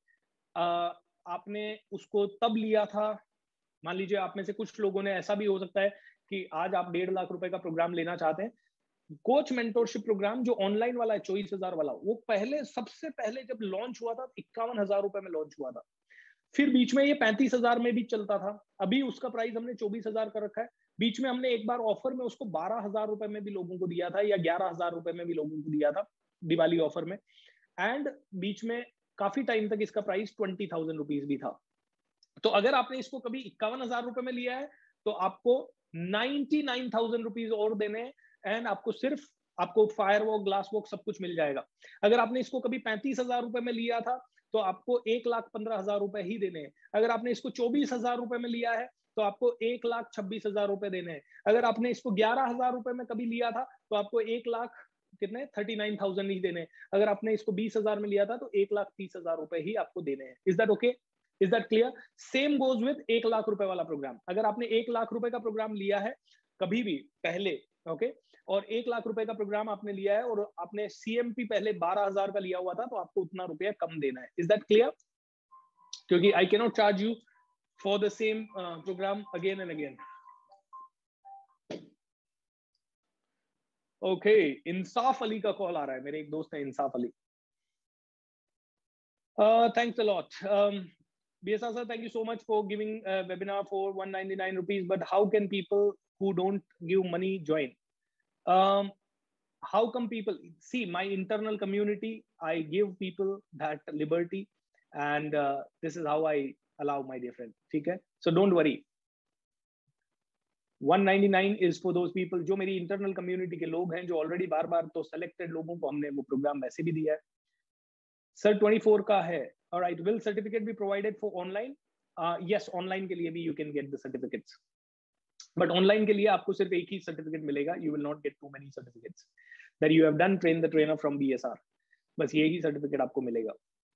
आपने उसको तब लिया था। मान लीजिए आप में से कुछ लोगों ने, ऐसा भी हो सकता है कि आज आप 1.5 लाख रुपए का प्रोग्राम लेना चाहते हैं। कोच मेंटोरशिप प्रोग्राम जो ऑनलाइन वाला है 24,000 वाला, वो पहले, सबसे पहले जब लॉन्च हुआ था 51,000 रुपए में लॉन्च हुआ था। फिर बीच में ये 35,000 में भी चलता था। अभी उसका प्राइस हमने 24,000 का रखा है। बीच में हमने एक बार ऑफर में उसको 12,000 रुपए में भी लोगों को दिया था, या 11,000 रुपए में भी लोगों को दिया था, दिवाली ऑफर में। एंड बीच में काफी टाइम तक इसका प्राइस 20,000 रुपीज भी था। तो अगर आपने इसको कभी 51,000 रुपए में लिया है, तो आपको 99,000 रुपीज और देने हैं। एंड आपको सिर्फ, आपको फायर वॉक, ग्लास वॉक सब कुछ मिल जाएगा। अगर आपने इसको कभी 35,000 रुपए में लिया था, तो आपको 1,15,000 रुपए ही देने हैं। अगर आपने इसको 24,000 रुपए में लिया है, तो आपको 1,26,000 रुपए देने हैं। अगर आपने इसको 11,000 रुपए में कभी लिया था, तो आपको 1 लाख कितने, 39,000 ही देने हैं। अगर आपने इसको 20,000 में लिया था, तो 1,30,000 रुपए ही आपको देने हैं। Is that okay? Is that clear? Same goes with 1 lakh रुपए वाला प्रोग्राम। अगर आपने 1 लाख रुपए का प्रोग्राम लिया है कभी भी पहले, ओके, और 1 लाख रुपए का प्रोग्राम आपने लिया है, और आपने CMP पहले 12,000 का लिया हुआ था, तो आपको उतना रुपया कम देना है। Is that clear? क्योंकि I can not charge you for the same programme again and again. Okay, Insaf Ali का कॉल आ रहा है, मेरे एक दोस्त है इंसाफ Ali. Thanks a lot. BSR sir, thank you so much for giving a webinar for 199 rupees. But how can people who don't give money join? How come people see my internal community? I give people that liberty, and this is how I allow my dear friend. Okay, so don't worry. 199 is for those people जो मेरी internal community के लोग हैं, जो already बार-बार तो selected लोगों को हमने वो program वैसे भी दिया है. सर 24 का है. Alright, will certificate be provided for online? Yes, online के लिए भी you can get the certificates, but online के लिए आपको सिर्फ एक ही सर्टिफिकेट मिलेगा. You will not get too many certificates that you have done train the trainer from BSR. बस यही सर्टिफिकेट आपको मिलेगा.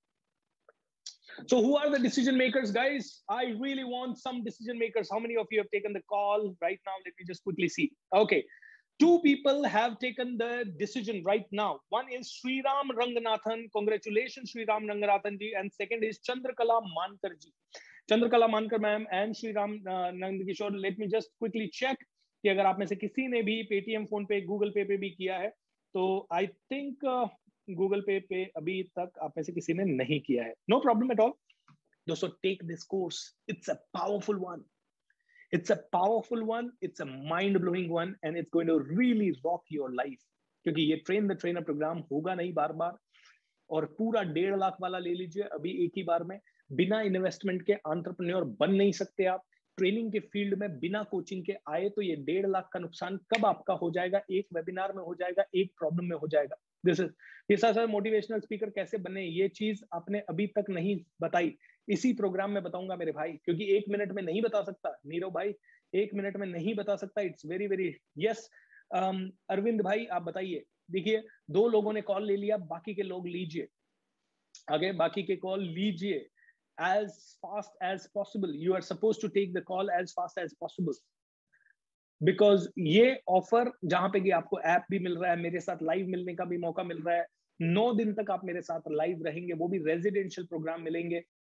So who are the decision makers, guys? I really want some decision makers. How many of you have taken the call right now? Let me just quickly see. Okay. 2 people have taken the decision right now. One is Sriram Ranganathan. Congratulations, Sriram Ranganathan ji. And second is Chandrakala Mankar ji. Chandrakala Mankar ma'am and Sriram Nandkishore. Let me just quickly check कि अगर आप में से किसी ने भी Paytm, phone पे, Google पे पे भी किया है, तो आई थिंक गूगल पे पे अभी तक आप में से किसी ने नहीं किया है. No problem at all. दोस्तों, take this course. It's a powerful one. It's a powerful one, it's a mind-blowing one, and it's going to really rock your life. क्योंकि ये ट्रेन द ट्रेनर प्रोग्राम होगा नहीं बार बार, और पूरा 1.5 लाख वाला ले लीजिए अभी एक ही बार में. बिना इन्वेस्टमेंट के एंटरप्रेन्योर बन नहीं सकते आप. ट्रेनिंग के फील्ड में बिना कोचिंग के आए तो ये 1.5 लाख का नुकसान कब आपका हो जाएगा? एक वेबिनार में हो जाएगा, एक प्रॉब्लम में हो जाएगा. दिस इज ये सर मोटिवेशनल स्पीकर कैसे बने, ये चीज आपने अभी तक नहीं बताई. इसी प्रोग्राम में बताऊंगा मेरे भाई, क्योंकि 1 मिनट में नहीं बता सकता नीरव भाई, 1 मिनट में नहीं बता सकता. It's very very yes. Arvind भाई आप बताइए. देखिए, 2 लोगों ने कॉल ले लिया, बाकी के लोग लीजिए आगे, बाकी के कॉल लीजिए as fast as possible. You are supposed to take the call as fast as possible, because ये ऑफर जहां पे कि आपको ऐप भी मिल रहा है, मेरे साथ लाइव मिलने का भी मौका मिल रहा है. 9 दिन तक आप मेरे साथ लाइव रहेंगे, वो भी रेजिडेंशियल प्रोग्राम मिलेंगे.